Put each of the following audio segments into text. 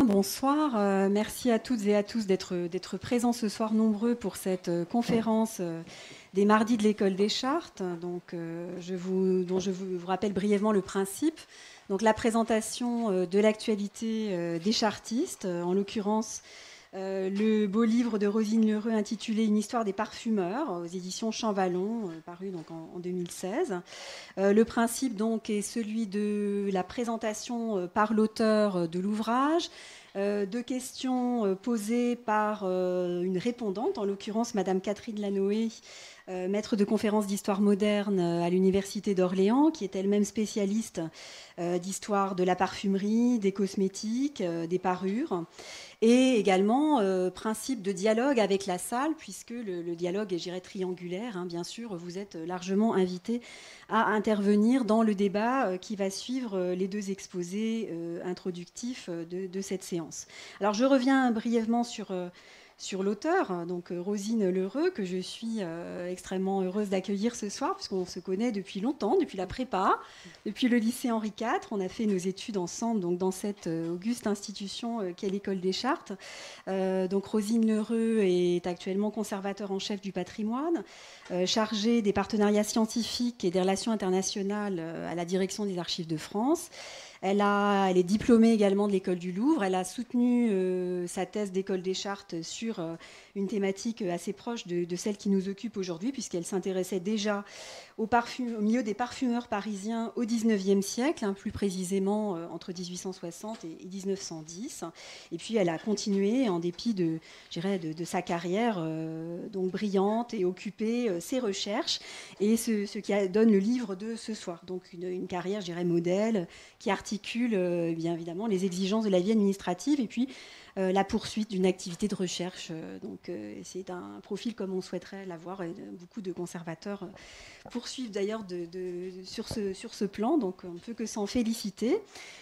Bonsoir, merci à toutes et à tous d'être présents ce soir nombreux pour cette conférence des mardis de l'École des Chartes, dont je vous rappelle brièvement le principe. Donc la présentation de l'actualité des chartistes, en l'occurrence le beau livre de Rosine Lereux intitulé Une histoire des parfumeurs aux éditions Champvallon, paru donc en 2016. Le principe donc est celui de la présentation par l'auteur de l'ouvrage, de questions posées par une répondante, en l'occurrence Madame Catherine Lanoé, maître de conférences d'histoire moderne à l'Université d'Orléans, qui est elle-même spécialiste d'histoire de la parfumerie, des cosmétiques, des parures. Et également, principe de dialogue avec la salle, puisque le dialogue est, je dirais, triangulaire. Hein, bien sûr, vous êtes largement invités à intervenir dans le débat qui va suivre les deux exposés introductifs de cette séance. Alors, je reviens brièvement sur l'auteur, donc Rosine Lereux, que je suis extrêmement heureuse d'accueillir ce soir, puisqu'on se connaît depuis longtemps, depuis la prépa, depuis le lycée Henri IV. On a fait nos études ensemble donc, dans cette auguste institution qu'est l'École des Chartes. Donc Rosine Lereux est actuellement conservateur en chef du patrimoine, chargée des partenariats scientifiques et des relations internationales à la direction des Archives de France. Elle est diplômée également de l'École du Louvre. Elle a soutenu sa thèse d'École des Chartes sur une thématique assez proche de celle qui nous occupe aujourd'hui, puisqu'elle s'intéressait déjà au milieu des parfumeurs parisiens au XIXe siècle, hein, plus précisément entre 1860 et 1910. Et puis elle a continué, en dépit de sa carrière donc brillante, et occupé ses recherches, et ce qui donne le livre de ce soir. Donc une carrière, je dirais, modèle, qui articule bien évidemment les exigences de la vie administrative et puis la poursuite d'une activité de recherche. Donc c'est un profil comme on souhaiterait l'avoir, et beaucoup de conservateurs poursuivent d'ailleurs sur ce plan, donc on ne peut que s'en féliciter.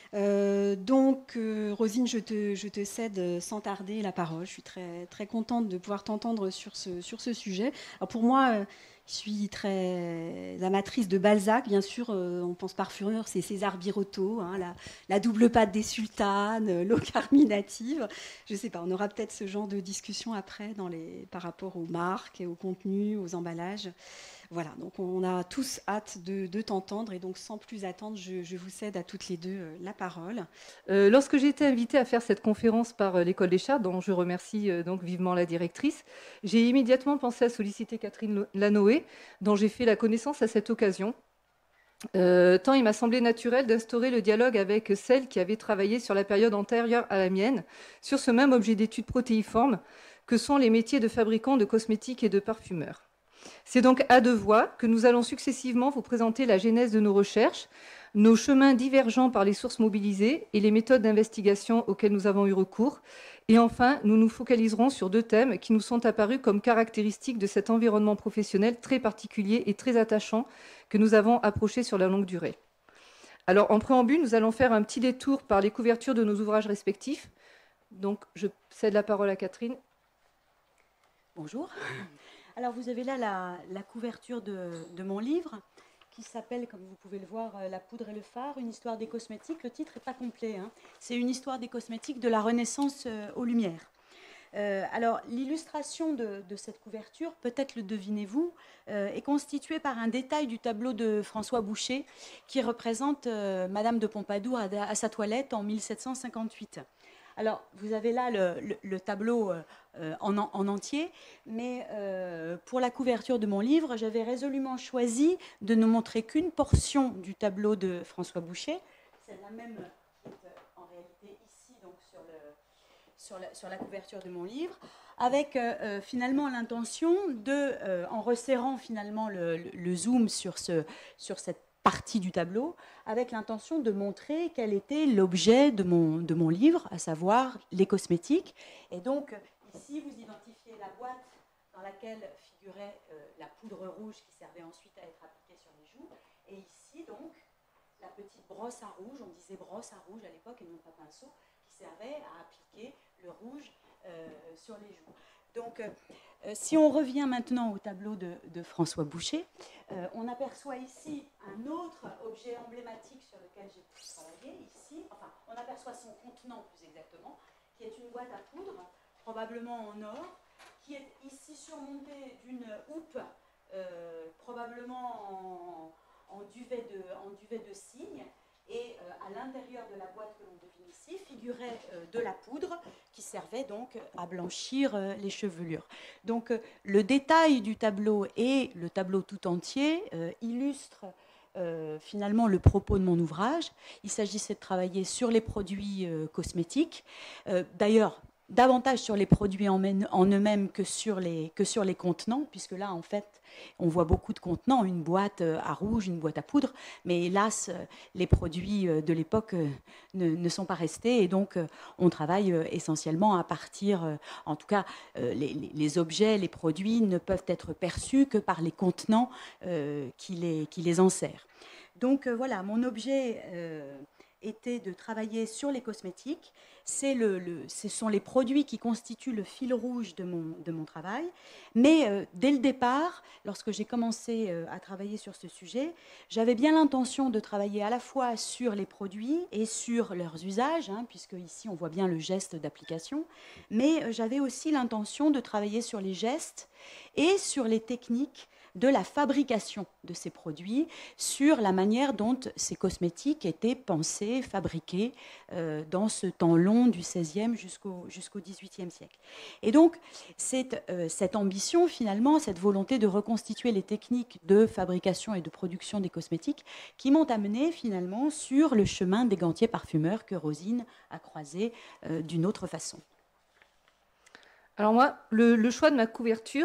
Donc Rosine, je te cède sans tarder la parole. Je suis très, très contente de pouvoir t'entendre sur ce sujet. Alors pour moi, je suis très amatrice de Balzac, bien sûr. On pense parfumeur, c'est César Birotteau, hein, la double patte des sultanes, l'eau carminative. Je ne sais pas, on aura peut-être ce genre de discussion après par rapport aux marques, et aux contenus, aux emballages. Voilà, donc on a tous hâte de t'entendre, et donc sans plus attendre, je vous cède à toutes les deux la parole. Lorsque j'ai été invitée à faire cette conférence par l'École des Chartes, dont je remercie donc vivement la directrice, j'ai immédiatement pensé à solliciter Catherine Lanoé, dont j'ai fait la connaissance à cette occasion. Tant il m'a semblé naturel d'instaurer le dialogue avec celle qui avait travaillé sur la période antérieure à la mienne, sur ce même objet d'étude protéiforme que sont les métiers de fabricants de cosmétiques et de parfumeurs. C'est donc à deux voix que nous allons successivement vous présenter la genèse de nos recherches, nos chemins divergents par les sources mobilisées et les méthodes d'investigation auxquelles nous avons eu recours. Et enfin, nous nous focaliserons sur deux thèmes qui nous sont apparus comme caractéristiques de cet environnement professionnel très particulier et très attachant que nous avons approché sur la longue durée. Alors, en préambule, nous allons faire un petit détour par les couvertures de nos ouvrages respectifs. Donc, je cède la parole à Catherine. Bonjour. Alors, vous avez là la couverture de mon livre, qui s'appelle, comme vous pouvez le voir, La poudre et le fard, une histoire des cosmétiques. Le titre n'est pas complet, hein. C'est une histoire des cosmétiques de la Renaissance aux Lumières. Alors, l'illustration de cette couverture, peut-être le devinez-vous, est constituée par un détail du tableau de François Boucher, qui représente Madame de Pompadour à sa toilette en 1758. Alors, vous avez là le tableau en entier, mais pour la couverture de mon livre, j'avais résolument choisi de ne montrer qu'une portion du tableau de François Boucher, celle-là même qui est en réalité ici, donc sur la couverture de mon livre, avec finalement l'intention de, en resserrant finalement le zoom sur cette partie du tableau, avec l'intention de montrer quel était l'objet de mon livre, à savoir les cosmétiques. Et donc, ici, vous identifiez la boîte dans laquelle figurait la poudre rouge qui servait ensuite à être appliquée sur les joues. Et ici, donc, la petite brosse à rouge, on disait brosse à rouge à l'époque et non pas pinceau, qui servait à appliquer le rouge sur les joues. Donc, si on revient maintenant au tableau de François Boucher, on aperçoit ici un autre objet emblématique sur lequel j'ai pu travailler, ici, enfin, on aperçoit son contenant plus exactement, qui est une boîte à poudre, probablement en or, qui est ici surmontée d'une houppe, probablement en duvet de cygne, et à l'intérieur de la boîte que l'on devine ici figurait de la poudre qui servait donc à blanchir les chevelures. Donc le détail du tableau et le tableau tout entier illustrent finalement le propos de mon ouvrage. Il s'agissait de travailler sur les produits cosmétiques. D'ailleurs, davantage sur les produits en eux-mêmes que sur les contenants, puisque là, en fait, on voit beaucoup de contenants, une boîte à rouge, une boîte à poudre, mais hélas, les produits de l'époque ne sont pas restés, et donc on travaille essentiellement à partir, en tout cas, les objets, les produits ne peuvent être perçus que par les contenants qui les enserrent. Donc voilà, mon objet était de travailler sur les cosmétiques. Ce sont les produits qui constituent le fil rouge de mon travail. Mais dès le départ, lorsque j'ai commencé à travailler sur ce sujet, j'avais bien l'intention de travailler à la fois sur les produits et sur leurs usages, puisque ici on voit bien le geste d'application, mais j'avais aussi l'intention de travailler sur les gestes et sur les techniques de la fabrication de ces produits, sur la manière dont ces cosmétiques étaient pensés, fabriqués dans ce temps long du XVIe jusqu'au XVIIIe siècle. Et donc, cette ambition, finalement, cette volonté de reconstituer les techniques de fabrication et de production des cosmétiques qui m'ont amené, finalement, sur le chemin des gantiers parfumeurs que Rosine a croisé d'une autre façon. Alors moi, le choix de ma couverture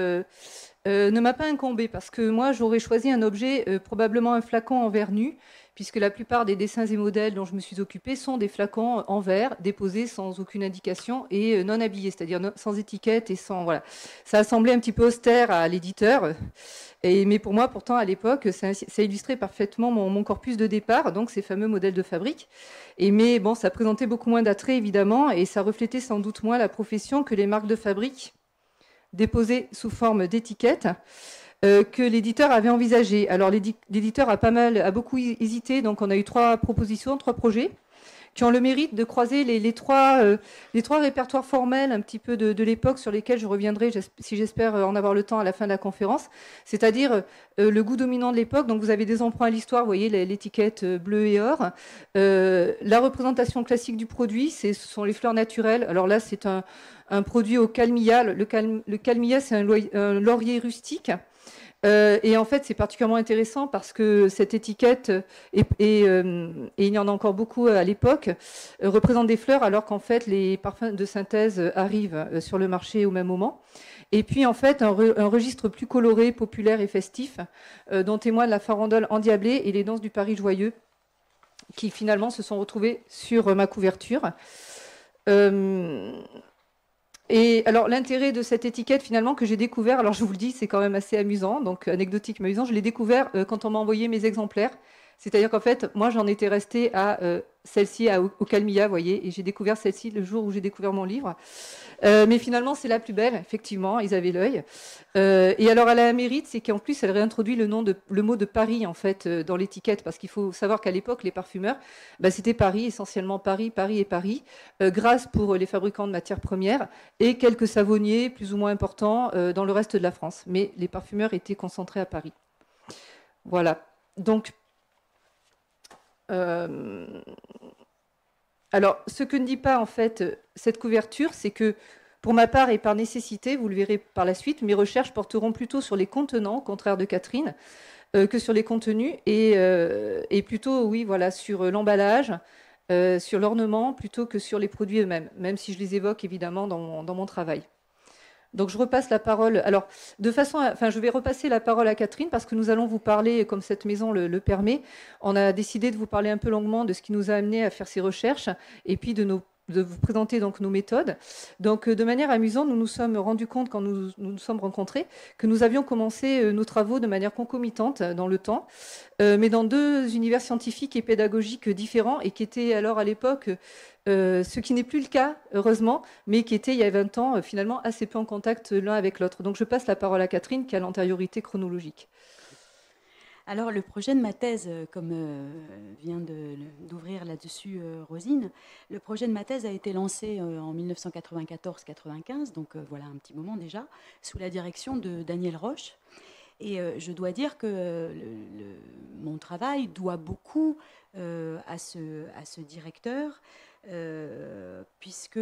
ne m'a pas incombé parce que moi, j'aurais choisi un objet, probablement un flacon en verre nu, puisque la plupart des dessins et modèles dont je me suis occupée sont des flacons en verre, déposés sans aucune indication et non habillés, c'est-à-dire sans étiquette et sans... Voilà. Ça a semblé un petit peu austère à l'éditeur, mais pour moi, pourtant, à l'époque, ça illustrait parfaitement mon corpus de départ, donc ces fameux modèles de fabrique. Mais bon, ça présentait beaucoup moins d'attrait, évidemment, et ça reflétait sans doute moins la profession que les marques de fabrique déposées sous forme d'étiquettes que l'éditeur avait envisagé. Alors, l'éditeur a beaucoup hésité, donc on a eu 3 propositions, 3 projets, qui ont le mérite de croiser les trois répertoires formels un petit peu de l'époque sur lesquels je reviendrai, si j'espère en avoir le temps à la fin de la conférence, c'est-à-dire le goût dominant de l'époque. Donc vous avez des emprunts à l'histoire, vous voyez l'étiquette bleu et or. La représentation classique du produit, ce sont les fleurs naturelles. Alors là, c'est un produit au calmia. Le calmia, c'est un laurier rustique. Et en fait, c'est particulièrement intéressant parce que cette étiquette, et il y en a encore beaucoup à l'époque, représente des fleurs alors qu'en fait, les parfums de synthèse arrivent sur le marché au même moment. Et puis, en fait, un registre plus coloré, populaire et festif, dont témoignent la farandole endiablée et les danses du Paris joyeux, qui finalement se sont retrouvées sur ma couverture. Et alors l'intérêt de cette étiquette finalement que j'ai découvert, alors je vous le dis, c'est quand même assez amusant, donc anecdotique mais amusant, je l'ai découvert quand on m'a envoyé mes exemplaires. C'est-à-dire qu'en fait, moi j'en étais restée à celle-ci, au Calmia, vous voyez, et j'ai découvert celle-ci le jour où j'ai découvert mon livre. Mais finalement, c'est la plus belle, effectivement, ils avaient l'œil. Et alors, elle a un mérite, c'est qu'en plus, elle réintroduit le mot de Paris, en fait, dans l'étiquette, parce qu'il faut savoir qu'à l'époque, les parfumeurs, c'était Paris, essentiellement Paris, Paris et Paris, grâce pour les fabricants de matières premières, et quelques savonniers plus ou moins importants dans le reste de la France. Mais les parfumeurs étaient concentrés à Paris. Voilà. Donc, alors, ce que ne dit pas en fait cette couverture, c'est que pour ma part et par nécessité, vous le verrez par la suite, mes recherches porteront plutôt sur les contenants, au contraire de Catherine, que sur les contenus, et plutôt, oui, voilà, sur l'emballage, sur l'ornement, plutôt que sur les produits eux-mêmes, même si je les évoque évidemment dans mon travail. Donc je repasse la parole. Alors, je vais repasser la parole à Catherine parce que nous allons vous parler, comme cette maison le permet. On a décidé de vous parler un peu longuement de ce qui nous a amené à faire ces recherches et puis de nos vous présenter donc nos méthodes. Donc, de manière amusante, nous nous sommes rendus compte, quand nous sommes rencontrés, que nous avions commencé nos travaux de manière concomitante dans le temps, mais dans deux univers scientifiques et pédagogiques différents, et qui étaient alors à l'époque, ce qui n'est plus le cas, heureusement, mais qui étaient il y a 20 ans, finalement, assez peu en contact l'un avec l'autre. Donc, je passe la parole à Catherine, qui a l'antériorité chronologique. Alors, le projet de ma thèse, comme vient d'ouvrir là-dessus Rosine, le projet de ma thèse a été lancé en 1994-95, donc voilà un petit moment déjà, sous la direction de Daniel Roche. Et je dois dire que mon travail doit beaucoup à ce directeur, puisque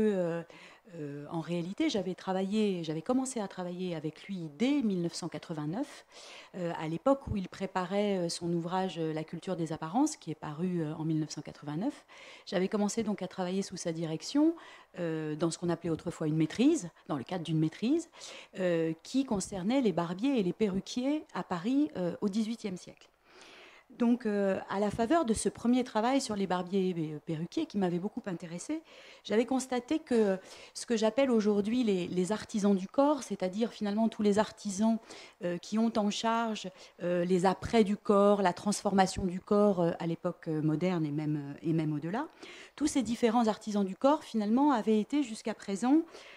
en réalité j'avais commencé à travailler avec lui dès 1989, à l'époque où il préparait son ouvrage La culture des apparences, qui est paru en 1989. J'avais commencé donc à travailler sous sa direction dans ce qu'on appelait autrefois une maîtrise, dans le cadre d'une maîtrise, qui concernait les barbiers et les perruquiers à Paris au XVIIIe siècle. Donc, à la faveur de ce premier travail sur les barbiers et perruquiers qui m'avait beaucoup intéressée, j'avais constaté que ce que j'appelle aujourd'hui les artisans du corps, c'est-à-dire finalement tous les artisans qui ont en charge les apprêts du corps, la transformation du corps à l'époque moderne et même au-delà, tous ces différents artisans du corps finalement avaient été jusqu'à présent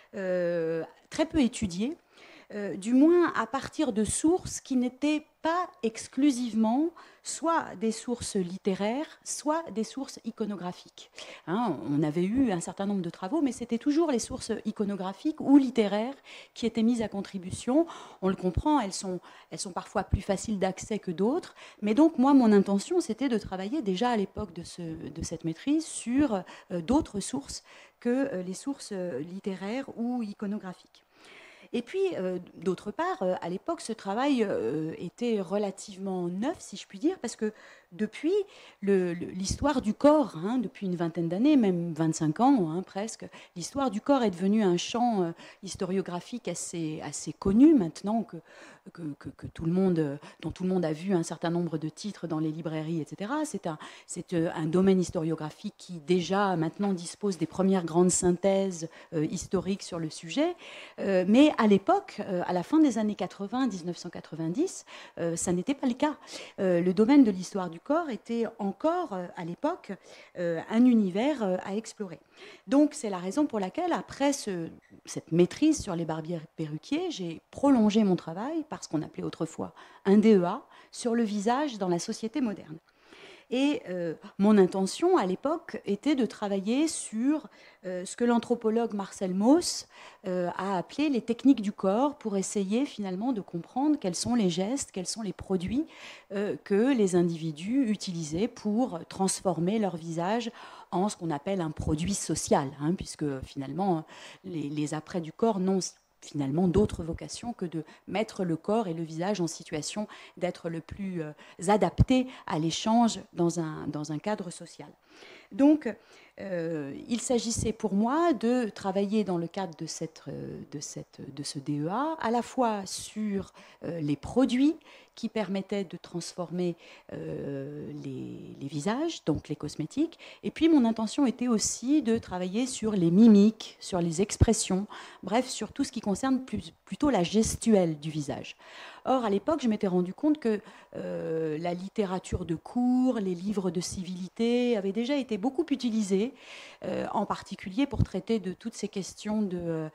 très peu étudiés, du moins à partir de sources qui n'étaient pas exclusivement soit des sources littéraires, soit des sources iconographiques. Hein, on avait eu un certain nombre de travaux, mais c'était toujours les sources iconographiques ou littéraires qui étaient mises à contribution. On le comprend, elles sont parfois plus faciles d'accès que d'autres. Mais donc, moi, mon intention, c'était de travailler déjà à l'époque de cette maîtrise sur d'autres sources que les sources littéraires ou iconographiques. Et puis, d'autre part, à l'époque, ce travail était relativement neuf, si je puis dire, parce que depuis l'histoire du corps, hein, depuis une vingtaine d'années, même 25 ans hein, presque, l'histoire du corps est devenue un champ historiographique assez connu maintenant, que tout le monde, dont tout le monde a vu un certain nombre de titres dans les librairies, etc. C'est un domaine historiographique qui déjà maintenant dispose des premières grandes synthèses historiques sur le sujet, mais à l'époque, à la fin des années 80, 1990, ça n'était pas le cas. Le domaine de l'histoire du corps était encore, à l'époque, un univers à explorer. Donc, c'est la raison pour laquelle, après cette maîtrise sur les barbiers perruquiers, j'ai prolongé mon travail par ce qu'on appelait autrefois un DEA sur le visage dans la société moderne. Et mon intention, à l'époque, était de travailler sur ce que l'anthropologue Marcel Mauss a appelé les techniques du corps, pour essayer finalement de comprendre quels sont les gestes, quels sont les produits que les individus utilisaient pour transformer leur visage en ce qu'on appelle un produit social, hein, puisque finalement, les apprêts du corps n'ont finalement d'autres vocations que de mettre le corps et le visage en situation d'être le plus adapté à l'échange dans un cadre social. Donc, il s'agissait pour moi de travailler dans le cadre de ce DEA, à la fois sur les produits qui permettaient de transformer les visages, donc les cosmétiques. Et puis mon intention était aussi de travailler sur les mimiques, sur les expressions, bref, sur tout ce qui concerne plutôt la gestuelle du visage. Or, à l'époque, je m'étais rendu compte que la littérature de cours, les livres de civilité avaient déjà été beaucoup utilisés, en particulier pour traiter de toutes ces questions de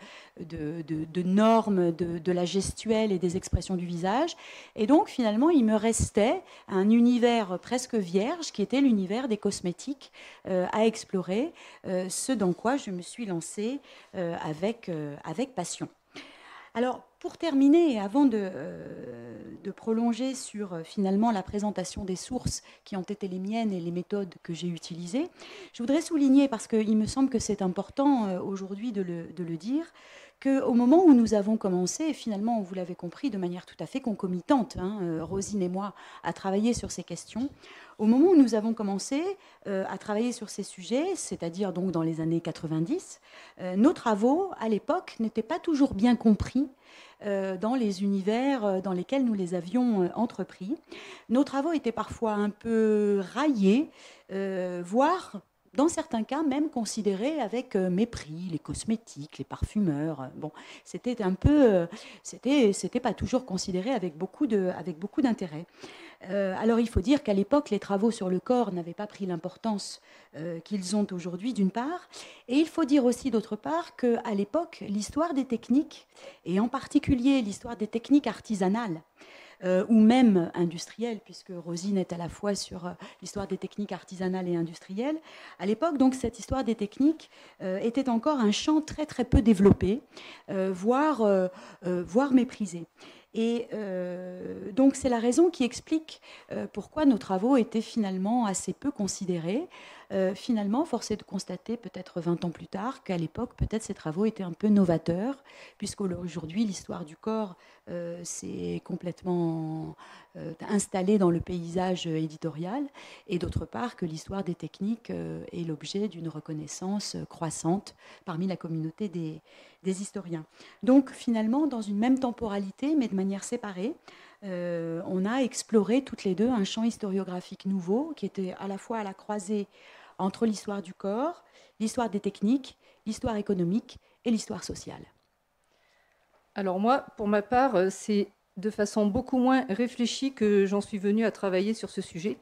normes, de la gestuelle et des expressions du visage. Et donc, finalement, il me restait un univers presque vierge qui était l'univers des cosmétiques à explorer, ce dans quoi je me suis lancée avec passion. Alors, pour terminer, et avant de prolonger sur finalement la présentation des sources qui ont été les miennes et les méthodes que j'ai utilisées, je voudrais souligner, parce qu'il me semble que c'est important aujourd'hui de le dire, qu'au moment où nous avons commencé, et finalement, vous l'avez compris, de manière tout à fait concomitante, hein, Rosine et moi, à travailler sur ces questions, au moment où nous avons commencé à travailler sur ces sujets, c'est-à-dire donc dans les années 90, nos travaux, à l'époque, n'étaient pas toujours bien compris dans les univers dans lesquels nous les avions entrepris. Nos travaux étaient parfois un peu raillés, voire dans certains cas même considérés avec mépris, les cosmétiques, les parfumeurs. Bon, c'était un peu, c'était pas toujours considéré avec beaucoup d'intérêt. Alors il faut dire qu'à l'époque, les travaux sur le corps n'avaient pas pris l'importance qu'ils ont aujourd'hui, d'une part, et il faut dire aussi d'autre part qu'à l'époque, l'histoire des techniques, et en particulier l'histoire des techniques artisanales, ou même industrielle, puisque Rosine est à la fois sur l'histoire des techniques artisanales et industrielles. À l'époque, donc, cette histoire des techniques était encore un champ très très peu développé, voire méprisé. Et donc c'est la raison qui explique pourquoi nos travaux étaient finalement assez peu considérés. Finalement, force est de constater, peut-être 20 ans plus tard, qu'à l'époque, peut-être ces travaux étaient un peu novateurs, puisqu'aujourd'hui, l'histoire du corps s'est complètement installée dans le paysage éditorial, et d'autre part que l'histoire des techniques est l'objet d'une reconnaissance croissante parmi la communauté des historiens. Donc finalement, dans une même temporalité, mais de manière séparée, on a exploré toutes les deux un champ historiographique nouveau qui était à la fois à la croisée entre l'histoire du corps, l'histoire des techniques, l'histoire économique et l'histoire sociale. Alors moi, pour ma part, c'est de façon beaucoup moins réfléchie que j'en suis venue à travailler sur ce sujet.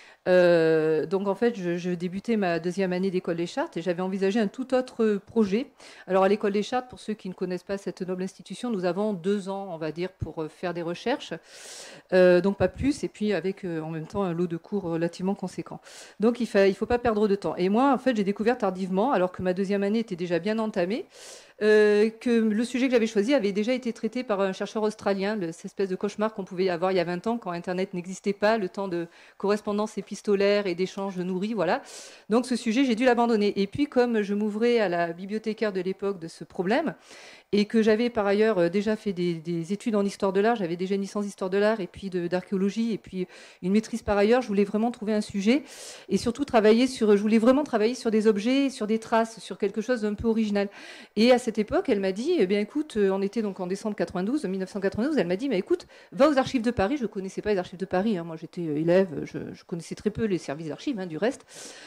Donc en fait, je débutais ma deuxième année d'école des Chartes et j'avais envisagé un tout autre projet. Alors à l'école des Chartes, pour ceux qui ne connaissent pas cette noble institution, nous avons 2 ans, on va dire, pour faire des recherches, donc pas plus, et puis avec en même temps un lot de cours relativement conséquent. Donc il faut pas perdre de temps. Et moi, en fait, j'ai découvert tardivement, alors que ma deuxième année était déjà bien entamée, que le sujet que j'avais choisi avait déjà été traité par un chercheur australien, cette espèce de cauchemar qu'on pouvait avoir il y a 20 ans quand Internet n'existait pas, le temps de correspondance épistolaire et d'échanges nourris, voilà. Donc ce sujet, j'ai dû l'abandonner. Et puis comme je m'ouvrais à la bibliothécaire de l'époque de ce problème, et que j'avais par ailleurs déjà fait des études en histoire de l'art, j'avais déjà une licence d'histoire de l'art et puis d'archéologie et puis une maîtrise par ailleurs, je voulais vraiment trouver un sujet et surtout je voulais vraiment travailler sur des objets, sur des traces, sur quelque chose d'un peu original. Et à cette époque, elle m'a dit, eh bien écoute, on était donc en décembre 1992, elle m'a dit, mais écoute, va aux archives de Paris. Je ne connaissais pas les archives de Paris, hein. Moi j'étais élève, je connaissais très peu les services d'archives, hein, du reste.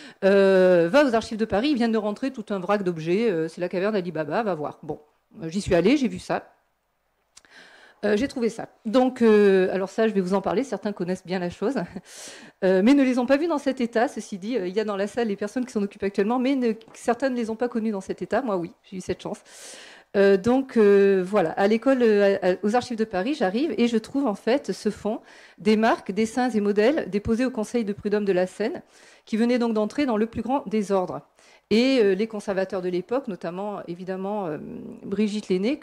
Va aux archives de Paris, ils viennent de rentrer tout un vrac d'objets, c'est la caverne d'Ali Baba, va voir. Bon. J'y suis allée, j'ai vu ça. J'ai trouvé ça. Donc, alors ça, je vais vous en parler. Certains connaissent bien la chose, mais ne les ont pas vus dans cet état. Ceci dit, il y a dans la salle les personnes qui s'en occupent actuellement, mais certains ne les ont pas connus dans cet état. Moi, oui, j'ai eu cette chance. Donc, voilà, à l'école, aux archives de Paris, j'arrive et je trouve en fait ce fonds des marques, dessins et modèles déposés au Conseil de prud'homme de la Seine, qui venaient donc d'entrer dans le plus grand désordre. Et les conservateurs de l'époque, notamment évidemment Brigitte Lenné,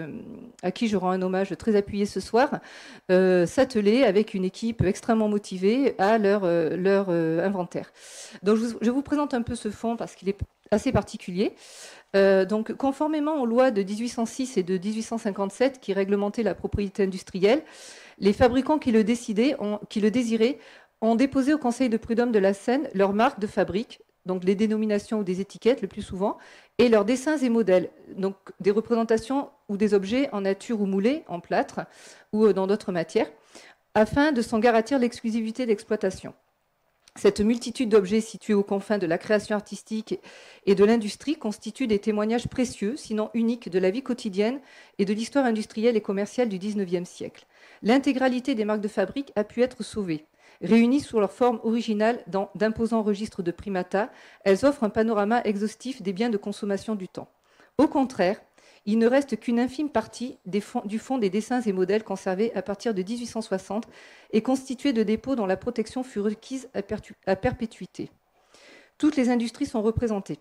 à qui je rends un hommage très appuyé ce soir, s'attelaient avec une équipe extrêmement motivée à leur inventaire. Donc je vous présente un peu ce fonds parce qu'il est assez particulier. Donc conformément aux lois de 1806 et de 1857 qui réglementaient la propriété industrielle, les fabricants qui le désiraient ont déposé au Conseil de prud'homme de la Seine leur marque de fabrique, donc les dénominations ou des étiquettes le plus souvent, et leurs dessins et modèles, donc des représentations ou des objets en nature ou moulés, en plâtre ou dans d'autres matières, afin de s'en garantir l'exclusivité d'exploitation. Cette multitude d'objets situés aux confins de la création artistique et de l'industrie constitue des témoignages précieux, sinon uniques, de la vie quotidienne et de l'histoire industrielle et commerciale du XIXe siècle. L'intégralité des marques de fabrique a pu être sauvée. Réunies sous leur forme originale dans d'imposants registres de primata, elles offrent un panorama exhaustif des biens de consommation du temps. Au contraire, il ne reste qu'une infime partie du fonds des dessins et modèles conservés à partir de 1860 et constitués de dépôts dont la protection fut requise à perpétuité. Toutes les industries sont représentées.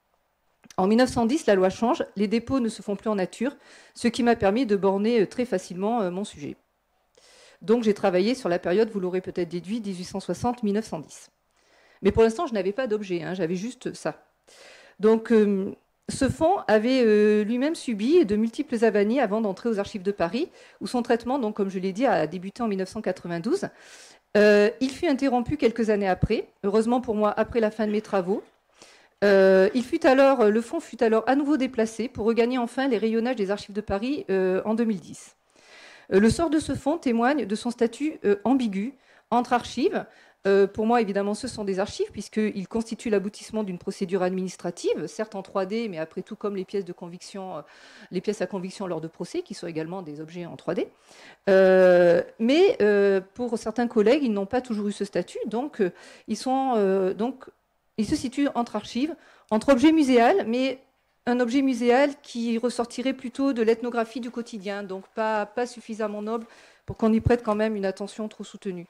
En 1910, la loi change, les dépôts ne se font plus en nature, ce qui m'a permis de borner très facilement mon sujet. Donc j'ai travaillé sur la période, vous l'aurez peut-être déduit, 1860-1910. Mais pour l'instant, je n'avais pas d'objet, hein, j'avais juste ça. Donc ce fonds avait lui-même subi de multiples avanies avant d'entrer aux archives de Paris, où son traitement, donc, comme je l'ai dit, a débuté en 1992. Il fut interrompu quelques années après, heureusement pour moi, après la fin de mes travaux. Le fonds fut alors à nouveau déplacé pour regagner enfin les rayonnages des archives de Paris en 2010. Le sort de ce fonds témoigne de son statut ambigu entre archives, Pour moi, évidemment, ce sont des archives, puisqu'ils constituent l'aboutissement d'une procédure administrative, certes en 3D, mais après tout comme les pièces de conviction, les pièces à conviction lors de procès, qui sont également des objets en 3D. Mais pour certains collègues, ils n'ont pas toujours eu ce statut, donc ils se situent entre archives, entre objets muséals, mais un objet muséal qui ressortirait plutôt de l'ethnographie du quotidien, donc pas suffisamment noble pour qu'on y prête quand même une attention trop soutenue.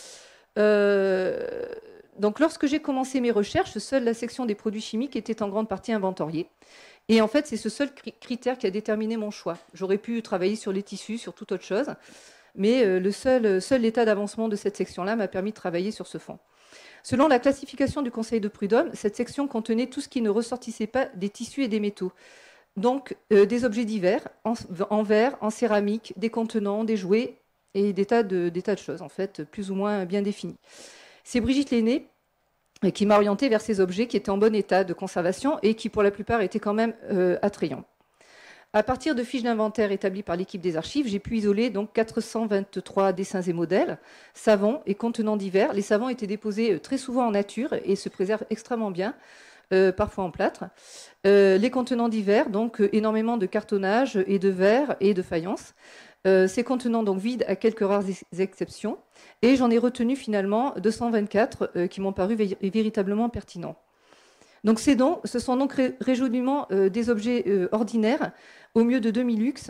Donc, lorsque j'ai commencé mes recherches, seule la section des produits chimiques était en grande partie inventoriée. Et en fait, c'est ce seul critère qui a déterminé mon choix. J'aurais pu travailler sur les tissus, sur toute autre chose, mais le seul état d'avancement de cette section-là m'a permis de travailler sur ce fond. Selon la classification du Conseil de prud'homme, cette section contenait tout ce qui ne ressortissait pas des tissus et des métaux. Donc, des objets divers, en verre, en céramique, des contenants, des jouets, et des tas de choses, en fait, plus ou moins bien définies. C'est Brigitte Lenné qui m'a orientée vers ces objets qui étaient en bon état de conservation et qui, pour la plupart, étaient quand même attrayants. À partir de fiches d'inventaire établies par l'équipe des archives, j'ai pu isoler donc 423 dessins et modèles, savons et contenants divers. Les savons étaient déposés très souvent en nature et se préservent extrêmement bien, parfois en plâtre. Les contenants divers, donc énormément de cartonnage et de verre et de faïence. Ces contenants donc vides à quelques rares exceptions, et j'en ai retenu finalement 224 qui m'ont paru véritablement pertinents. Donc ce sont donc résolument des objets ordinaires, au mieux de demi-luxe.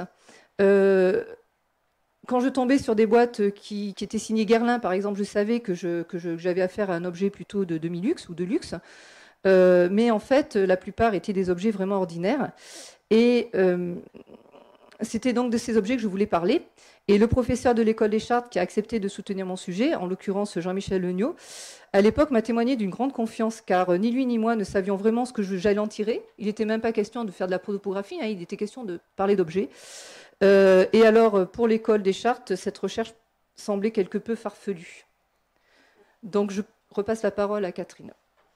Quand je tombais sur des boîtes qui étaient signées Guerlain, par exemple, je savais que j'avais affaire à un objet plutôt de demi-luxe ou de luxe, mais en fait, la plupart étaient des objets vraiment ordinaires. Et c'était donc de ces objets que je voulais parler. Et le professeur de l'école des Chartes qui a accepté de soutenir mon sujet, en l'occurrence Jean-Michel Legnaud, à l'époque m'a témoigné d'une grande confiance, car ni lui ni moi ne savions vraiment ce que j'allais en tirer. Il n'était même pas question de faire de la topographie, il était question de parler d'objets. Et alors, pour l'école des Chartes, cette recherche semblait quelque peu farfelue. Donc je repasse la parole à Catherine.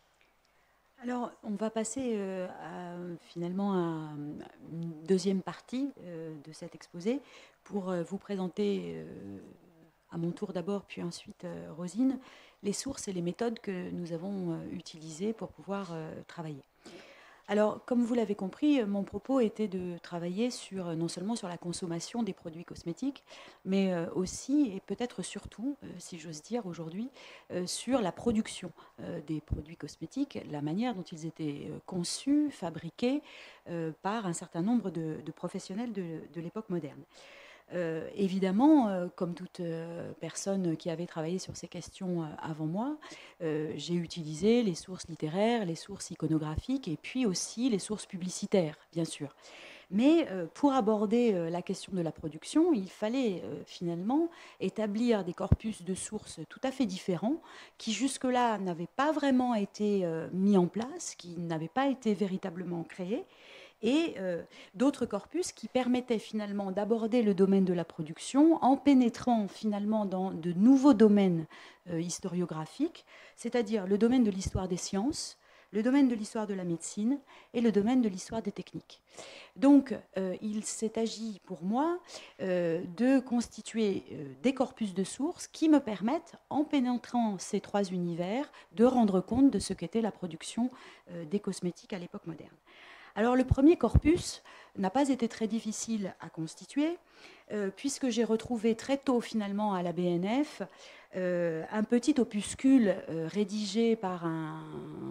Alors, on va passer finalement à une deuxième partie de cet exposé pour vous présenter, à mon tour d'abord, puis ensuite Rosine, les sources et les méthodes que nous avons utilisées pour pouvoir travailler. Alors, comme vous l'avez compris, mon propos était de travailler non seulement sur la consommation des produits cosmétiques, mais aussi, et peut-être surtout, si j'ose dire aujourd'hui, sur la production des produits cosmétiques, la manière dont ils étaient conçus, fabriqués par un certain nombre de professionnels de l'époque moderne. Évidemment, comme toute personne qui avait travaillé sur ces questions avant moi, j'ai utilisé les sources littéraires, les sources iconographiques et puis aussi les sources publicitaires, bien sûr. Mais pour aborder la question de la production, il fallait finalement établir des corpus de sources tout à fait différents qui jusque-là n'avaient pas vraiment été mis en place, qui n'avaient pas été véritablement créés, et d'autres corpus qui permettaient finalement d'aborder le domaine de la production en pénétrant finalement dans de nouveaux domaines historiographiques, c'est-à-dire le domaine de l'histoire des sciences, le domaine de l'histoire de la médecine et le domaine de l'histoire des techniques. Donc, il s'est agi pour moi de constituer des corpus de sources qui me permettent, en pénétrant ces trois univers, de rendre compte de ce qu'était la production des cosmétiques à l'époque moderne. Alors le premier corpus n'a pas été très difficile à constituer, puisque j'ai retrouvé très tôt finalement à la BNF un petit opuscule rédigé par un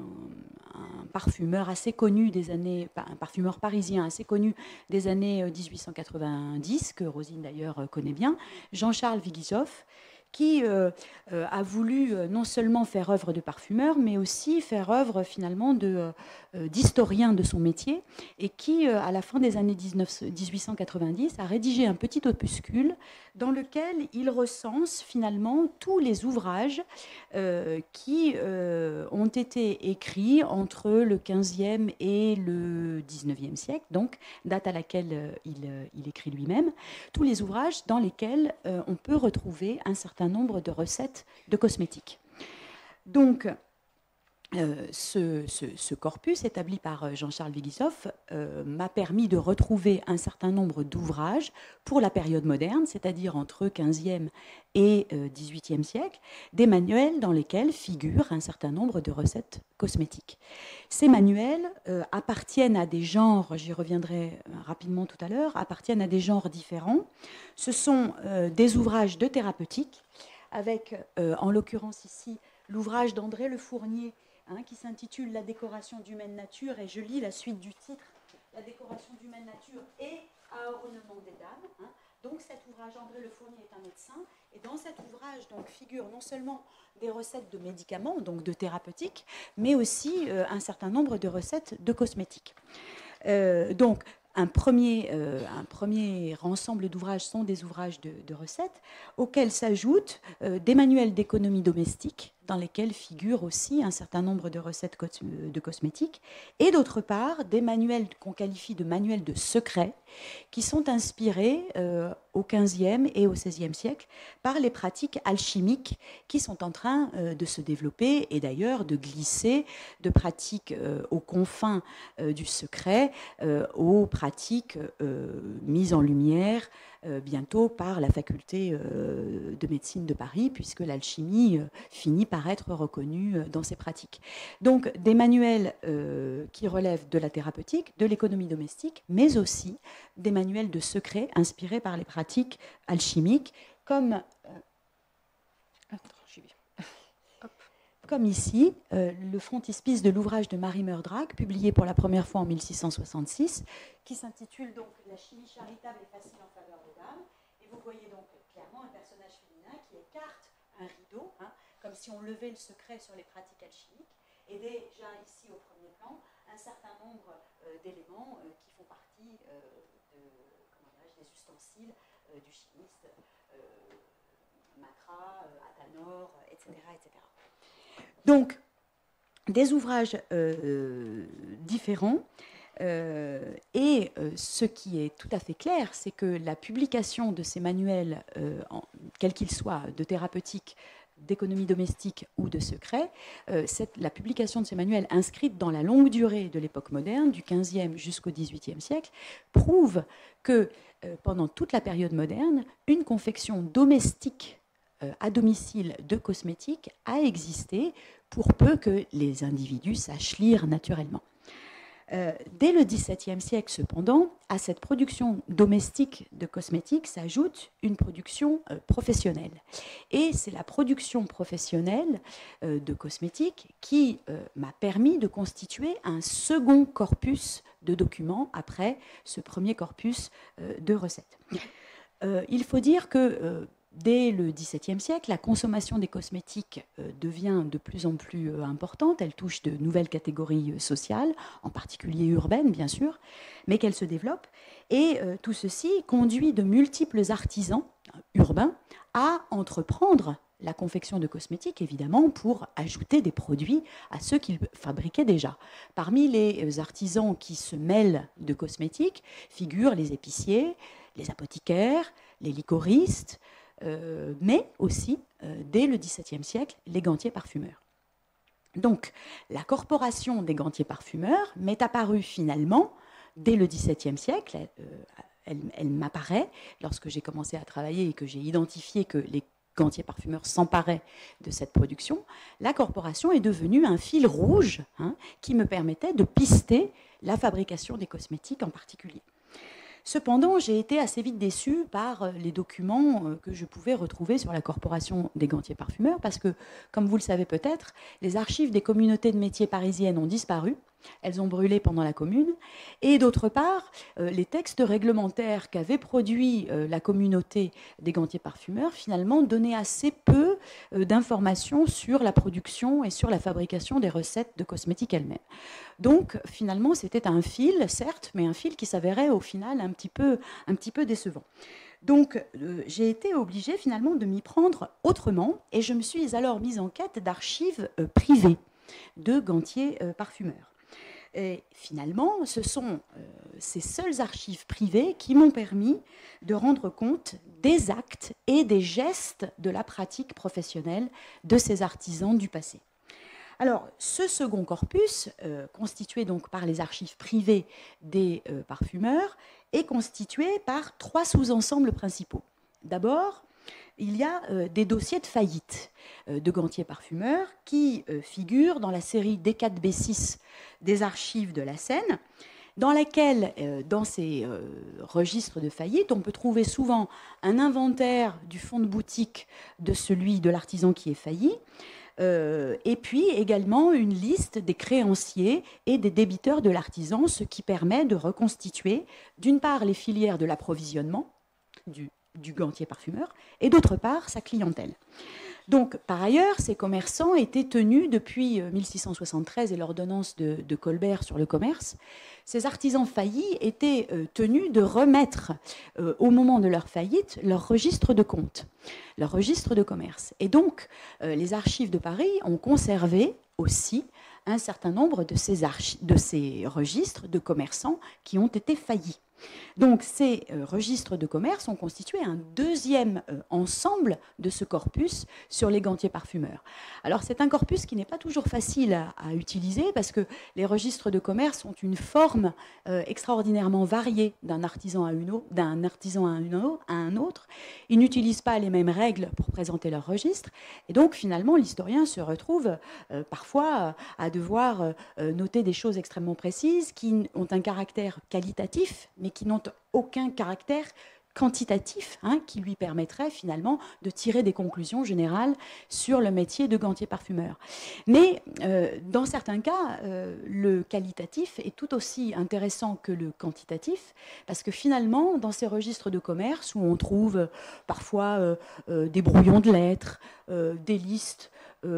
parfumeur assez connu un parfumeur parisien assez connu des années 1890, que Rosine d'ailleurs connaît bien, Jean-Charles Vigisoff, qui a voulu non seulement faire œuvre de parfumeur, mais aussi faire œuvre finalement d'historien de son métier, et qui, à la fin des années 1890, a rédigé un petit opuscule dans lequel il recense finalement tous les ouvrages qui ont été écrits entre le XVe et le XIXe siècle, donc date à laquelle il écrit lui-même, tous les ouvrages dans lesquels on peut retrouver un certain nombre de recettes de cosmétiques. Donc, Ce corpus établi par Jean-Charles Viguissoff m'a permis de retrouver un certain nombre d'ouvrages pour la période moderne, c'est-à-dire entre 15e et 18e siècle, des manuels dans lesquels figurent un certain nombre de recettes cosmétiques. Ces manuels appartiennent à des genres, j'y reviendrai rapidement tout à l'heure, appartiennent à des genres différents. Ce sont des ouvrages de thérapeutique, avec en l'occurrence ici l'ouvrage d'André Le Fournier, qui s'intitule La décoration d'humaine nature, et je lis la suite du titre, La décoration d'humaine nature et à ornement des dames. Donc cet ouvrage, André Le Fournier est un médecin, et dans cet ouvrage donc, figurent non seulement des recettes de médicaments, donc de thérapeutique, mais aussi un certain nombre de recettes de cosmétiques. Donc un premier ensemble d'ouvrages sont des ouvrages de recettes, auxquels s'ajoutent des manuels d'économie domestique, dans lesquels figurent aussi un certain nombre de recettes de cosmétiques, et d'autre part, des manuels qu'on qualifie de manuels de secret, qui sont inspirés au XVe et au XVIe siècle par les pratiques alchimiques qui sont en train de se développer, et d'ailleurs de glisser de pratiques aux confins du secret aux pratiques mises en lumière bientôt par la faculté de médecine de Paris, puisque l'alchimie finit par être reconnue dans ces pratiques. Donc des manuels qui relèvent de la thérapeutique, de l'économie domestique, mais aussi des manuels de secret inspirés par les pratiques alchimiques, comme ici, le frontispice de l'ouvrage de Marie Meurdrac, publié pour la première fois en 1666, qui s'intitule donc La chimie charitable et facile en faveur des dames. Et vous voyez donc clairement un personnage féminin qui écarte un rideau, comme si on levait le secret sur les pratiques alchimiques. Et déjà ici au premier plan, un certain nombre d'éléments qui font partie des ustensiles du chimiste, Matra, Athanor, etc., etc. Donc, des ouvrages différents, et ce qui est tout à fait clair, c'est que la publication de ces manuels, quels qu'ils soient, de thérapeutique, d'économie domestique ou de secret, la publication de ces manuels inscrits dans la longue durée de l'époque moderne, du XVe jusqu'au XVIIIe siècle, prouve que pendant toute la période moderne, une confection domestique à domicile de cosmétiques a existé pour peu que les individus sachent lire naturellement. Dès le XVIIe siècle, cependant, à cette production domestique de cosmétiques s'ajoute une production professionnelle. Et c'est la production professionnelle de cosmétiques qui m'a permis de constituer un second corpus de documents après ce premier corpus de recettes. Il faut dire que dès le XVIIe siècle, la consommation des cosmétiques devient de plus en plus importante. Elle touche de nouvelles catégories sociales, en particulier urbaines, bien sûr, mais qu'elle se développe. Et tout ceci conduit de multiples artisans urbains à entreprendre la confection de cosmétiques, évidemment, pour ajouter des produits à ceux qu'ils fabriquaient déjà. Parmi les artisans qui se mêlent de cosmétiques figurent les épiciers, les apothicaires, les liquoristes, mais aussi, dès le XVIIe siècle, les gantiers parfumeurs. Donc, la corporation des gantiers parfumeurs m'est apparue finalement, dès le XVIIe siècle, elle m'apparaît lorsque j'ai commencé à travailler et que j'ai identifié que les gantiers parfumeurs s'emparaient de cette production. La corporation est devenue un fil rouge qui me permettait de pister la fabrication des cosmétiques en particulier. Cependant, j'ai été assez vite déçue par les documents que je pouvais retrouver sur la corporation des gantiers parfumeurs, parce que, comme vous le savez peut-être, les archives des communautés de métiers parisiennes ont disparu. Elles ont brûlé pendant la Commune. Et d'autre part, les textes réglementaires qu'avait produits la communauté des gantiers parfumeurs, finalement, donnaient assez peu d'informations sur la production et sur la fabrication des recettes de cosmétiques elles-mêmes. Donc, finalement, c'était un fil, certes, mais un fil qui s'avérait au final un petit peu décevant. Donc, j'ai été obligée finalement de m'y prendre autrement, et je me suis alors mise en quête d'archives privées de gantiers parfumeurs. Et finalement, ce sont ces seules archives privées qui m'ont permis de rendre compte des actes et des gestes de la pratique professionnelle de ces artisans du passé. Alors, ce second corpus, constitué donc par les archives privées des parfumeurs, est constitué par 3 sous-ensembles principaux. D'abord, il y a des dossiers de faillite de gantiers parfumeurs qui figurent dans la série D4-B6 des archives de la Seine, dans laquelle, dans ces registres de faillite, on peut trouver souvent un inventaire du fonds de boutique de celui de l'artisan qui est failli, et puis également une liste des créanciers et des débiteurs de l'artisan, ce qui permet de reconstituer, d'une part, les filières de l'approvisionnement du gantier parfumeur, et d'autre part, sa clientèle. Donc, par ailleurs, ces commerçants étaient tenus, depuis 1673 et l'ordonnance de Colbert sur le commerce, ces artisans faillis étaient tenus de remettre, au moment de leur faillite, leur registre de compte, leur registre de commerce. Et donc, les archives de Paris ont conservé aussi un certain nombre de ces registres de commerçants qui ont été faillis. Donc ces registres de commerce ont constitué un deuxième ensemble de ce corpus sur les gantiers parfumeurs. Alors c'est un corpus qui n'est pas toujours facile à utiliser parce que les registres de commerce ont une forme extraordinairement variée d'un artisan à un autre. Ils n'utilisent pas les mêmes règles pour présenter leurs registres et donc finalement l'historien se retrouve parfois à devoir noter des choses extrêmement précises qui ont un caractère qualitatif mais qui n'ont aucun caractère quantitatif qui lui permettrait finalement de tirer des conclusions générales sur le métier de gantier parfumeur. Mais dans certains cas, le qualitatif est tout aussi intéressant que le quantitatif, parce que finalement, dans ces registres de commerce où on trouve parfois des brouillons de lettres, des listes,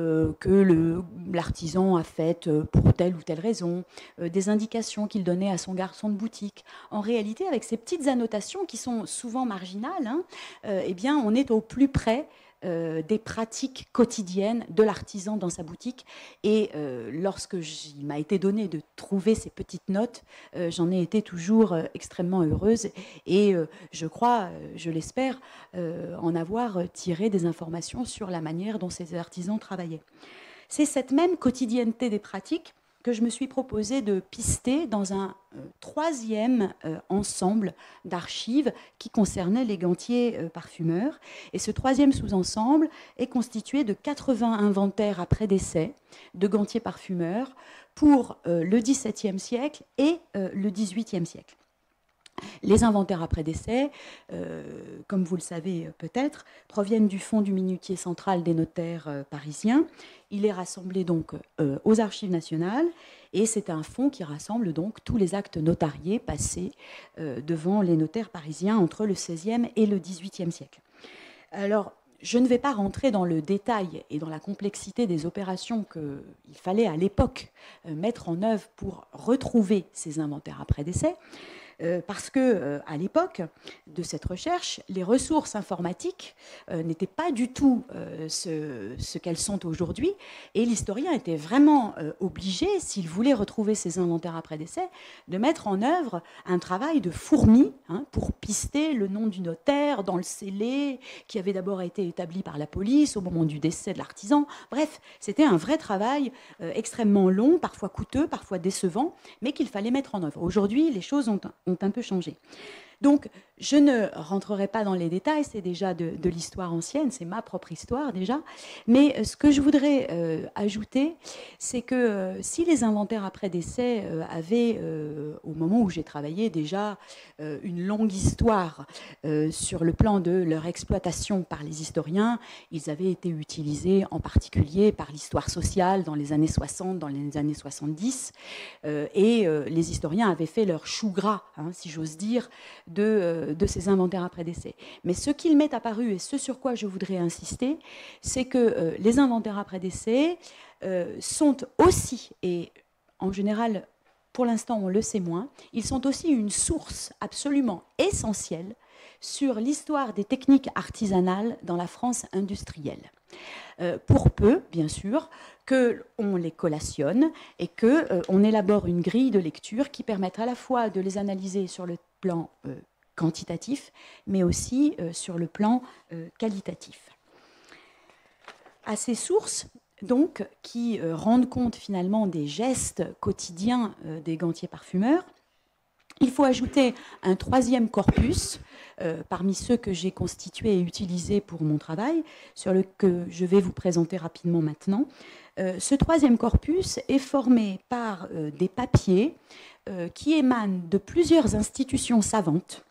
que l'artisan a faites pour telle ou telle raison, des indications qu'il donnait à son garçon de boutique. En réalité, avec ces petites annotations qui sont souvent marginales, eh bien, on est au plus près des pratiques quotidiennes de l'artisan dans sa boutique. Et lorsque il m'a été donné de trouver ces petites notes, j'en ai été toujours extrêmement heureuse. Et je crois, je l'espère, en avoir tiré des informations sur la manière dont ces artisans travaillaient. C'est cette même quotidienneté des pratiques que je me suis proposé de pister dans un troisième ensemble d'archives qui concernait les gantiers parfumeurs. Et ce troisième sous-ensemble est constitué de 80 inventaires après décès de gantiers parfumeurs pour le XVIIe siècle et le XVIIIe siècle. Les inventaires après décès, comme vous le savez peut-être, proviennent du fonds du minutier central des notaires parisiens. Il est rassemblé donc aux Archives nationales et c'est un fonds qui rassemble donc tous les actes notariés passés devant les notaires parisiens entre le XVIe et le XVIIIe siècle. Alors, je ne vais pas rentrer dans le détail et dans la complexité des opérations qu'il fallait à l'époque mettre en œuvre pour retrouver ces inventaires après décès. Parce qu'à l'époque de cette recherche, les ressources informatiques n'étaient pas du tout ce qu'elles sont aujourd'hui. Et l'historien était vraiment obligé, s'il voulait retrouver ces inventaires après décès, de mettre en œuvre un travail de fourmi pour pister le nom du notaire dans le scellé qui avait d'abord été établi par la police au moment du décès de l'artisan. Bref, c'était un vrai travail extrêmement long, parfois coûteux, parfois décevant, mais qu'il fallait mettre en œuvre. Aujourd'hui, les choses ont un peu changé. Donc, je ne rentrerai pas dans les détails, c'est déjà de l'histoire ancienne, c'est ma propre histoire déjà, mais ce que je voudrais ajouter, c'est que si les inventaires après décès avaient, au moment où j'ai travaillé, déjà une longue histoire sur le plan de leur exploitation par les historiens, ils avaient été utilisés en particulier par l'histoire sociale dans les années 60, dans les années 70, et les historiens avaient fait leur chou gras, si j'ose dire, de ces inventaires après décès. Mais ce qu'il m'est apparu et ce sur quoi je voudrais insister, c'est que les inventaires après décès sont aussi, et en général, pour l'instant on le sait moins, ils sont aussi une source absolument essentielle sur l'histoire des techniques artisanales dans la France industrielle. Pour peu, bien sûr, qu'on les collationne et qu'on élabore une grille de lecture qui permette à la fois de les analyser sur le plan quantitatif, mais aussi sur le plan qualitatif. À ces sources, donc, qui rendent compte finalement des gestes quotidiens des gantiers parfumeurs. Il faut ajouter un troisième corpus parmi ceux que j'ai constitués et utilisés pour mon travail, que je vais vous présenter rapidement maintenant. Ce troisième corpus est formé par des papiers qui émanent de plusieurs institutions savantes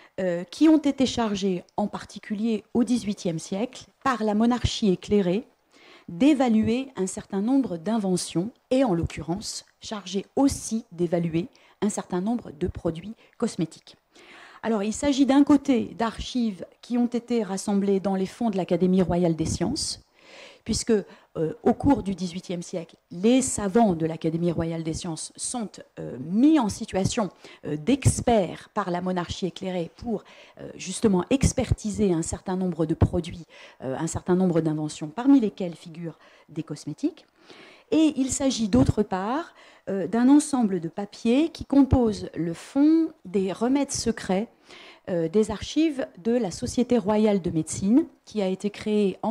qui ont été chargées, en particulier au XVIIIe siècle, par la monarchie éclairée, d'évaluer un certain nombre d'inventions et, en l'occurrence, chargées aussi d'évaluer un certain nombre de produits cosmétiques. Alors, il s'agit d'un côté d'archives qui ont été rassemblées dans les fonds de l'Académie royale des sciences, puisque au cours du XVIIIe siècle, les savants de l'Académie royale des sciences sont mis en situation d'experts par la monarchie éclairée pour justement expertiser un certain nombre de produits, un certain nombre d'inventions, parmi lesquelles figurent des cosmétiques. Et il s'agit d'autre part d'un ensemble de papiers qui composent le fond des remèdes secrets des archives de la Société royale de médecine, qui a été créée en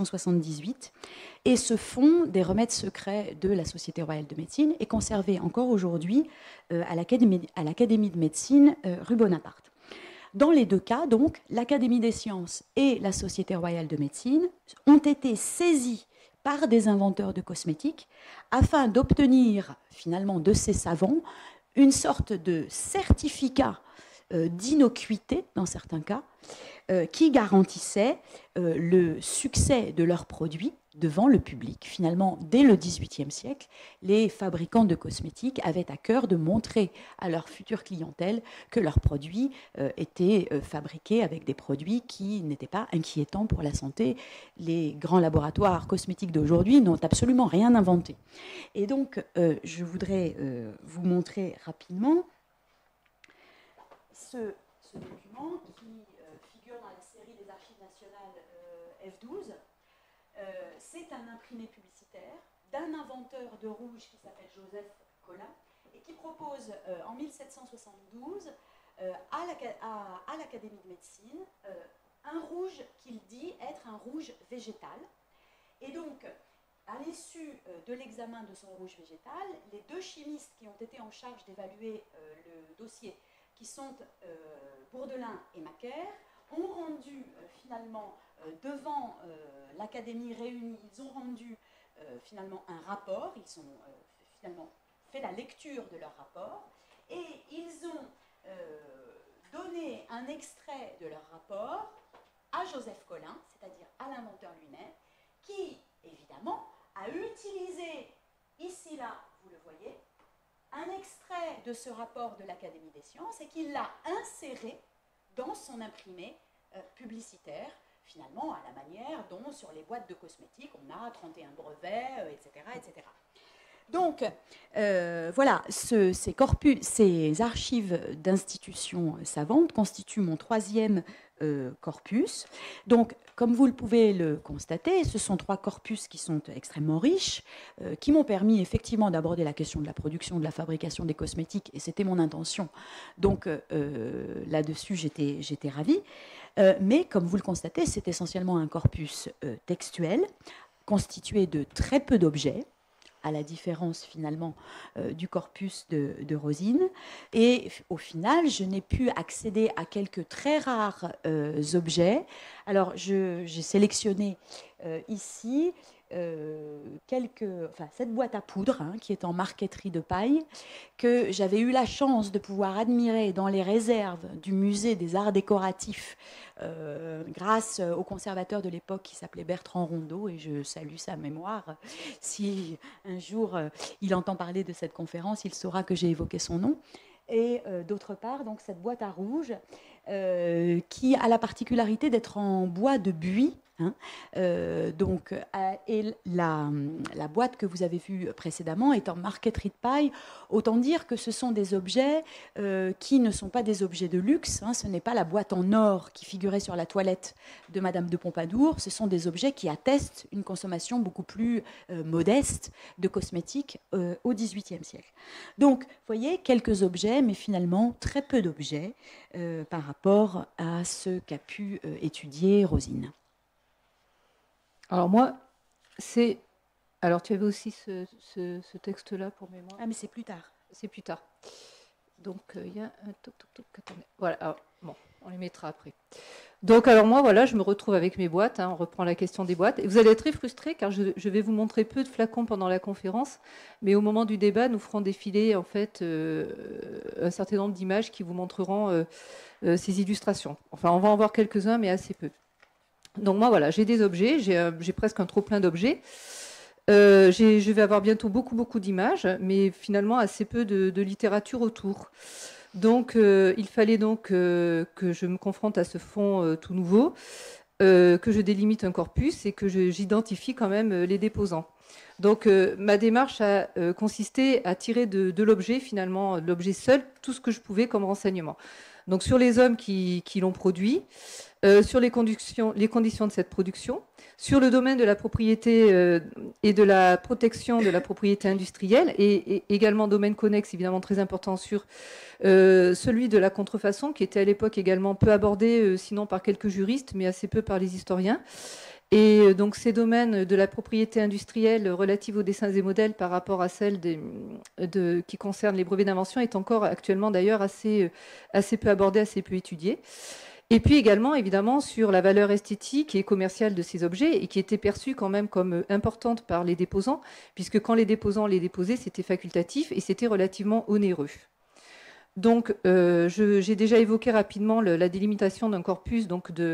1778. Et ce fonds des remèdes secrets de la Société royale de médecine est conservé encore aujourd'hui à l'Académie de médecine rue Bonaparte. Dans les deux cas, donc, l'Académie des sciences et la Société royale de médecine ont été saisis par des inventeurs de cosmétiques afin d'obtenir finalement de ces savants une sorte de certificat d'innocuité, dans certains cas, qui garantissait le succès de leurs produits devant le public. Finalement, dès le XVIIIe siècle, les fabricants de cosmétiques avaient à cœur de montrer à leur future clientèle que leurs produits étaient fabriqués avec des produits qui n'étaient pas inquiétants pour la santé. Les grands laboratoires cosmétiques d'aujourd'hui n'ont absolument rien inventé. Et donc, je voudrais vous montrer rapidement ce document qui figure dans la série des archives nationales F12. C'est un imprimé publicitaire d'un inventeur de rouge qui s'appelle Joseph Collin et qui propose en 1772 à l'Académie de médecine un rouge qu'il dit être un rouge végétal. Et donc, à l'issue de l'examen de son rouge végétal, les deux chimistes qui ont été en charge d'évaluer le dossier, qui sont Bourdelin et Macaire, ont rendu finalement devant l'Académie réunie, ils ont rendu finalement un rapport, ils ont finalement fait la lecture de leur rapport et ils ont donné un extrait de leur rapport à Joseph Collin, c'est-à-dire à l'inventeur lui-même, qui évidemment a utilisé, ici là, vous le voyez, un extrait de ce rapport de l'Académie des sciences et qu'il l'a inséré dans son imprimé publicitaire, finalement à la manière dont sur les boîtes de cosmétiques on a 31 brevets, etc., etc. Donc, voilà, ces archives d'institutions savantes constituent mon troisième corpus. Donc, comme vous le pouvez le constater, ce sont trois corpus qui sont extrêmement riches, qui m'ont permis effectivement d'aborder la question de la production, de la fabrication des cosmétiques, et c'était mon intention. Donc, là-dessus, j'étais ravie. Mais, comme vous le constatez, c'est essentiellement un corpus textuel, constitué de très peu d'objets, à la différence finalement du corpus de Rosine. Et au final, je n'ai pu accéder à quelques très rares objets. Alors, j'ai sélectionné ici cette boîte à poudre qui est en marqueterie de paille, que j'avais eu la chance de pouvoir admirer dans les réserves du musée des arts décoratifs grâce au conservateur de l'époque qui s'appelait Bertrand Rondeau, et je salue sa mémoire. Si un jour il entend parler de cette conférence, il saura que j'ai évoqué son nom. Et d'autre part, donc, cette boîte à rouge qui a la particularité d'être en bois de buis. Et la boîte que vous avez vue précédemment est en marqueterie de paille. Autant dire que ce sont des objets qui ne sont pas des objets de luxe. Ce n'est pas la boîte en or qui figurait sur la toilette de Madame de Pompadour. Ce sont des objets qui attestent une consommation beaucoup plus modeste de cosmétiques au XVIIIe siècle. Donc, vous voyez, quelques objets, mais finalement très peu d'objets par rapport à ce qu'a pu étudier Rosine. Alors moi, c'est Alors, tu avais aussi ce texte-là pour mémoire. Ah, mais c'est plus tard. C'est plus tard. Donc, il y a un toc. Attendez. Voilà. Alors, bon, on les mettra après. Donc, alors moi, voilà, je me retrouve avec mes boîtes. On reprend la question des boîtes. Et vous allez être très frustrés car je vais vous montrer peu de flacons pendant la conférence. Mais au moment du débat, nous ferons défiler en fait un certain nombre d'images qui vous montreront ces illustrations. Enfin, on va en voir quelques-uns, mais assez peu. Donc moi, voilà, j'ai des objets. J'ai presque un trop plein d'objets. Je vais avoir bientôt beaucoup d'images, mais finalement assez peu de littérature autour. Donc, il fallait donc que je me confronte à ce fond tout nouveau, que je délimite un corpus et que j'identifie quand même les déposants. Donc, ma démarche a consisté à tirer de l'objet, finalement, de l'objet seul, tout ce que je pouvais comme renseignement. Donc, sur les hommes qui l'ont produit, sur les conditions de cette production, sur le domaine de la propriété et de la protection de la propriété industrielle, et également domaine connexe, évidemment très important, sur celui de la contrefaçon, qui était à l'époque également peu abordé, sinon par quelques juristes, mais assez peu par les historiens. Et donc ces domaines de la propriété industrielle relative aux dessins et modèles par rapport à celles qui concernent les brevets d'invention est encore actuellement d'ailleurs assez peu abordé, assez peu étudié. Et puis également, évidemment, sur la valeur esthétique et commerciale de ces objets, et qui était perçue quand même comme importante par les déposants, puisque quand les déposants les déposaient, c'était facultatif et c'était relativement onéreux. Donc, j'ai déjà évoqué rapidement la délimitation d'un corpus donc de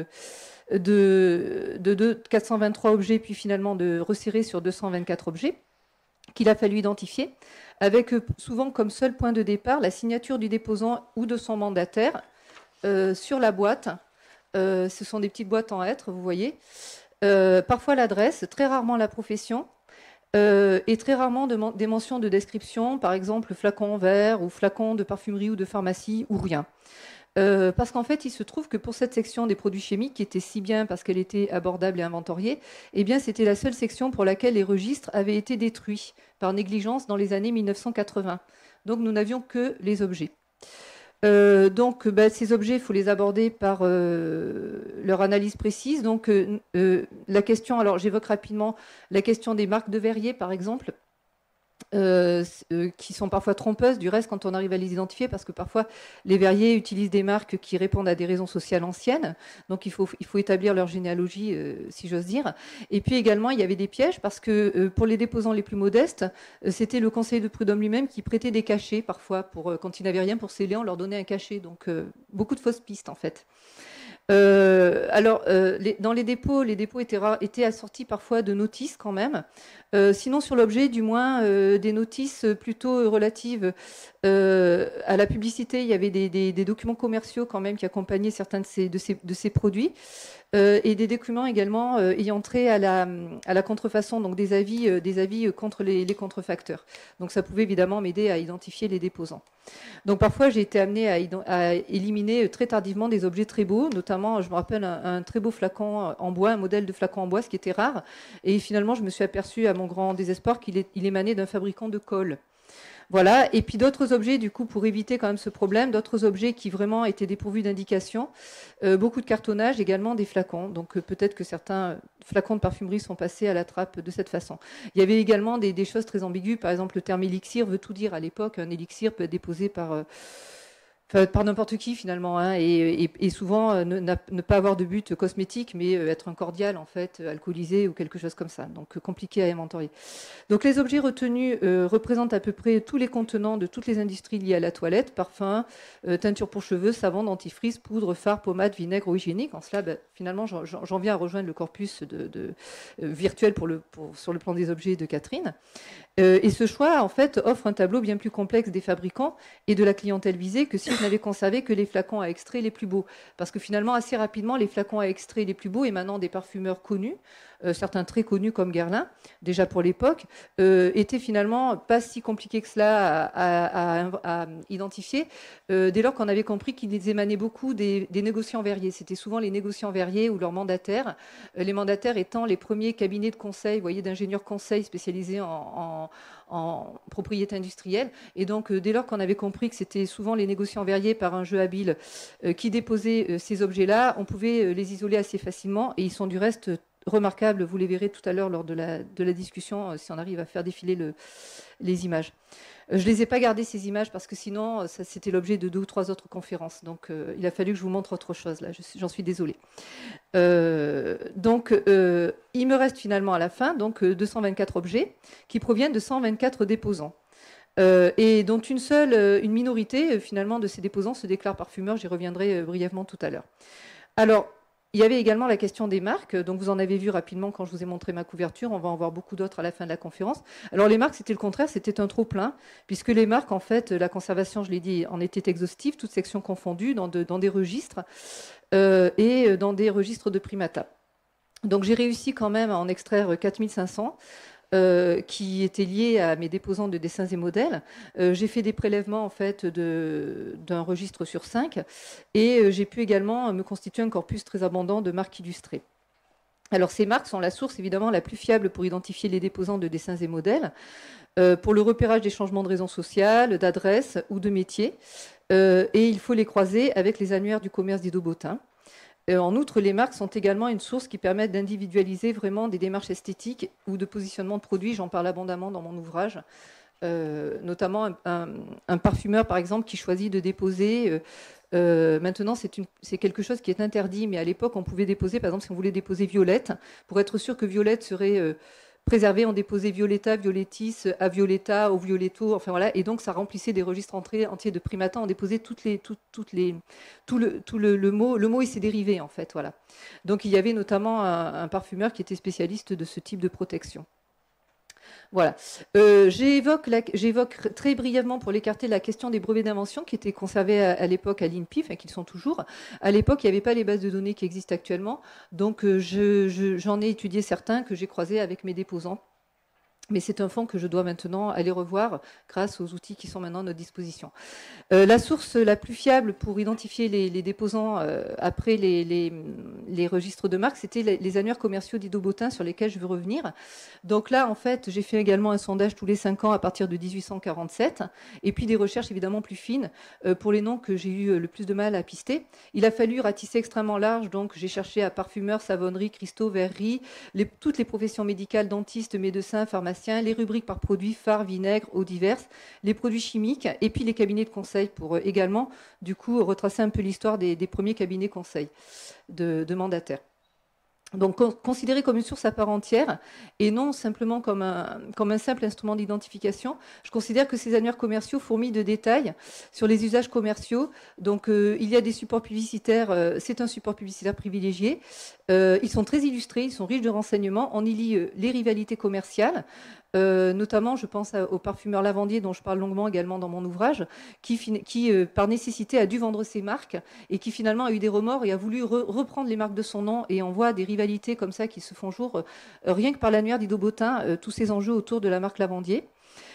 423 objets, puis finalement de resserrer sur 224 objets, qu'il a fallu identifier, avec souvent comme seul point de départ la signature du déposant ou de son mandataire, sur la boîte. Ce sont des petites boîtes en hêtre, vous voyez. Parfois l'adresse, très rarement la profession, et très rarement des mentions de description, par exemple flacon en verre ou flacon de parfumerie ou de pharmacie ou rien. Parce qu'en fait, il se trouve que pour cette section des produits chimiques, qui était si bien parce qu'elle était abordable et inventoriée, eh bien, c'était la seule section pour laquelle les registres avaient été détruits par négligence dans les années 1980. Donc, nous n'avions que les objets. Donc, ces objets, il faut les aborder par leur analyse précise. Donc, la question, alors j'évoque rapidement la question des marques de verrier, par exemple, qui sont parfois trompeuses, du reste, quand on arrive à les identifier, parce que parfois, les verriers utilisent des marques qui répondent à des raisons sociales anciennes. Donc, il faut établir leur généalogie, si j'ose dire. Et puis également, il y avait des pièges, parce que pour les déposants les plus modestes, c'était le conseil de prud'homme lui-même qui prêtait des cachets, parfois, quand ils n'avaient rien pour sceller, on leur donnait un cachet. Donc, beaucoup de fausses pistes, en fait. Dans les dépôts étaient assortis parfois de notices quand même. Sinon, sur l'objet, du moins, des notices plutôt relatives à la publicité. Il y avait des documents commerciaux quand même qui accompagnaient certains de ces produits. Et des documents également ayant trait à la contrefaçon, donc des avis contre les contrefacteurs. Donc ça pouvait évidemment m'aider à identifier les déposants. Donc parfois j'ai été amenée à éliminer très tardivement des objets très beaux, notamment je me rappelle un très beau flacon en bois, un modèle de flacon en bois, ce qui était rare. Et finalement je me suis aperçue à mon grand désespoir qu'il émanait d'un fabricant de colle. Voilà, et puis d'autres objets, du coup, pour éviter quand même ce problème, d'autres objets qui vraiment étaient dépourvus d'indications, beaucoup de cartonnage, également des flacons. Donc peut-être que certains flacons de parfumerie sont passés à la trappe de cette façon. Il y avait également des choses très ambiguës, par exemple le terme élixir veut tout dire à l'époque. Un élixir peut être déposé par n'importe qui finalement, hein, et souvent ne pas avoir de but cosmétique, mais être un cordial en fait, alcoolisé ou quelque chose comme ça. Donc compliqué à inventorier. Donc les objets retenus représentent à peu près tous les contenants de toutes les industries liées à la toilette, parfum, teinture pour cheveux, savon, dentifrice, poudre, fard, pommade, vinaigre ou hygiénique. En cela, finalement, j'en viens à rejoindre le corpus virtuel sur le plan des objets de Catherine. Et ce choix, en fait, offre un tableau bien plus complexe des fabricants et de la clientèle visée que si je n'avais conservé que les flacons à extrait les plus beaux. Parce que finalement, assez rapidement, les flacons à extrait les plus beaux émanant des parfumeurs connus, certains très connus comme Guerlain, déjà pour l'époque, étaient finalement pas si compliqués que cela à identifier, dès lors qu'on avait compris qu'ils émanaient beaucoup des négociants verriers. C'était souvent les négociants verriers ou leurs mandataires, les mandataires étant les premiers cabinets de conseil, vous voyez, d'ingénieurs conseils spécialisés en propriété industrielle. Et donc, dès lors qu'on avait compris que c'était souvent les négociants verriers, par un jeu habile, qui déposaient ces objets-là, on pouvait les isoler assez facilement. Et ils sont du reste remarquables, vous les verrez tout à l'heure lors de la discussion, si on arrive à faire défiler les images. Je ne les ai pas gardées, ces images, parce que sinon, c'était l'objet de 2 ou 3 autres conférences. Donc, il a fallu que je vous montre autre chose, là. J'en suis désolée. Donc, il me reste finalement à la fin 224 objets qui proviennent de 124 déposants. Et dont une minorité, finalement, de ces déposants se déclarent parfumeurs. J'y reviendrai brièvement tout à l'heure. Alors, il y avait également la question des marques, donc vous en avez vu rapidement quand je vous ai montré ma couverture, on va en voir beaucoup d'autres à la fin de la conférence. Alors les marques, c'était le contraire, c'était un trop-plein, puisque les marques, en fait, la conservation, je l'ai dit, en était exhaustive, toutes sections confondues, dans des registres, et dans des registres de primata. Donc j'ai réussi quand même à en extraire 4500, qui étaient liés à mes déposants de dessins et modèles. J'ai fait des prélèvements en fait d'un registre sur 5 et j'ai pu également me constituer un corpus très abondant de marques illustrées. Alors ces marques sont la source évidemment la plus fiable pour identifier les déposants de dessins et modèles, pour le repérage des changements de raison sociale, d'adresse ou de métier, et il faut les croiser avec les annuaires du commerce d'Idobottin. En outre, les marques sont également une source qui permet d'individualiser vraiment des démarches esthétiques ou de positionnement de produits. J'en parle abondamment dans mon ouvrage. Notamment un parfumeur, par exemple, qui choisit de déposer... maintenant, c'est quelque chose qui est interdit, mais à l'époque, on pouvait déposer, par exemple, si on voulait déposer Violette, pour être sûr que Violette serait... préservé, on déposait Violetta, Violettis, A Violetta, au Violetto, enfin voilà, et donc ça remplissait des registres entiers de primata, on déposait le mot et ses dérivés en fait, voilà. Donc il y avait notamment un parfumeur qui était spécialiste de ce type de protection. Voilà. J'évoque très brièvement, pour l'écarter, la question des brevets d'invention qui étaient conservés à l'époque à l'INPI, enfin qu'ils sont toujours. À l'époque, il n'y avait pas les bases de données qui existent actuellement, donc j'en ai étudié certains que j'ai croisés avec mes déposants. Mais c'est un fonds que je dois maintenant aller revoir grâce aux outils qui sont maintenant à notre disposition. La source la plus fiable pour identifier les déposants après les registres de marque, c'était les annuaires commerciaux d'Idobottin sur lesquels je veux revenir. Donc là, en fait, j'ai fait également un sondage tous les 5 ans à partir de 1847, et puis des recherches évidemment plus fines pour les noms que j'ai eu le plus de mal à pister. Il a fallu ratisser extrêmement large, donc j'ai cherché à parfumeurs, savonnerie, cristaux, verrerie, toutes les professions médicales, dentistes, médecins, pharmaciens, les rubriques par produits, phares, vinaigres, eaux diverses, les produits chimiques, et puis les cabinets de conseil pour également, du coup, retracer un peu l'histoire des premiers cabinets conseils de mandataires. Donc, considéré comme une source à part entière et non simplement comme un simple instrument d'identification, je considère que ces annuaires commerciaux fourmillent de détails sur les usages commerciaux. Donc, il y a des supports publicitaires, c'est un support publicitaire privilégié. Ils sont très illustrés, ils sont riches de renseignements. On y lit les rivalités commerciales. Notamment, je pense au parfumeur Lavandier, dont je parle longuement également dans mon ouvrage, qui par nécessité, a dû vendre ses marques et qui finalement a eu des remords et a voulu reprendre les marques de son nom. Et on voit des rivalités comme ça qui se font jour, rien que par l'annuaire d'Idobottin, tous ces enjeux autour de la marque Lavandier.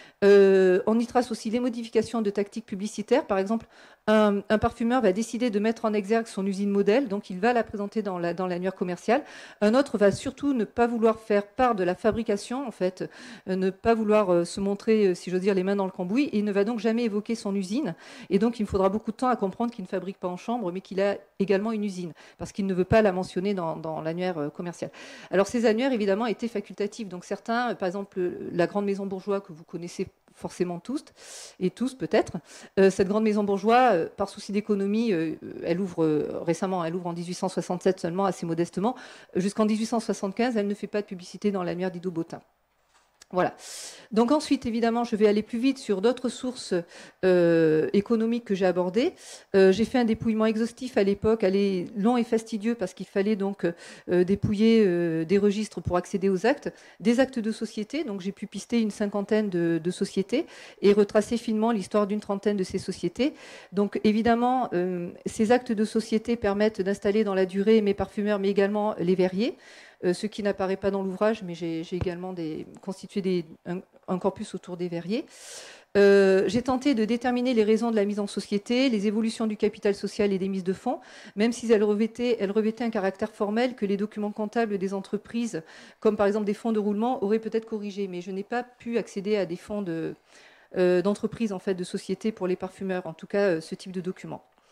On y trace aussi les modifications de tactiques publicitaires. Par exemple, un parfumeur va décider de mettre en exergue son usine modèle, donc il va la présenter dans l'annuaire commercial. Un autre va surtout ne pas vouloir faire part de la fabrication, en fait, ne pas vouloir se montrer, si j'ose dire, les mains dans le cambouis, et ne va donc jamais évoquer son usine. Et donc, il me faudra beaucoup de temps à comprendre qu'il ne fabrique pas en chambre, mais qu'il a également une usine, parce qu'il ne veut pas la mentionner dans l'annuaire commercial. Alors, ces annuaires, évidemment, étaient facultatifs. Donc, certains, par exemple, la grande maison bourgeoise que vous connaissez forcément tous, et tous peut-être. Cette grande maison bourgeoise, par souci d'économie, elle ouvre récemment, elle ouvre en 1867 seulement, assez modestement. Jusqu'en 1875, elle ne fait pas de publicité dans l'annuaire d'Idobottin. Voilà. Donc ensuite, évidemment, je vais aller plus vite sur d'autres sources économiques que j'ai abordées. J'ai fait un dépouillement exhaustif à l'époque, allé long et fastidieux parce qu'il fallait donc dépouiller des registres pour accéder aux actes, des actes de société. Donc j'ai pu pister une cinquantaine de sociétés et retracer finement l'histoire d'une trentaine de ces sociétés. Donc évidemment, ces actes de société permettent d'installer dans la durée mes parfumeurs, mais également les verriers. Ce qui n'apparaît pas dans l'ouvrage, mais j'ai également constitué un corpus autour des verriers. J'ai tenté de déterminer les raisons de la mise en société, les évolutions du capital social et des mises de fonds, même si elles revêtaient un caractère formel que les documents comptables des entreprises, comme par exemple des fonds de roulement, auraient peut-être corrigé. Mais je n'ai pas pu accéder à des fonds d'entreprise, en fait, de société pour les parfumeurs, en tout cas ce type de documents.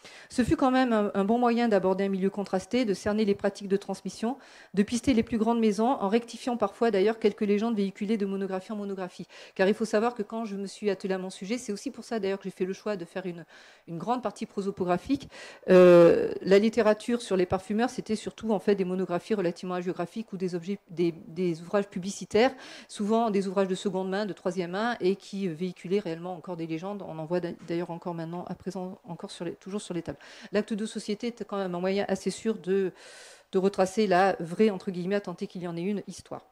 Ce fut quand même un bon moyen d'aborder un milieu contrasté, de cerner les pratiques de transmission, de pister les plus grandes maisons, en rectifiant parfois d'ailleurs quelques légendes véhiculées de monographie en monographie. Car il faut savoir que quand je me suis attelée à mon sujet, c'est aussi pour ça d'ailleurs que j'ai fait le choix de faire une grande partie prosopographique. La littérature sur les parfumeurs, c'était surtout en fait des monographies relativement hagiographiques ou des ouvrages publicitaires, souvent des ouvrages de seconde main, de troisième main, et qui véhiculaient réellement encore des légendes. On en voit d'ailleurs encore maintenant, à présent, encore toujours sur les tables. L'acte de société est quand même un moyen assez sûr de retracer la vraie, entre guillemets, à tenter qu'il y en ait une, histoire.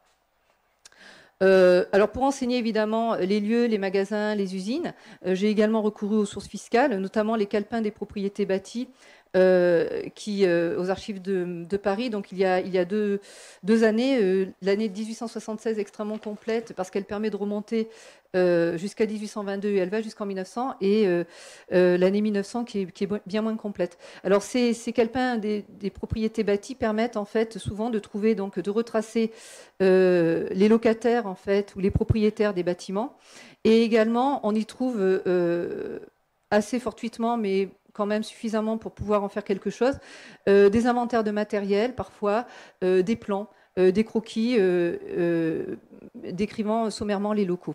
Alors pour enseigner évidemment les lieux, les magasins, les usines, j'ai également recouru aux sources fiscales, notamment les calepins des propriétés bâties aux archives de Paris. Donc il y a deux années, l'année 1876 extrêmement complète parce qu'elle permet de remonter jusqu'à 1822 et elle va jusqu'en 1900, et l'année 1900 qui est bien moins complète. Alors ces calepins des propriétés bâties permettent en fait souvent de trouver, donc de retracer les locataires en fait ou les propriétaires des bâtiments, et également on y trouve assez fortuitement, mais quand même suffisamment pour pouvoir en faire quelque chose, des inventaires de matériel parfois, des plans, des croquis décrivant sommairement les locaux.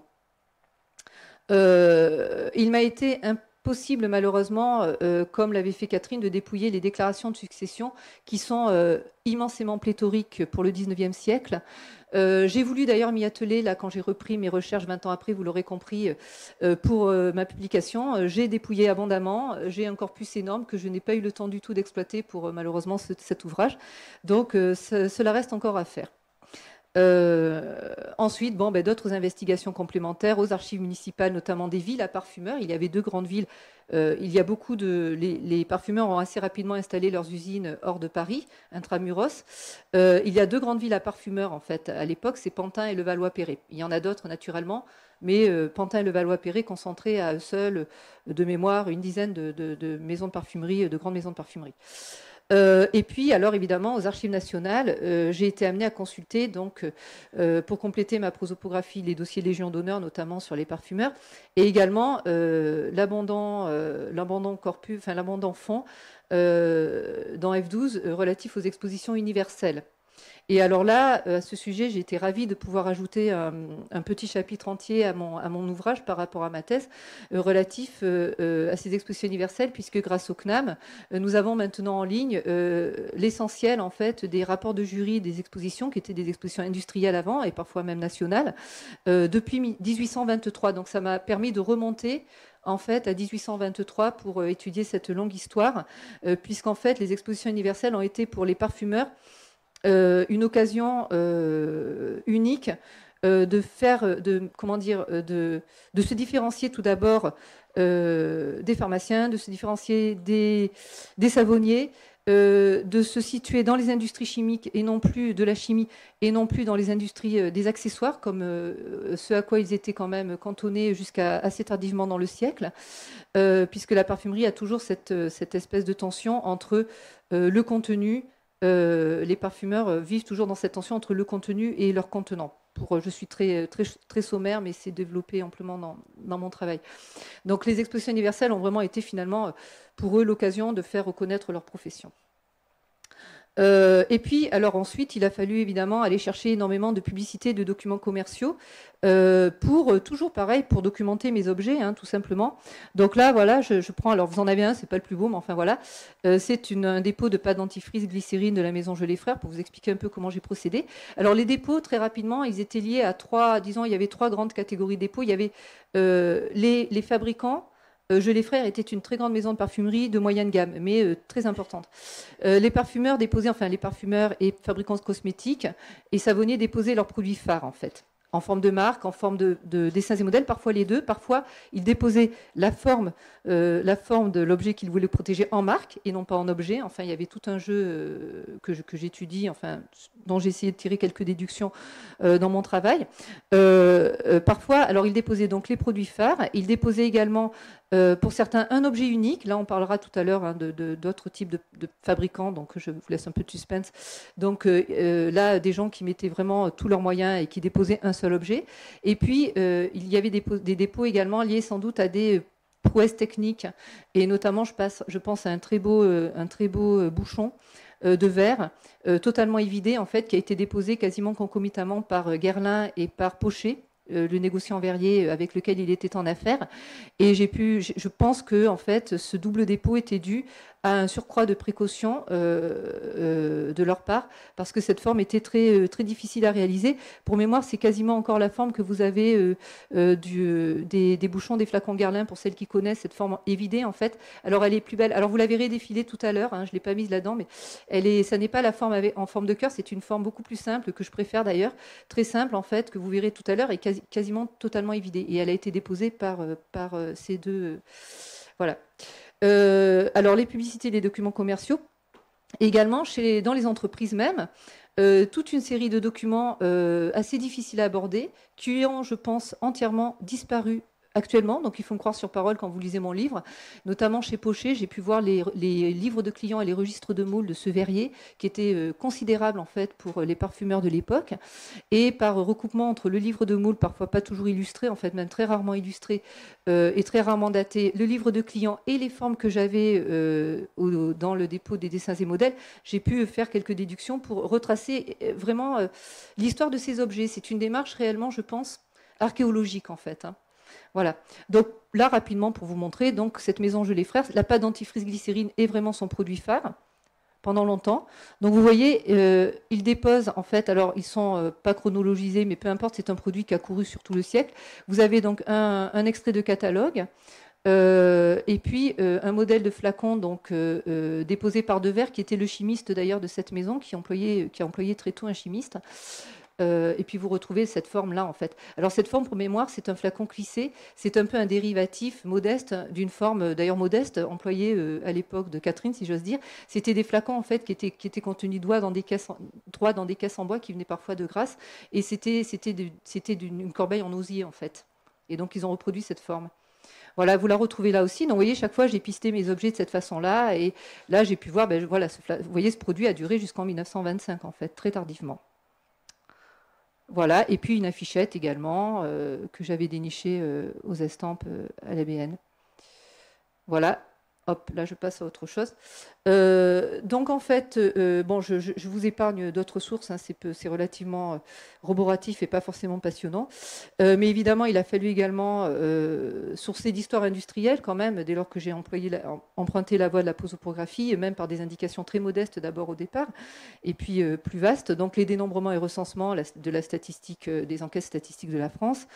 Il m'a été impossible malheureusement, comme l'avait fait Catherine, de dépouiller les déclarations de succession qui sont immensément pléthoriques pour le 19e siècle. J'ai voulu d'ailleurs m'y atteler là quand j'ai repris mes recherches 20 ans après, vous l'aurez compris, pour ma publication. J'ai dépouillé abondamment, j'ai un corpus énorme que je n'ai pas eu le temps du tout d'exploiter pour malheureusement cet ouvrage. Donc cela reste encore à faire. Ensuite, d'autres investigations complémentaires aux archives municipales, notamment des villes à parfumeurs. Il y avait deux grandes villes. Il y a beaucoup les parfumeurs ont assez rapidement installé leurs usines hors de Paris, intramuros. Il y a deux grandes villes à parfumeurs en fait à l'époque, c'est Pantin et Levallois-Perret. Il y en a d'autres naturellement, mais Pantin et Levallois-Perret concentrés à eux seuls, de mémoire, une dizaine de maisons de parfumerie, de grandes maisons de parfumerie. Et puis, alors évidemment, aux Archives nationales, j'ai été amenée à consulter, donc, pour compléter ma prosopographie, les dossiers Légion d'honneur, notamment sur les parfumeurs, et également l'abondant corpus, enfin l'abondant fonds dans F12 relatif aux expositions universelles. Et alors là, à ce sujet, j'ai été ravie de pouvoir ajouter un petit chapitre entier à mon ouvrage par rapport à ma thèse relatif à ces expositions universelles, puisque grâce au CNAM, nous avons maintenant en ligne l'essentiel en fait des rapports de jury des expositions, qui étaient des expositions industrielles avant et parfois même nationales, depuis 1823. Donc ça m'a permis de remonter en fait à 1823 pour étudier cette longue histoire, puisqu'en fait les expositions universelles ont été pour les parfumeurs une occasion unique de se différencier tout d'abord des pharmaciens, de se différencier des savonniers, de se situer dans les industries chimiques et non plus de la chimie, et non plus dans les industries des accessoires, comme ce à quoi ils étaient quand même cantonnés jusqu'à assez tardivement dans le siècle, puisque la parfumerie a toujours cette espèce de tension entre le contenu. Les parfumeurs vivent toujours dans cette tension entre le contenu et leur contenant. Je suis très sommaire, mais c'est développé amplement dans mon travail. Donc les expositions universelles ont vraiment été finalement pour eux l'occasion de faire reconnaître leur profession. Et puis, alors ensuite, il a fallu évidemment aller chercher énormément de publicités, de documents commerciaux pour, toujours pareil, pour documenter mes objets, hein, tout simplement. Donc là, voilà, je prends, alors vous en avez un, c'est pas le plus beau, mais enfin voilà, c'est un dépôt de pâte dentifrice glycérine de la maison Gelée Frères, pour vous expliquer un peu comment j'ai procédé. Alors les dépôts, très rapidement, ils étaient liés à il y avait trois grandes catégories de dépôts. Il y avait les fabricants. Gelée Frères était une très grande maison de parfumerie de moyenne gamme, mais très importante. Les parfumeurs déposaient, enfin les parfumeurs et fabricants de cosmétiques et savonniers déposaient leurs produits phares en fait, en forme de marque, en forme de dessins et modèles, parfois les deux. Parfois, ils déposaient la forme de l'objet qu'ils voulaient protéger en marque et non pas en objet. Enfin, il y avait tout un jeu que j'étudie, enfin, dont j'ai essayé de tirer quelques déductions dans mon travail. Parfois, alors ils déposaient donc les produits phares. Ils déposaient également, pour certains, un objet unique. Là, on parlera tout à l'heure hein, d'autres types de fabricants, donc je vous laisse un peu de suspense. Donc là, des gens qui mettaient vraiment tous leurs moyens et qui déposaient un seul objet. Et puis, il y avait des dépôts également liés sans doute à des prouesse technique, et notamment je pense à un très beau bouchon de verre totalement évidé, en fait, qui a été déposé quasiment concomitamment par Guerlain et par Pochet, le négociant verrier avec lequel il était en affaires. Et je pense que en fait, ce double dépôt était dû à un surcroît de précaution de leur part, parce que cette forme était très difficile à réaliser. Pour mémoire, c'est quasiment encore la forme que vous avez des bouchons des flacons Guerlain, pour celles qui connaissent cette forme évidée, en fait. Alors, elle est plus belle. Alors, vous la verrez défiler tout à l'heure, hein, je ne l'ai pas mise là-dedans, mais ça n'est pas la forme en forme de cœur, c'est une forme beaucoup plus simple, que je préfère d'ailleurs, très simple, en fait, que vous verrez tout à l'heure, et quasiment totalement évidée. Et elle a été déposée par ces deux... voilà. Alors, les publicités, les documents commerciaux, également dans les entreprises même, toute une série de documents assez difficiles à aborder, qui ont, je pense, entièrement disparu actuellement. Donc, il faut me croire sur parole quand vous lisez mon livre. Notamment chez Pochet, j'ai pu voir les livres de clients et les registres de moules de ce verrier, qui étaient considérables, en fait, pour les parfumeurs de l'époque. Et par recoupement entre le livre de moules, parfois pas toujours illustré, en fait, même très rarement illustré, et très rarement daté, le livre de clients et les formes que j'avais dans le dépôt des dessins et modèles, j'ai pu faire quelques déductions pour retracer vraiment l'histoire de ces objets. C'est une démarche réellement, je pense, archéologique, en fait, hein. Voilà. Donc là, rapidement, pour vous montrer, donc cette maison Gelée Frères, la pâte dentifrice glycérine est vraiment son produit phare pendant longtemps. Donc vous voyez, ils déposent, en fait, alors ils ne sont pas chronologisés, mais peu importe, c'est un produit qui a couru sur tout le siècle. Vous avez donc un extrait de catalogue, et puis un modèle de flacon donc, déposé par Devers, qui était le chimiste d'ailleurs de cette maison, qui a employé très tôt un chimiste. Et puis vous retrouvez cette forme-là, en fait. Alors cette forme, pour mémoire, c'est un flacon clissé. C'est un peu un dérivatif modeste d'une forme, d'ailleurs modeste, employée à l'époque de Catherine, si j'ose dire. C'était des flacons, en fait, qui étaient contenus droit dans des caisses en bois qui venaient parfois de Grasse. Et c'était d'une corbeille en osier, en fait. Et donc ils ont reproduit cette forme. Voilà, vous la retrouvez là aussi. Donc, vous voyez, chaque fois, j'ai pisté mes objets de cette façon-là. Et là, j'ai pu voir, voilà, vous voyez, ce produit a duré jusqu'en 1925, en fait, très tardivement. Voilà, et puis une affichette également que j'avais dénichée aux estampes à l'ABN. Voilà, hop, là je passe à autre chose. Donc en fait, bon, je vous épargne d'autres sources, hein, c'est relativement roboratif et pas forcément passionnant. Mais évidemment, il a fallu également sourcer d'histoire industrielle quand même, dès lors que j'ai emprunté la voie de la posoprographie, même par des indications très modestes d'abord au départ, et puis plus vastes. Donc les dénombrements et recensements de la statistique, des enquêtes statistiques de la France.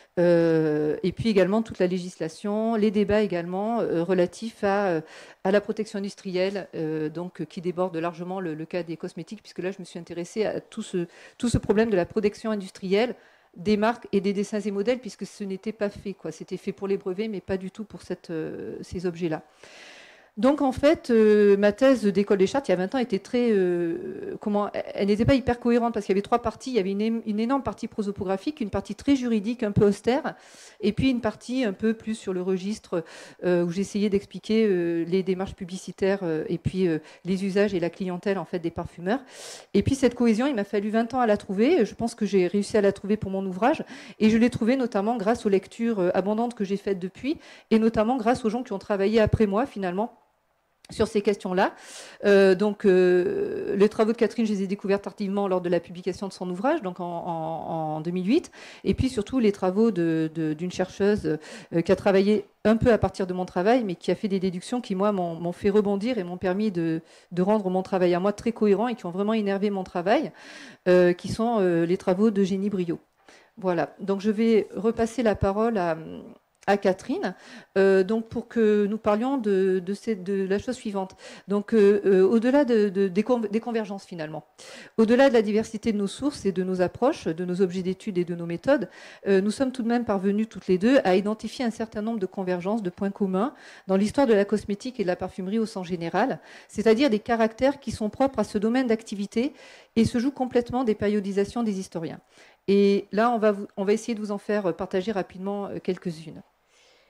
Et puis également toute la législation, les débats également relatifs à la protection industrielle, donc qui déborde largement le cas des cosmétiques, puisque là je me suis intéressée à tout ce problème de la protection industrielle des marques et des dessins et modèles, puisque ce n'était pas fait, quoi. C'était fait pour les brevets, mais pas du tout pour ces objets-là. Donc, en fait, ma thèse d'école des chartes, il y a 20 ans, était très... elle n'était pas hyper cohérente, parce qu'il y avait 3 parties. Il y avait une énorme partie prosopographique, une partie très juridique, un peu austère, et puis une partie un peu plus sur le registre, où j'essayais d'expliquer les démarches publicitaires, et puis les usages et la clientèle, en fait, des parfumeurs. Et puis, cette cohésion, il m'a fallu 20 ans à la trouver. Je pense que j'ai réussi à la trouver pour mon ouvrage, et je l'ai trouvée notamment grâce aux lectures abondantes que j'ai faites depuis, et notamment grâce aux gens qui ont travaillé après moi, finalement, sur ces questions-là. Donc, les travaux de Catherine, je les ai découverts tardivement lors de la publication de son ouvrage, donc en 2008. Et puis, surtout, les travaux d'une chercheuse qui a travaillé un peu à partir de mon travail, mais qui a fait des déductions qui, moi, m'ont fait rebondir et m'ont permis de rendre mon travail à moi très cohérent et qui ont vraiment énervé mon travail, qui sont les travaux d'Eugénie Briot. Voilà. Donc, je vais repasser la parole à Catherine, donc pour que nous parlions de la chose suivante. Donc, au-delà des convergences, finalement, au-delà de la diversité de nos sources et de nos approches, de nos objets d'études et de nos méthodes, nous sommes tout de même parvenus toutes les deux à identifier un certain nombre de convergences, de points communs dans l'histoire de la cosmétique et de la parfumerie au sens général, c'est-à-dire des caractères qui sont propres à ce domaine d'activité et se jouent complètement des périodisations des historiens. Et là, on va essayer de vous en faire partager rapidement quelques-unes.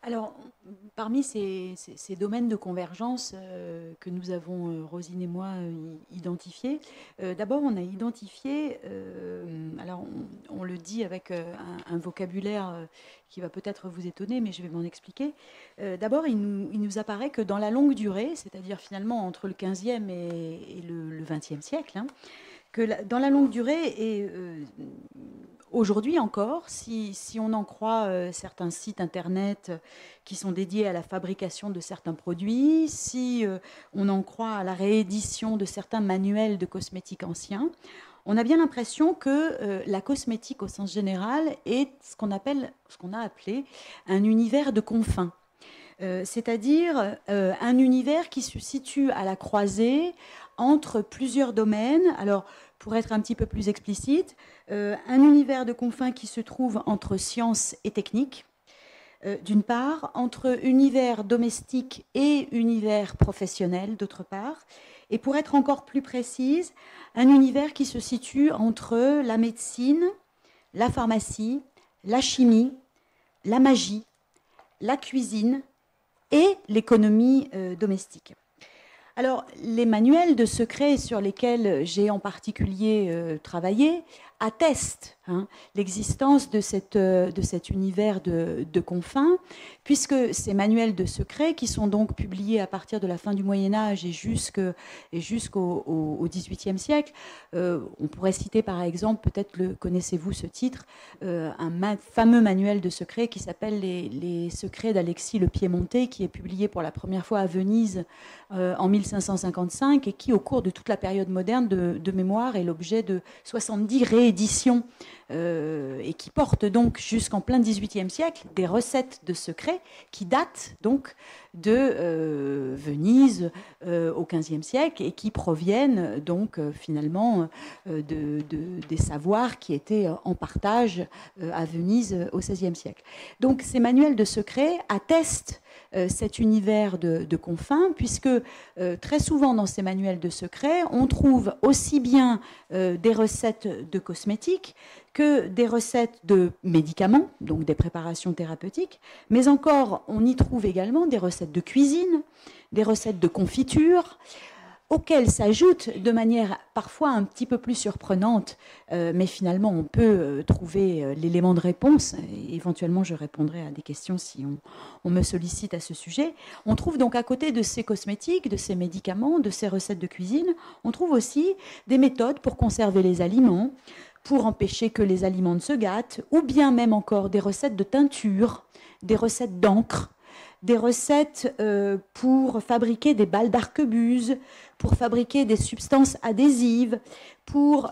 Alors, parmi ces domaines de convergence que nous avons, Rosine et moi, identifiés, d'abord on a identifié, alors on le dit avec un vocabulaire qui va peut-être vous étonner, mais je vais m'en expliquer. D'abord, il nous apparaît que dans la longue durée, c'est-à-dire finalement entre le 15e et le 20e siècle, hein, que dans la longue durée, et aujourd'hui encore, si on en croit certains sites internet qui sont dédiés à la fabrication de certains produits, si on en croit à la réédition de certains manuels de cosmétiques anciens, on a bien l'impression que la cosmétique au sens général est ce qu'on a appelé un univers de confins. C'est-à-dire un univers qui se situe à la croisée entre plusieurs domaines. Alors, pour être un petit peu plus explicite, un univers de confins qui se trouve entre science et technique, d'une part, entre univers domestique et univers professionnel, d'autre part, et pour être encore plus précise, un univers qui se situe entre la médecine, la pharmacie, la chimie, la magie, la cuisine et l'économie domestique. Alors, les manuels de secret sur lesquels j'ai en particulier travaillé attestent l'existence de cet univers de confins, puisque ces manuels de secret, qui sont donc publiés à partir de la fin du Moyen-Âge et jusqu'au XVIIIe siècle, on pourrait citer par exemple, peut-être connaissez-vous ce titre, un fameux manuel de secret qui s'appelle les secrets d'Alexis le Piémontais, qui est publié pour la première fois à Venise en 1555 et qui, au cours de toute la période moderne de mémoire, est l'objet de 70 rééditions et qui porte donc jusqu'en plein XVIIIe siècle des recettes de secrets qui datent donc de Venise au XVe siècle et qui proviennent donc finalement des savoirs qui étaient en partage à Venise au XVIe siècle. Donc ces manuels de secrets attestent cet univers de confins, puisque très souvent dans ces manuels de secrets, on trouve aussi bien des recettes de cosmétiques que des recettes de médicaments, donc des préparations thérapeutiques, mais encore, on y trouve également des recettes de cuisine, des recettes de confiture, auxquelles s'ajoute de manière parfois un petit peu plus surprenante, mais finalement on peut trouver l'élément de réponse, et éventuellement je répondrai à des questions si on me sollicite à ce sujet. On trouve donc à côté de ces cosmétiques, de ces médicaments, de ces recettes de cuisine, on trouve aussi des méthodes pour conserver les aliments, pour empêcher que les aliments ne se gâtent, ou bien même encore des recettes de teinture, des recettes d'encre, des recettes pour fabriquer des balles d'arquebuse, pour fabriquer des substances adhésives, pour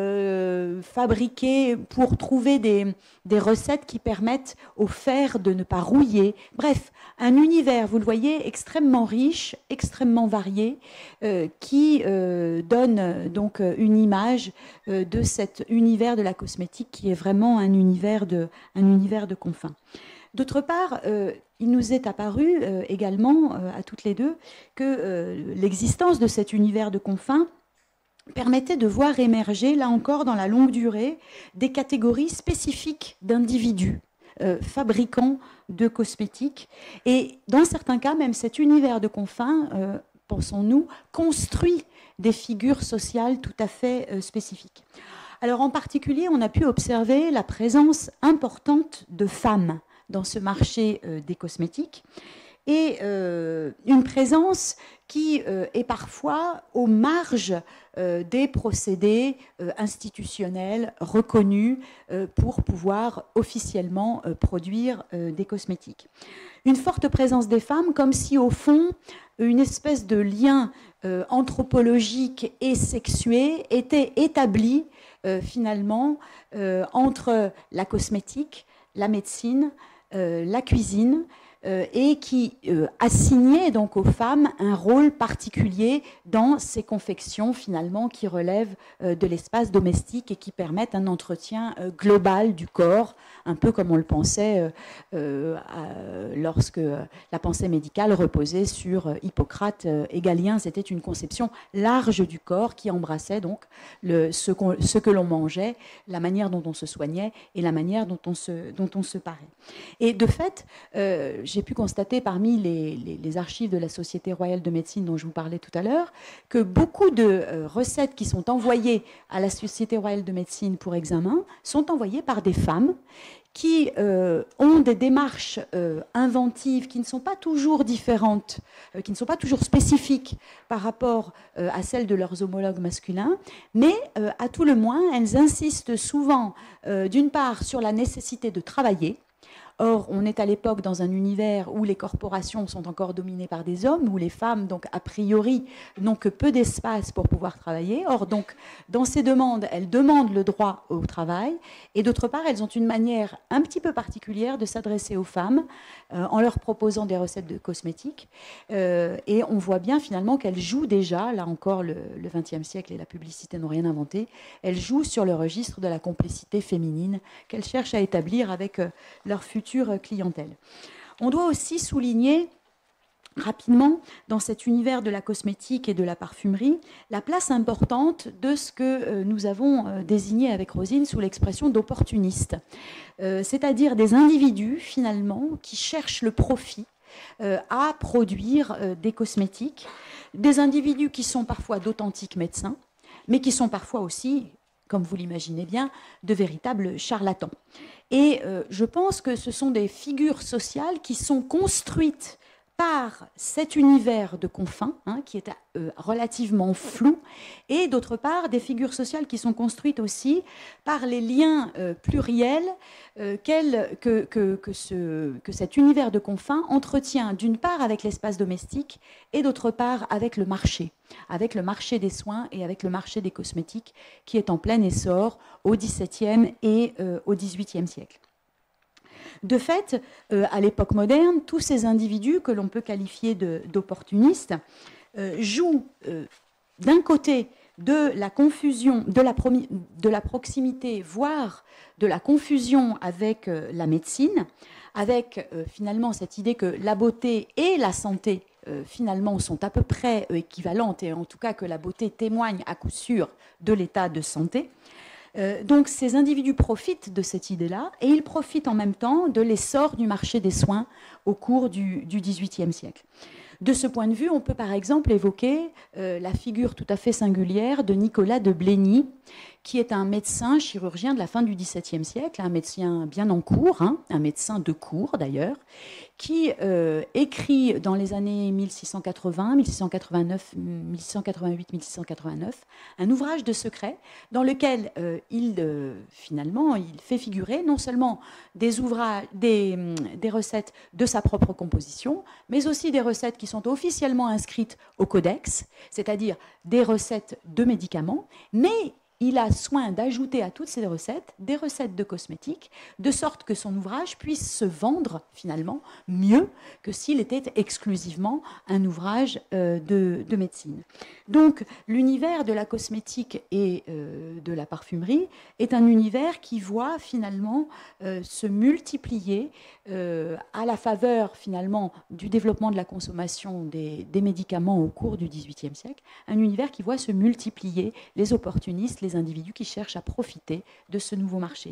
trouver des recettes qui permettent au fer de ne pas rouiller. Bref, un univers, vous le voyez, extrêmement riche, extrêmement varié, qui donne donc une image de cet univers de la cosmétique qui est vraiment un univers de confins. D'autre part, il nous est apparu également, à toutes les deux, que l'existence de cet univers de confins permettait de voir émerger, là encore dans la longue durée, des catégories spécifiques d'individus fabricants de cosmétiques. Et dans certains cas, même cet univers de confins, pensons-nous, construit des figures sociales tout à fait spécifiques. Alors en particulier, on a pu observer la présence importante de femmes dans ce marché des cosmétiques, et une présence qui est parfois aux marges des procédés institutionnels reconnus pour pouvoir officiellement produire des cosmétiques. Une forte présence des femmes, comme si au fond une espèce de lien anthropologique et sexué était établi finalement entre la cosmétique, la médecine, la cuisine, et qui assignait donc aux femmes un rôle particulier dans ces confections finalement qui relèvent de l'espace domestique et qui permettent un entretien global du corps, un peu comme on le pensait lorsque la pensée médicale reposait sur Hippocrate et Galien. C'était une conception large du corps qui embrassait donc ce que l'on mangeait, la manière dont on se soignait et la manière dont on se parait. Et de fait, j'ai pu constater parmi les archives de la Société royale de médecine dont je vous parlais tout à l'heure que beaucoup de recettes qui sont envoyées à la Société royale de médecine pour examen sont envoyées par des femmes qui ont des démarches inventives qui ne sont pas toujours différentes, qui ne sont pas toujours spécifiques par rapport à celles de leurs homologues masculins, mais à tout le moins, elles insistent souvent, d'une part, sur la nécessité de travailler. Or, on est à l'époque dans un univers où les corporations sont encore dominées par des hommes, où les femmes, donc, a priori, n'ont que peu d'espace pour pouvoir travailler. Or, donc, dans ces demandes, elles demandent le droit au travail. Et d'autre part, elles ont une manière un petit peu particulière de s'adresser aux femmes en leur proposant des recettes de cosmétiques. Et on voit bien, finalement, qu'elles jouent déjà, là encore, le XXe siècle et la publicité n'ont rien inventé, elles jouent sur le registre de la complicité féminine qu'elles cherchent à établir avec leur future clientèle. On doit aussi souligner rapidement, dans cet univers de la cosmétique et de la parfumerie, la place importante de ce que nous avons désigné avec Rosine sous l'expression d'opportunistes, c'est-à-dire des individus, finalement, qui cherchent le profit à produire des cosmétiques, des individus qui sont parfois d'authentiques médecins, mais qui sont parfois aussi, comme vous l'imaginez bien, de véritables charlatans. Et je pense que ce sont des figures sociales qui sont construites par cet univers de confins, qui est relativement flou, et d'autre part des figures sociales qui sont construites aussi par les liens pluriels que cet univers de confins entretient d'une part avec l'espace domestique et d'autre part avec le marché des soins et avec le marché des cosmétiques qui est en plein essor au XVIIe et au XVIIIe siècle. De fait, à l'époque moderne, tous ces individus que l'on peut qualifier d'opportunistes jouent d'un côté de la confusion, de la proximité, voire de la confusion avec la médecine, avec finalement cette idée que la beauté et la santé finalement sont à peu près équivalentes, et en tout cas que la beauté témoigne à coup sûr de l'état de santé. Donc ces individus profitent de cette idée-là et ils profitent en même temps de l'essor du marché des soins au cours du XVIIIe siècle. De ce point de vue, on peut par exemple évoquer la figure tout à fait singulière de Nicolas de Blény, qui est un médecin chirurgien de la fin du XVIIe siècle, un médecin bien en cours, un médecin de cour d'ailleurs, qui écrit dans les années 1680, 1689, 1688, 1689 un ouvrage de secret dans lequel finalement il fait figurer non seulement des recettes de sa propre composition, mais aussi des recettes qui sont officiellement inscrites au codex, c'est-à-dire des recettes de médicaments, mais il a soin d'ajouter à toutes ces recettes des recettes de cosmétiques, de sorte que son ouvrage puisse se vendre finalement mieux que s'il était exclusivement un ouvrage de médecine. Donc l'univers de la cosmétique et de la parfumerie est un univers qui voit finalement se multiplier à la faveur finalement du développement de la consommation des médicaments au cours du XVIIIe siècle, un univers qui voit se multiplier les opportunistes, les individus qui cherchent à profiter de ce nouveau marché.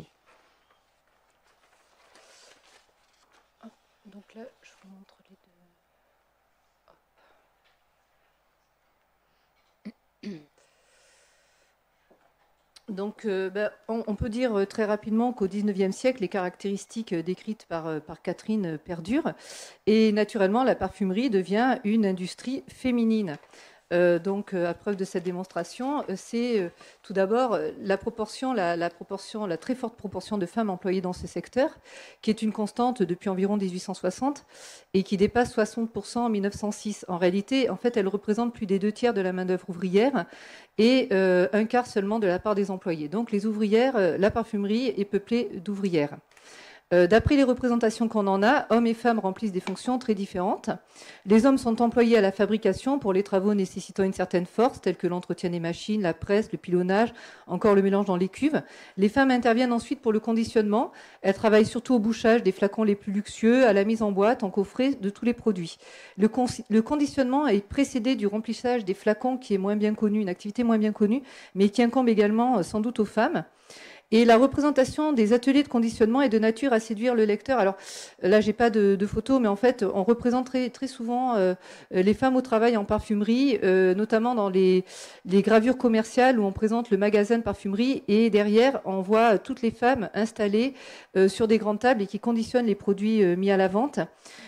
Donc là, je vous montre les deux. Donc, on peut dire très rapidement qu'au XIXe siècle, les caractéristiques décrites par Catherine perdurent. Et naturellement, la parfumerie devient une industrie féminine. Donc, à preuve de cette démonstration, c'est tout d'abord la très forte proportion de femmes employées dans ce secteur, qui est une constante depuis environ 1860 et qui dépasse 60% en 1906. En réalité, en fait, elle représente plus des 2/3 de la main-d'œuvre ouvrière et 1/4 seulement de la part des employés. Donc, les ouvrières, la parfumerie est peuplée d'ouvrières. D'après les représentations qu'on en a, hommes et femmes remplissent des fonctions très différentes. Les hommes sont employés à la fabrication pour les travaux nécessitant une certaine force, tels que l'entretien des machines, la presse, le pilonnage, encore le mélange dans les cuves. Les femmes interviennent ensuite pour le conditionnement. Elles travaillent surtout au bouchage des flacons les plus luxueux, à la mise en boîte, en coffret de tous les produits. Le conditionnement est précédé du remplissage des flacons, qui est moins bien connu, une activité moins bien connue, mais qui incombe également sans doute aux femmes. Et la représentation des ateliers de conditionnement est de nature à séduire le lecteur. Alors là, j'ai pas de photos, mais en fait, on représente très souvent les femmes au travail en parfumerie, notamment dans les gravures commerciales où on présente le magasin de parfumerie et derrière, on voit toutes les femmes installées sur des grandes tables et qui conditionnent les produits mis à la vente.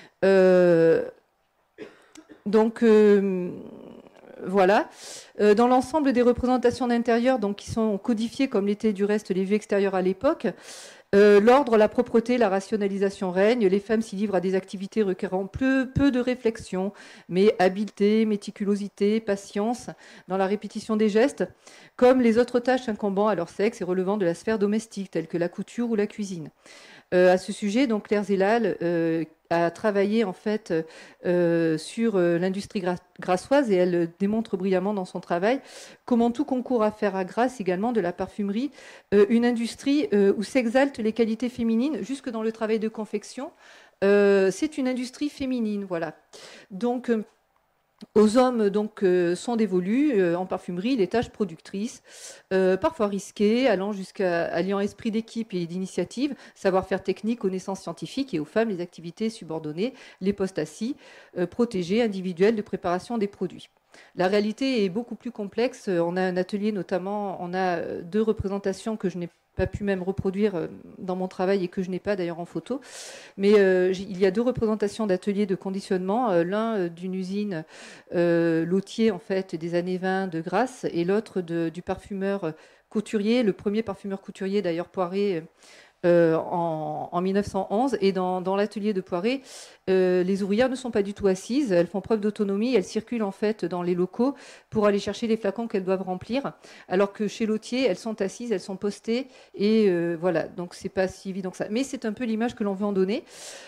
Donc voilà. Dans l'ensemble des représentations d'intérieur, donc qui sont codifiées comme l'étaient du reste les vues extérieures à l'époque, l'ordre, la propreté, la rationalisation règnent. Les femmes s'y livrent à des activités requérant peu de réflexion, mais habileté, méticulosité, patience dans la répétition des gestes, comme les autres tâches incombant à leur sexe et relevant de la sphère domestique, telles que la couture ou la cuisine. À ce sujet, donc Claire Zellal a travaillé en fait sur l'industrie grassoise et elle démontre brillamment dans son travail comment tout concourt à faire à Grasse également de la parfumerie une industrie où s'exaltent les qualités féminines jusque dans le travail de confection. C'est une industrie féminine, voilà. Donc aux hommes donc sont dévolues en parfumerie les tâches productrices, parfois risquées, alliant esprit d'équipe et d'initiative, savoir-faire technique, connaissances scientifiques, et aux femmes les activités subordonnées, les postes assis, protégés, individuels de préparation des produits. La réalité est beaucoup plus complexe. On a un atelier notamment, on a 2 représentations que je n'ai pas pu même reproduire dans mon travail et que je n'ai pas d'ailleurs en photo. Mais il y a 2 représentations d'ateliers de conditionnement, l'un d'une usine lautier en fait des années 20 de Grasse et l'autre du parfumeur couturier, le premier parfumeur couturier d'ailleurs Poiré en 1911. Et dans l'atelier de Poiré, les ouvrières ne sont pas du tout assises, elles font preuve d'autonomie, elles circulent en fait dans les locaux pour aller chercher les flacons qu'elles doivent remplir, alors que chez Lautier, elles sont assises, elles sont postées, et voilà, donc c'est pas si évident que ça. Mais c'est un peu l'image que l'on veut en donner.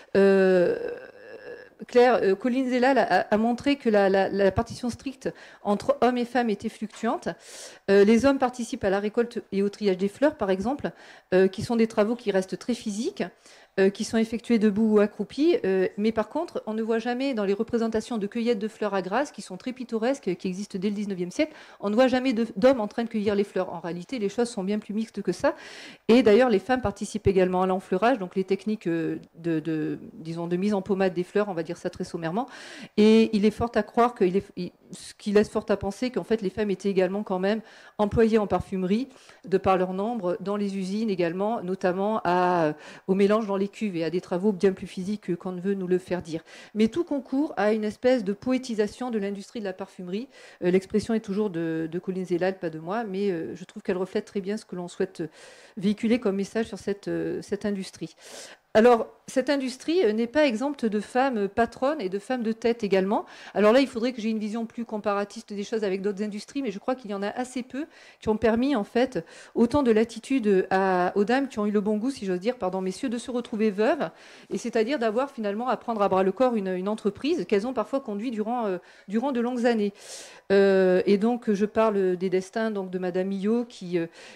Claire, Colline Zellal a montré que la partition stricte entre hommes et femmes était fluctuante. Les hommes participent à la récolte et au triage des fleurs, par exemple, qui sont des travaux qui restent très physiques, qui sont effectués debout ou accroupis. Mais par contre, on ne voit jamais dans les représentations de cueillettes de fleurs à Grasse, qui sont très pittoresques, qui existent dès le 19e siècle, on ne voit jamais d'hommes en train de cueillir les fleurs. En réalité, les choses sont bien plus mixtes que ça. Et d'ailleurs, les femmes participent également à l'enfleurage, donc les techniques disons, de mise en pommade des fleurs, on va dire ça très sommairement. Et il est fort à croire ce qui laisse fort à penser qu'en fait, les femmes étaient également quand même employées en parfumerie, de par leur nombre, dans les usines également, notamment au mélange dans les cuves et à des travaux bien plus physiques qu'on ne veut nous le faire dire. Mais tout concourt à une espèce de poétisation de l'industrie de la parfumerie. L'expression est toujours de Colline Zellal, pas de moi, mais je trouve qu'elle reflète très bien ce que l'on souhaite véhiculer comme message sur cette industrie. Alors, cette industrie n'est pas exempte de femmes patronnes et de femmes de tête également. Alors là, il faudrait que j'ai une vision plus comparatiste des choses avec d'autres industries, mais je crois qu'il y en a assez peu qui ont permis, en fait, autant de latitude aux dames qui ont eu le bon goût, si j'ose dire, pardon, messieurs, de se retrouver veuves, et c'est-à-dire d'avoir finalement à prendre à bras le corps une entreprise qu'elles ont parfois conduit durant de longues années. Et donc, je parle des destins donc, de Madame Millot qui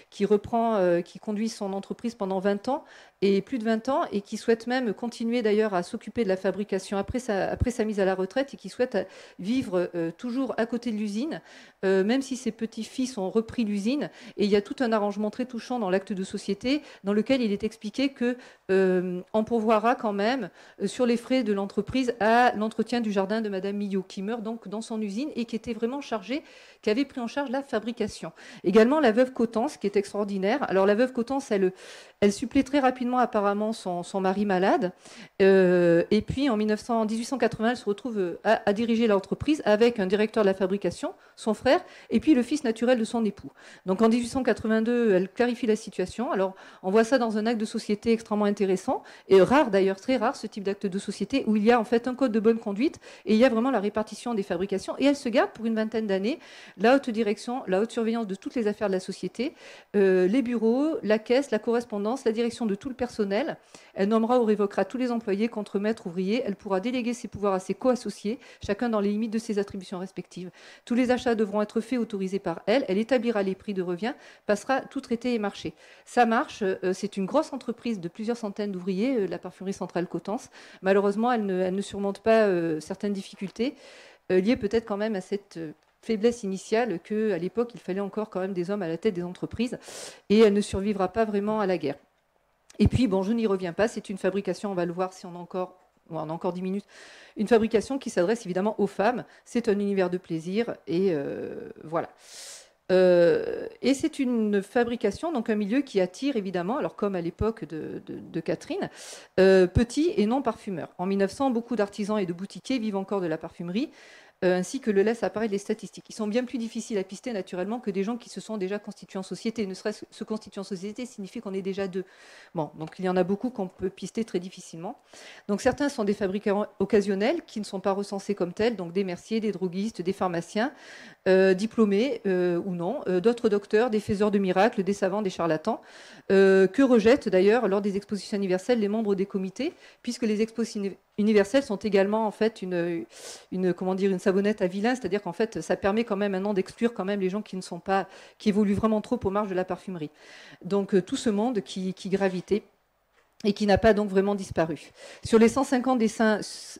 conduit son entreprise pendant 20 ans, et plus de 20 ans, et qui souhaite même continuer d'ailleurs à s'occuper de la fabrication après sa mise à la retraite, et qui souhaite vivre toujours à côté de l'usine, même si ses petits-fils ont repris l'usine. Et il y a tout un arrangement très touchant dans l'acte de société, dans lequel il est expliqué qu'on pourvoira quand même sur les frais de l'entreprise à l'entretien du jardin de Madame Millot, qui meurt donc dans son usine et qui était vraiment chargée, qui avait pris en charge la fabrication. Également la veuve Cotence, qui est extraordinaire. Alors la veuve Cotence, elle supplée très rapidement apparemment son mari malade. Et puis en 1880, elle se retrouve à diriger l'entreprise avec un directeur de la fabrication, son frère, et puis le fils naturel de son époux. Donc en 1882, elle clarifie la situation. Alors on voit ça dans un acte de société extrêmement intéressant, et rare d'ailleurs, très rare ce type d'acte de société, où il y a en fait un code de bonne conduite, et il y a vraiment la répartition des fabrications, et elle se garde pour une vingtaine d'années la haute direction, la haute surveillance de toutes les affaires de la société, les bureaux, la caisse, la correspondance, la direction de tout le personnel. Elle nommera ou révoquera tous les employés contre maître ouvrier. Elle pourra déléguer ses pouvoirs à ses co-associés, chacun dans les limites de ses attributions respectives. Tous les achats devront être faits autorisés par elle. Elle établira les prix de revient, passera tout traité et marché. Ça marche. C'est une grosse entreprise de plusieurs centaines d'ouvriers, la parfumerie centrale Cotence. Malheureusement, elle ne surmonte pas certaines difficultés liées peut-être quand même à cette faiblesse initiale qu'à l'époque, il fallait encore quand même des hommes à la tête des entreprises, et elle ne survivra pas vraiment à la guerre. Et puis, bon, je n'y reviens pas, c'est une fabrication, on va le voir si on a encore 10 minutes, une fabrication qui s'adresse évidemment aux femmes. C'est un univers de plaisir, et voilà. Et c'est une fabrication, donc un milieu qui attire évidemment, alors comme à l'époque de Catherine, petits et non parfumeurs. En 1900, beaucoup d'artisans et de boutiquiers vivent encore de la parfumerie, ainsi que le laissent apparaître les statistiques. Ils sont bien plus difficiles à pister naturellement que des gens qui se sont déjà constitués en société. Ne serait-ce se constituer en société signifie qu'on est déjà deux. Bon, donc il y en a beaucoup qu'on peut pister très difficilement. Donc certains sont des fabricants occasionnels qui ne sont pas recensés comme tels, donc des merciers, des droguistes, des pharmaciens, diplômés ou non, d'autres docteurs, des faiseurs de miracles, des savants, des charlatans, que rejettent d'ailleurs lors des expositions universelles les membres des comités, puisque les expositions universelles sont également en fait une savonnette à vilain, c'est-à-dire qu'en fait ça permet quand même maintenant d'exclure quand même les gens qui ne sont pas, qui évoluent vraiment trop aux marges de la parfumerie. Donc tout ce monde qui gravitait et qui n'a pas donc vraiment disparu. Sur les 150 dessins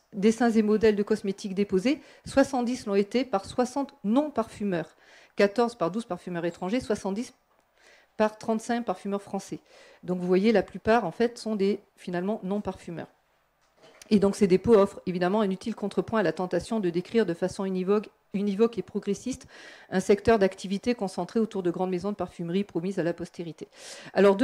et modèles de cosmétiques déposés, 70 l'ont été par 60 non-parfumeurs, 14 par 12 parfumeurs étrangers, 70 par 35 parfumeurs français. Donc vous voyez, la plupart en fait sont finalement non-parfumeurs. Et donc ces dépôts offrent évidemment un utile contrepoint à la tentation de décrire de façon univoque et progressiste un secteur d'activité concentré autour de grandes maisons de parfumerie promises à la postérité. Alors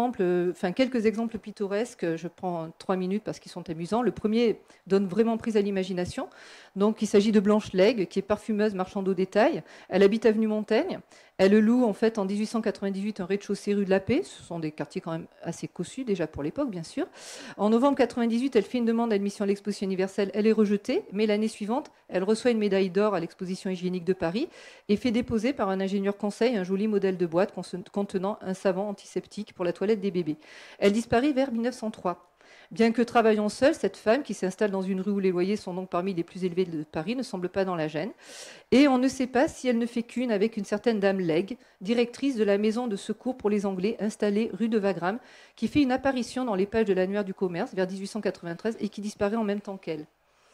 quelques exemples pittoresques, je prends 3 minutes parce qu'ils sont amusants. Le premier donne vraiment prise à l'imagination. Donc il s'agit de Blanche Lègue, qui est parfumeuse marchande au détail. Elle habite avenue Montaigne. Elle loue en fait en 1898 un rez-de-chaussée rue de la Paix. Ce sont des quartiers quand même assez cossus déjà pour l'époque, bien sûr. En novembre 98, elle fait une demande d'admission à l'exposition universelle. Elle est rejetée, mais l'année suivante, elle reçoit une médaille d'or à l'exposition hygiénique de Paris et fait déposer par un ingénieur conseil un joli modèle de boîte contenant un savon antiseptique pour la toilette des bébés. Elle disparaît vers 1903. Bien que travaillant seule, cette femme, qui s'installe dans une rue où les loyers sont donc parmi les plus élevés de Paris, ne semble pas dans la gêne. Et on ne sait pas si elle ne fait qu'une avec une certaine dame Legge, directrice de la maison de secours pour les Anglais, installée rue de Wagram, qui fait une apparition dans les pages de l'Annuaire du commerce vers 1893 et qui disparaît en même temps qu'elle.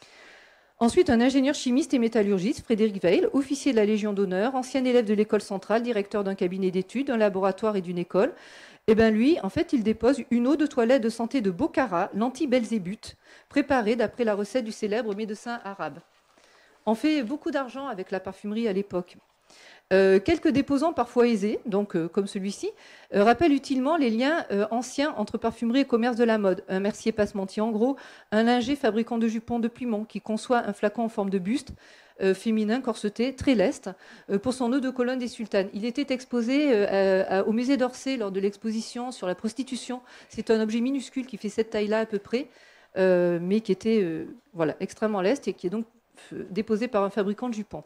Ensuite, un ingénieur chimiste et métallurgiste, Frédéric Weil, officier de la Légion d'honneur, ancien élève de l'école centrale, directeur d'un cabinet d'études, d'un laboratoire et d'une école. Eh bien lui, en fait, il dépose une eau de toilette de santé de Bokhara, l'anti-Belzébuth, préparée d'après la recette du célèbre médecin arabe. On fait beaucoup d'argent avec la parfumerie à l'époque. Quelques déposants parfois aisés, donc comme celui-ci, rappellent utilement les liens anciens entre parfumerie et commerce de la mode. Un mercier passementier en gros, un linger fabricant de jupons de Plumont qui conçoit un flacon en forme de buste, féminin, corseté, très leste, pour son eau de colonne des sultanes. Il était exposé au musée d'Orsay lors de l'exposition sur la prostitution. C'est un objet minuscule qui fait cette taille-là à peu près, mais qui était extrêmement leste et qui est donc déposé par un fabricant de jupons.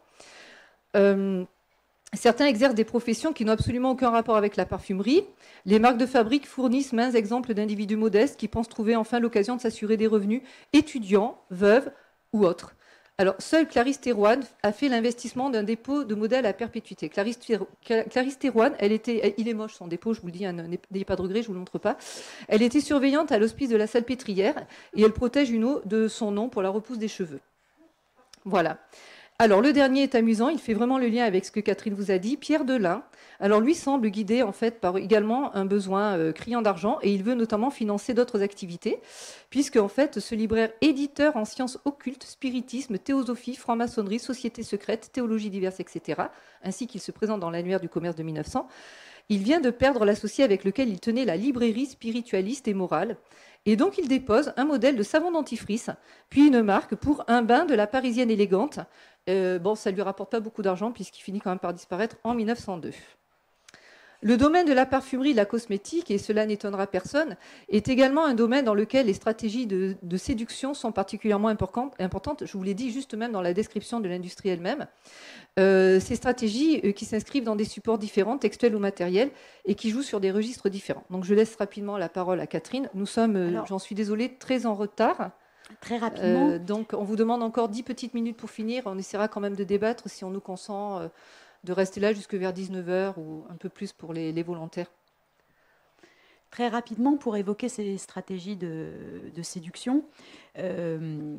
Certains exercent des professions qui n'ont absolument aucun rapport avec la parfumerie. Les marques de fabrique fournissent maints exemples d'individus modestes qui pensent trouver enfin l'occasion de s'assurer des revenus, étudiants, veuves ou autres. Alors, seule Clarisse Thérouanne a fait l'investissement d'un dépôt de modèles à perpétuité. Clarisse Thérouanne, il est moche son dépôt, je vous le dis, n'ayez pas de regret, je ne vous le montre pas. Elle était surveillante à l'hospice de la Salpêtrière et elle protège une eau de son nom pour la repousse des cheveux. Voilà. Alors, le dernier est amusant, il fait vraiment le lien avec ce que Catherine vous a dit. Pierre Delin, alors lui semble guidé en fait par également un besoin criant d'argent et il veut notamment financer d'autres activités, puisque en fait ce libraire éditeur en sciences occultes, spiritisme, théosophie, franc-maçonnerie, sociétés secrètes, théologie diverse, etc., ainsi qu'il se présente dans l'Annuaire du commerce de 1900, il vient de perdre l'associé avec lequel il tenait la librairie spiritualiste et morale. Et donc, il dépose un modèle de savon dentifrice, puis une marque pour un bain de la Parisienne élégante. Bon, ça ne lui rapporte pas beaucoup d'argent puisqu'il finit quand même par disparaître en 1902. Le domaine de la parfumerie et de la cosmétique, et cela n'étonnera personne, est également un domaine dans lequel les stratégies de séduction sont particulièrement importantes. Je vous l'ai dit juste même dans la description de l'industrie elle-même. Ces stratégies qui s'inscrivent dans des supports différents, textuels ou matériels, et qui jouent sur des registres différents. Donc je laisse rapidement la parole à Catherine. Nous sommes, j'en suis désolée, très en retard. Très rapidement. Donc on vous demande encore 10 petites minutes pour finir. On essaiera quand même de débattre si on nous consent de rester là jusque vers 19h ou un peu plus pour les volontaires. Très rapidement, pour évoquer ces stratégies de séduction, le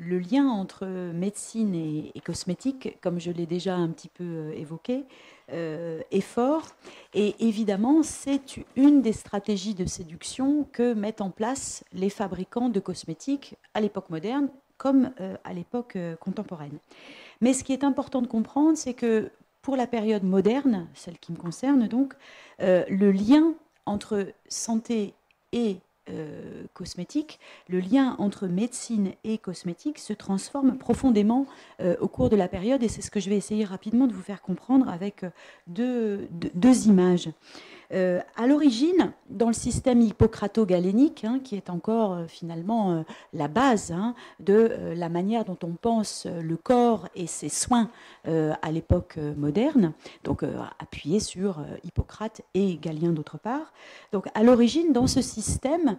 le lien entre médecine et cosmétique, comme je l'ai déjà un petit peu évoqué, est fort. Et évidemment, c'est une des stratégies de séduction que mettent en place les fabricants de cosmétiques à l'époque moderne comme à l'époque contemporaine. Mais ce qui est important de comprendre, c'est que pour la période moderne, celle qui me concerne donc, le lien entre santé et cosmétique, le lien entre médecine et cosmétique se transforme profondément au cours de la période, et c'est ce que je vais essayer rapidement de vous faire comprendre avec deux images. À l'origine, dans le système hippocrato-galénique, qui est encore finalement la base de la manière dont on pense le corps et ses soins à l'époque moderne, donc appuyé sur Hippocrate et Galien d'autre part. Donc à l'origine, dans ce système,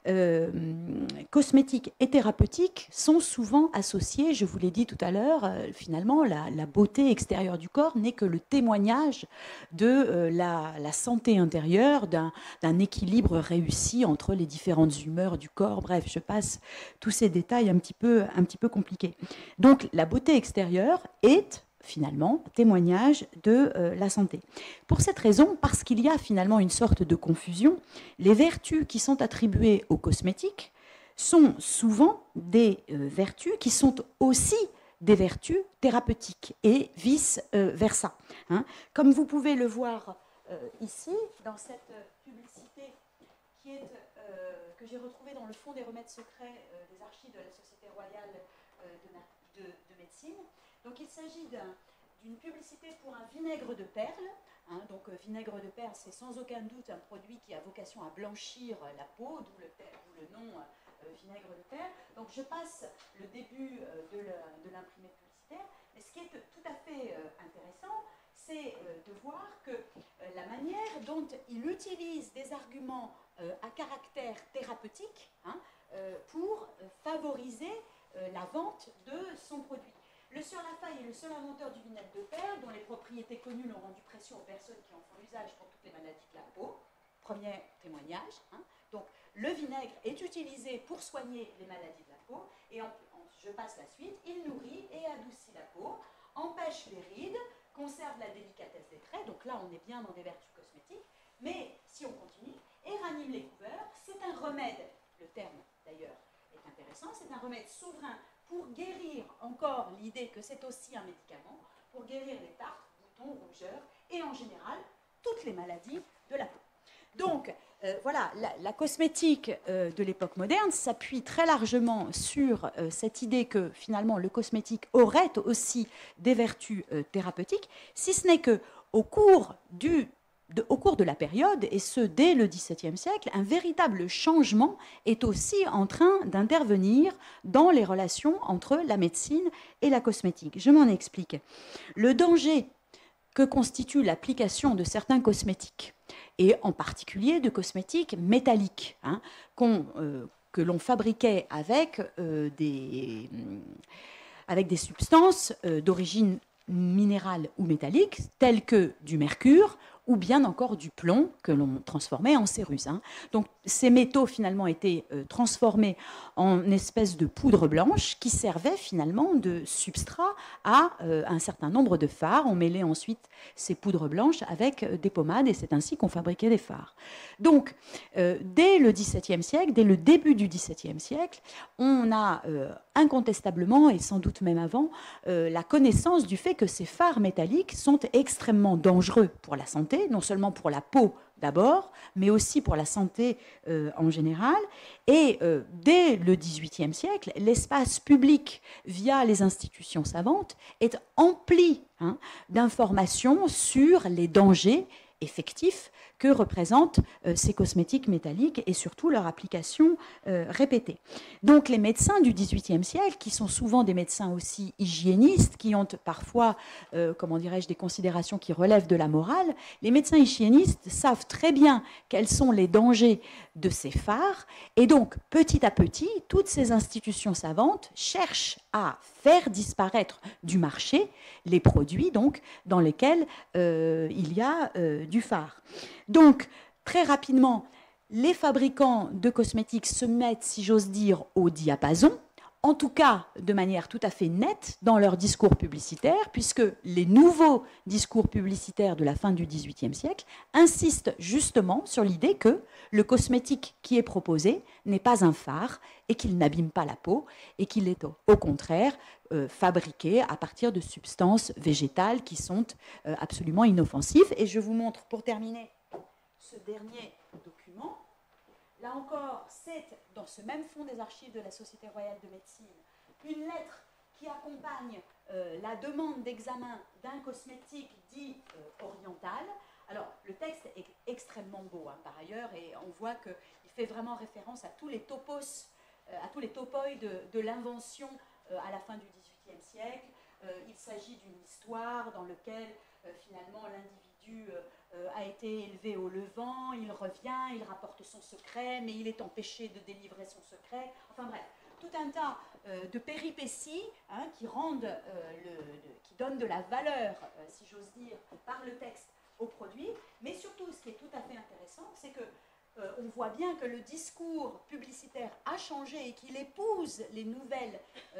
cosmétiques et thérapeutiques sont souvent associés, je vous l'ai dit tout à l'heure, finalement la beauté extérieure du corps n'est que le témoignage de la santé intérieure, d'un équilibre réussi entre les différentes humeurs du corps. Bref, je passe tous ces détails un petit peu compliqués. Donc la beauté extérieure est finalement témoignage de la santé. Pour cette raison, parce qu'il y a finalement une sorte de confusion, les vertus qui sont attribuées aux cosmétiques sont souvent des vertus qui sont aussi des vertus thérapeutiques et vice-versa. Comme vous pouvez le voir ici, dans cette publicité que j'ai retrouvée dans le fond des remèdes secrets des archives de la Société royale de médecine. Donc il s'agit d'une publicité pour un vinaigre de perles. Donc vinaigre de perles, c'est sans aucun doute un produit qui a vocation à blanchir la peau, d'où le nom vinaigre de perles. Donc je passe le début de l'imprimé publicitaire. Mais ce qui est tout à fait intéressant, c'est de voir que la manière dont il utilise des arguments à caractère thérapeutique pour favoriser la vente de son produit. Le sieur Lafaille est le seul inventeur du vinaigre de perles dont les propriétés connues l'ont rendu précieux aux personnes qui en font usage pour toutes les maladies de la peau. Premier témoignage. Donc, le vinaigre est utilisé pour soigner les maladies de la peau. Et je passe la suite. Il nourrit et adoucit la peau, empêche les rides, conserve la délicatesse des traits. Donc là, on est bien dans des vertus cosmétiques. Mais si on continue, et ranime les couveurs, c'est un remède. Le terme, d'ailleurs, est intéressant. C'est un remède souverain pour guérir, encore l'idée que c'est aussi un médicament, pour guérir les tartes, boutons, rougeurs et en général toutes les maladies de la peau. Donc voilà, la cosmétique de l'époque moderne s'appuie très largement sur cette idée que finalement le cosmétique aurait aussi des vertus thérapeutiques, si ce n'est qu'au cours de la période, et ce dès le XVIIe siècle, un véritable changement est aussi en train d'intervenir dans les relations entre la médecine et la cosmétique. Je m'en explique. Le danger que constitue l'application de certains cosmétiques, et en particulier de cosmétiques métalliques, que l'on fabriquait avec des substances d'origine minérale ou métallique, telles que du mercure, ou bien encore du plomb que l'on transformait en céruse. Donc ces métaux finalement étaient transformés en espèces de poudre blanche qui servaient finalement de substrat à un certain nombre de fards. On mêlait ensuite ces poudres blanches avec des pommades et c'est ainsi qu'on fabriquait des fards. Donc dès le XVIIe siècle, dès le début du XVIIe siècle, on a incontestablement, et sans doute même avant, la connaissance du fait que ces fards métalliques sont extrêmement dangereux pour la santé, non seulement pour la peau d'abord, mais aussi pour la santé en général. Et dès le XVIIIe siècle, l'espace public, via les institutions savantes, est empli d'informations sur les dangers effectifs que représentent ces cosmétiques métalliques et surtout leur application répétée. Donc les médecins du XVIIIe siècle, qui sont souvent des médecins aussi hygiénistes, qui ont parfois, comment dirais-je, des considérations qui relèvent de la morale, les médecins hygiénistes savent très bien quels sont les dangers de ces fards et donc petit à petit, toutes ces institutions savantes cherchent à faire disparaître du marché les produits donc, dans lesquels il y a du fard. Donc, très rapidement, les fabricants de cosmétiques se mettent, si j'ose dire, au diapason en tout cas de manière tout à fait nette dans leur discours publicitaire, puisque les nouveaux discours publicitaires de la fin du XVIIIe siècle insistent justement sur l'idée que le cosmétique qui est proposé n'est pas un fard et qu'il n'abîme pas la peau et qu'il est au contraire fabriqué à partir de substances végétales qui sont absolument inoffensives. Et je vous montre pour terminer ce dernier document. Là encore, c'est dans ce même fonds des archives de la Société royale de médecine, une lettre qui accompagne la demande d'examen d'un cosmétique dit oriental. Alors, le texte est extrêmement beau, hein, par ailleurs, et on voit qu'il fait vraiment référence à tous les topos, à tous les topoi de l'invention à la fin du XVIIIe siècle. Il s'agit d'une histoire dans laquelle, finalement, l'individu a été élevé au Levant, il revient, il rapporte son secret, mais il est empêché de délivrer son secret. Enfin bref, tout un tas de péripéties hein, qui donnent de la valeur, si j'ose dire, par le texte au produit. Mais surtout, ce qui est tout à fait intéressant, c'est que on voit bien que le discours publicitaire a changé et qu'il épouse les nouvelles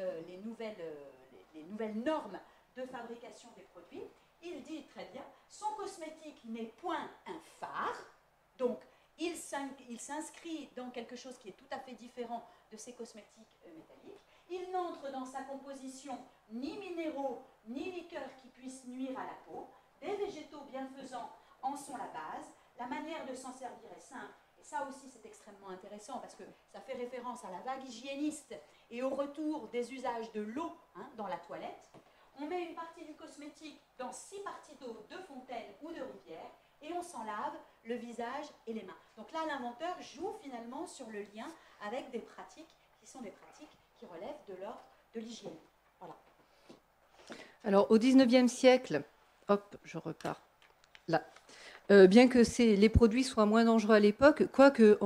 normes de fabrication des produits. Il dit très bien, son cosmétique n'est point un phare, donc il s'inscrit dans quelque chose qui est tout à fait différent de ces cosmétiques métalliques. Il n'entre dans sa composition ni minéraux, ni liqueurs qui puissent nuire à la peau. Des végétaux bienfaisants en sont la base. La manière de s'en servir est simple. Et ça aussi, c'est extrêmement intéressant parce que ça fait référence à la vague hygiéniste et au retour des usages de l'eau hein, dans la toilette. On met une partie du cosmétique dans 6 parties d'eau de fontaine ou de rivière et on s'en lave le visage et les mains. Donc là, l'inventeur joue finalement sur le lien avec des pratiques qui sont des pratiques qui relèvent de l'ordre de l'hygiène. Voilà. Alors, au XIXe siècle, hop, je repars là. Bien que les produits soient moins dangereux à l'époque, quoique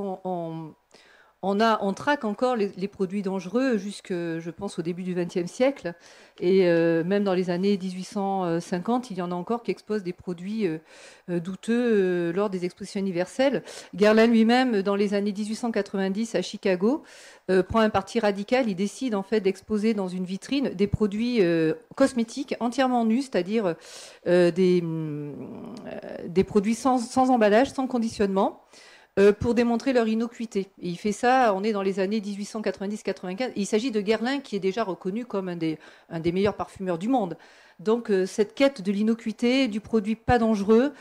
on traque encore les produits dangereux jusque, je pense, au début du XXe siècle. Et même dans les années 1850, il y en a encore qui exposent des produits douteux lors des expositions universelles. Guerlain lui-même, dans les années 1890 à Chicago, prend un parti radical. Il décide en fait d'exposer dans une vitrine des produits cosmétiques entièrement nus, c'est-à-dire des produits sans emballage, sans conditionnement, pour démontrer leur innocuité. Et il fait ça, on est dans les années 1890-95. Il s'agit de Guerlain, qui est déjà reconnu comme un des meilleurs parfumeurs du monde. Donc cette quête de l'innocuité, du produit pas dangereux,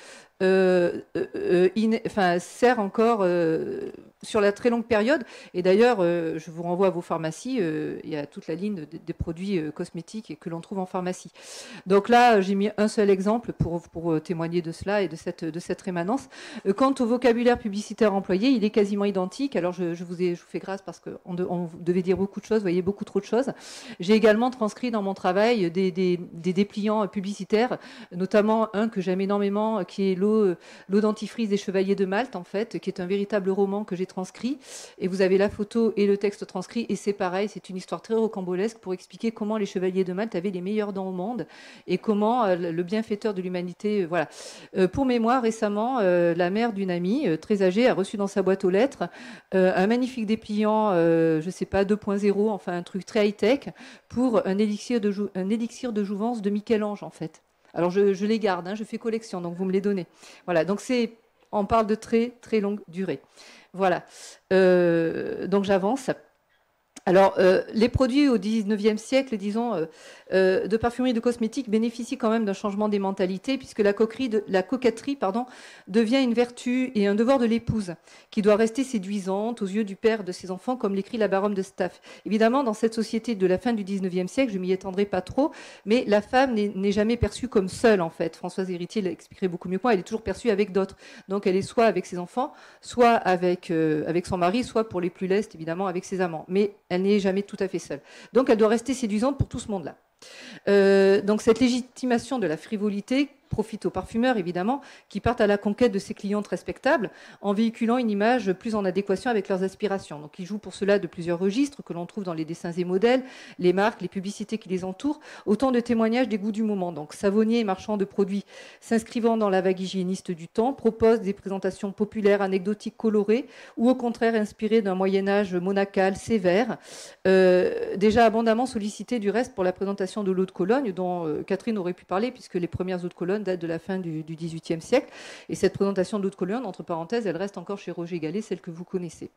sert encore sur la très longue période. Et d'ailleurs, je vous renvoie à vos pharmacies. Il y a toute la ligne des produits cosmétiques que l'on trouve en pharmacie. Donc là, j'ai mis un seul exemple pour témoigner de cela et de cette rémanence. Quant au vocabulaire publicitaire employé, il est quasiment identique. Alors je vous fais grâce parce qu'on devait dire beaucoup de choses, vous voyez, beaucoup trop de choses. J'ai également transcrit dans mon travail des dépliants publicitaires, notamment un que j'aime énormément, qui est l'eau dentifrice des Chevaliers de Malte, en fait, qui est un véritable roman que j'ai transcrit. Et vous avez la photo et le texte transcrit, et c'est pareil, c'est une histoire très rocambolesque pour expliquer comment les Chevaliers de Malte avaient les meilleures dents au monde et comment le bienfaiteur de l'humanité, voilà. Pour mémoire, récemment, la mère d'une amie très âgée a reçu dans sa boîte aux lettres un magnifique dépliant, je sais pas, 2.0, enfin un truc très high-tech, pour un élixir de jouvence de Michel-Ange, en fait. Alors, je les garde, hein, je fais collection, donc vous me les donnez. Voilà, donc on parle de très, très longue durée. Voilà, donc j'avance. Alors, les produits au XIXe siècle, disons, de parfumerie et de cosmétiques bénéficient quand même d'un changement des mentalités, puisque la coquetterie devient une vertu et un devoir de l'épouse, qui doit rester séduisante aux yeux du père de ses enfants, comme l'écrit la baronne de Staff. Évidemment, dans cette société de la fin du XIXe siècle, je m'y étendrai pas trop, mais la femme n'est jamais perçue comme seule, en fait. Françoise Héritier l'expliquerait beaucoup mieux que moi, elle est toujours perçue avec d'autres. Donc, elle est soit avec ses enfants, soit avec son mari, soit pour les plus lestes, évidemment, avec ses amants. Mais elle n'est jamais tout à fait seule. Donc, elle doit rester séduisante pour tout ce monde-là. Donc cette légitimation de la frivolité profite aux parfumeurs, évidemment, qui partent à la conquête de ces clientes respectables en véhiculant une image plus en adéquation avec leurs aspirations. Donc ils jouent pour cela de plusieurs registres que l'on trouve dans les dessins et modèles, les marques, les publicités qui les entourent, autant de témoignages des goûts du moment. Donc savonniers et marchands de produits s'inscrivant dans la vague hygiéniste du temps proposent des présentations populaires, anecdotiques, colorées, ou au contraire inspirées d'un Moyen-Âge monacal, sévère, déjà abondamment sollicité du reste pour la présentation de l'eau de Cologne, dont Catherine aurait pu parler, puisque les premières eaux de Cologne date de la fin du XVIIIe siècle. Et cette présentation d'eau de Cologne, entre parenthèses, elle reste encore chez Roger Gallet, celle que vous connaissez.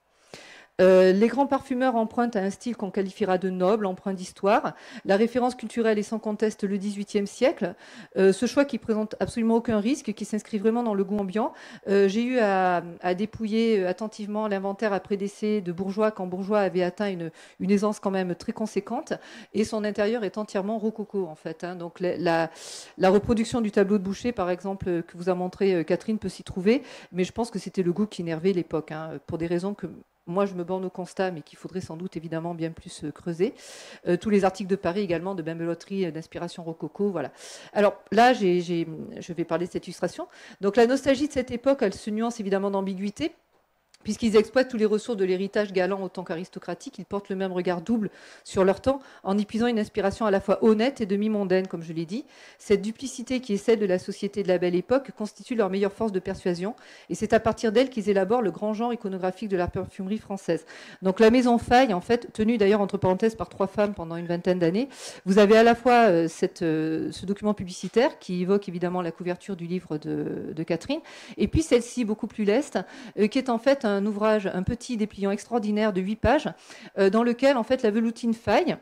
Les grands parfumeurs empruntent à un style qu'on qualifiera de noble, empreint d'histoire. La référence culturelle est sans conteste le XVIIIe siècle. Ce choix qui présente absolument aucun risque, qui s'inscrit vraiment dans le goût ambiant. J'ai eu à dépouiller attentivement l'inventaire après décès de Bourgeois, quand Bourgeois avait atteint une aisance quand même très conséquente, et son intérieur est entièrement rococo en fait. Hein. Donc la reproduction du tableau de Boucher, par exemple, que vous a montré Catherine, peut s'y trouver, mais je pense que c'était le goût qui énervait l'époque, hein, pour des raisons que moi, je me borne au constat, mais qu'il faudrait sans doute évidemment bien plus creuser. Tous les articles de Paris également, de bambeloterie, d'inspiration rococo, voilà. Alors là, je vais parler de cette illustration. Donc la nostalgie de cette époque, elle se nuance évidemment d'ambiguïté, puisqu'ils exploitent tous les ressources de l'héritage galant autant qu'aristocratique. Ils portent le même regard double sur leur temps, en y puisant une inspiration à la fois honnête et demi-mondaine, comme je l'ai dit. Cette duplicité qui est celle de la société de la Belle Époque constitue leur meilleure force de persuasion, et c'est à partir d'elle qu'ils élaborent le grand genre iconographique de la parfumerie française. Donc la Maison Faye, en fait, tenue d'ailleurs entre parenthèses par 3 femmes pendant une vingtaine d'années, vous avez à la fois ce document publicitaire qui évoque évidemment la couverture du livre de Catherine, et puis celle-ci beaucoup plus leste, qui est en fait un ouvrage, un petit dépliant extraordinaire de 8 pages, dans lequel en fait la Veloutine Faye,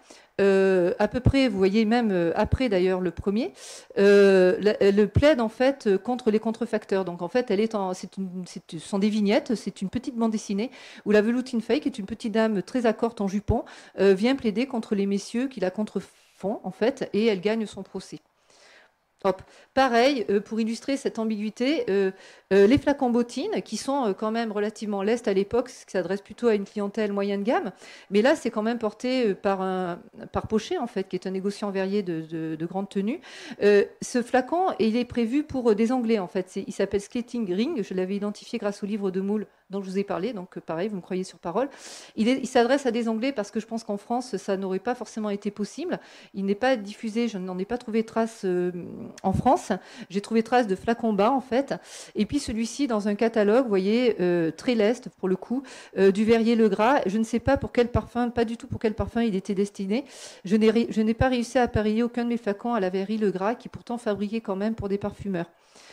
à peu près, vous voyez même après d'ailleurs le premier, le plaide en fait contre les contrefacteurs. Donc en fait, ce sont des vignettes, c'est une petite bande dessinée où la Veloutine Faye, qui est une petite dame très accorte en jupon, vient plaider contre les messieurs qui la contrefont en fait, et elle gagne son procès. Hop. Pareil, pour illustrer cette ambiguïté, les flacons bottines, qui sont quand même relativement lestes à l'époque, qui s'adressent plutôt à une clientèle moyenne gamme, mais là, c'est quand même porté par Pochet, en fait, qui est un négociant verrier de grande tenue. Ce flacon, il est prévu pour des Anglais, en fait. Il s'appelle Skating Ring, je l'avais identifié grâce au livre de Moule dont je vous ai parlé, donc pareil, vous me croyez sur parole. Il s'adresse à des Anglais parce que je pense qu'en France, ça n'aurait pas forcément été possible. Il n'est pas diffusé, je n'en ai pas trouvé trace en France. J'ai trouvé trace de flacons bas, en fait. Et puis celui-ci, dans un catalogue, vous voyez, très leste, pour le coup, du Verrier-le-Gras. Je ne sais pas pour quel parfum, pas du tout pour quel parfum il était destiné. Je n'ai pas réussi à appareiller aucun de mes flacons à la Verrier-le-Gras, qui pourtant fabriquait quand même pour des parfumeurs.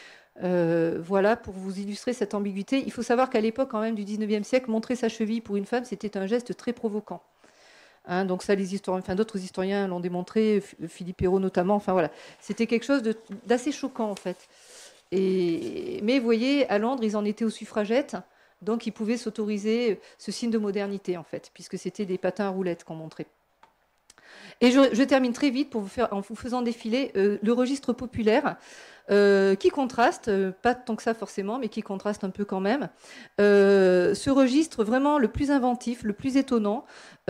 Voilà, pour vous illustrer cette ambiguïté. Il faut savoir qu'à l'époque, quand même, du 19e siècle, montrer sa cheville pour une femme, c'était un geste très provoquant. Hein, donc ça, les historiens, enfin d'autres historiens l'ont démontré, Philippe Hérault notamment. Enfin voilà, c'était quelque chose d'assez choquant en fait. Mais vous voyez, à Londres, ils en étaient aux suffragettes, donc ils pouvaient s'autoriser ce signe de modernité en fait, puisque c'était des patins à roulettes qu'on montrait. Et je termine très vite en vous faisant défiler le registre populaire qui contraste, pas tant que ça forcément, mais qui contraste un peu quand même. Ce registre vraiment le plus inventif, le plus étonnant,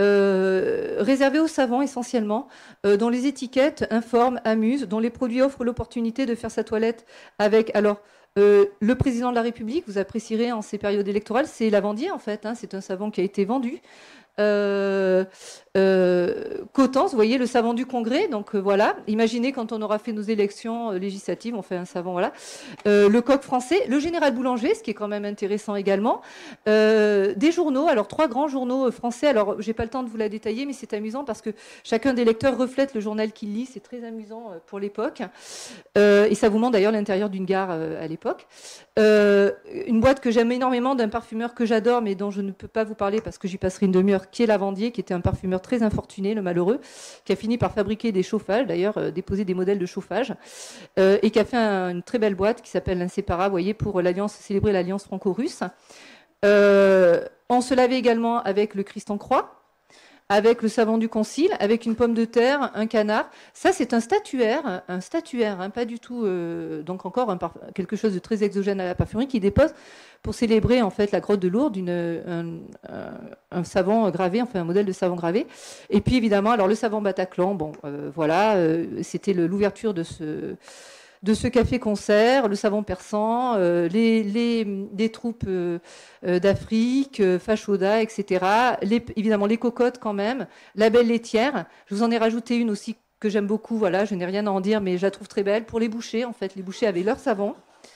réservé aux savants essentiellement, dont les étiquettes informent, amusent, dont les produits offrent l'opportunité de faire sa toilette avec... Alors, le président de la République, vous apprécierez en ces périodes électorales, c'est Lavandier en fait, hein, c'est un savon qui a été vendu. Cotance, vous voyez, le savon du Congrès, donc voilà, imaginez quand on aura fait nos élections législatives, on fait un savon, voilà. Le coq français, le général Boulanger, ce qui est quand même intéressant également, des journaux, alors 3 grands journaux français, alors j'ai pas le temps de vous la détailler, mais c'est amusant parce que chacun des lecteurs reflète le journal qu'il lit, c'est très amusant pour l'époque, et ça vous montre d'ailleurs l'intérieur d'une gare à l'époque. Une boîte que j'aime énormément d'un parfumeur que j'adore, mais dont je ne peux pas vous parler parce que j'y passerai une demi-heure, qui est Lavandier, qui était un parfumeur très infortuné, le malheureux, qui a fini par fabriquer des chauffages, d'ailleurs déposer des modèles de chauffage, et qui a fait une très belle boîte qui s'appelle l'Inséparable, vous voyez, pour célébrer l'alliance franco-russe. On se lavait également avec le Christ en croix. avec le savon du concile, avec une pomme de terre, un canard. Ça, c'est un statuaire, hein, pas du tout, donc encore quelque chose de très exogène à la parfumerie qui dépose pour célébrer en fait la grotte de Lourdes, un savon gravé, enfin un modèle de savon gravé. Et puis évidemment, alors le savon Bataclan, bon, voilà, c'était l'ouverture de ce café-concert, le savon persan, les troupes d'Afrique, Fachoda, etc. Évidemment, les cocottes quand même, la belle laitière. Je vous en ai rajouté une aussi que j'aime beaucoup, voilà, je n'ai rien à en dire, mais je la trouve très belle. Pour les bouchers, en fait, les bouchers avaient leur savon.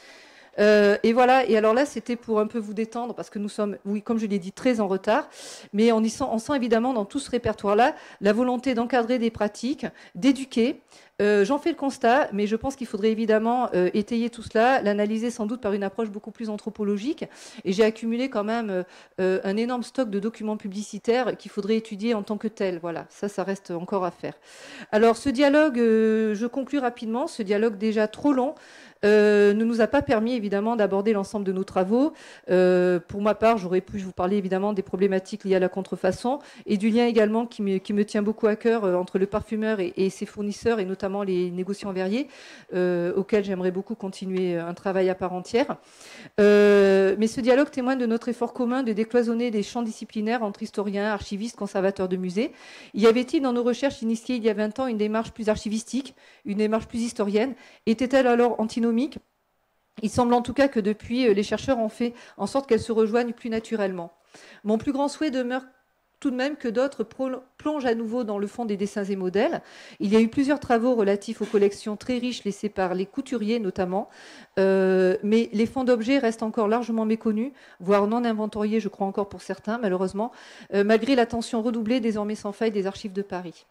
Et voilà, et alors là, c'était pour un peu vous détendre, parce que nous sommes, oui, comme je l'ai dit, très en retard, mais on sent évidemment dans tout ce répertoire-là la volonté d'encadrer des pratiques, d'éduquer. J'en fais le constat, mais je pense qu'il faudrait évidemment étayer tout cela, l'analyser sans doute par une approche beaucoup plus anthropologique. Et j'ai accumulé quand même un énorme stock de documents publicitaires qu'il faudrait étudier en tant que tel. Voilà, ça reste encore à faire. Alors ce dialogue, je conclus rapidement, ce dialogue déjà trop long, ne nous a pas permis évidemment d'aborder l'ensemble de nos travaux. Pour ma part, j'aurais pu vous parler évidemment des problématiques liées à la contrefaçon et du lien également qui me tient beaucoup à cœur entre le parfumeur et ses fournisseurs, et notamment les négociants verriers, auxquels j'aimerais beaucoup continuer un travail à part entière. Mais ce dialogue témoigne de notre effort commun de décloisonner des champs disciplinaires entre historiens, archivistes, conservateurs de musées. Y avait-il dans nos recherches initiées il y a 20 ans une démarche plus archivistique, une démarche plus historienne? Était-elle alors antinomique? Il semble en tout cas que depuis, les chercheurs ont fait en sorte qu'elles se rejoignent plus naturellement. Mon plus grand souhait demeure tout de même que d'autres plongent à nouveau dans le fond des dessins et modèles. Il y a eu plusieurs travaux relatifs aux collections très riches laissées par les couturiers notamment, mais les fonds d'objets restent encore largement méconnus, voire non inventoriés, je crois encore pour certains, malheureusement, malgré l'attention redoublée désormais sans faille des archives de Paris.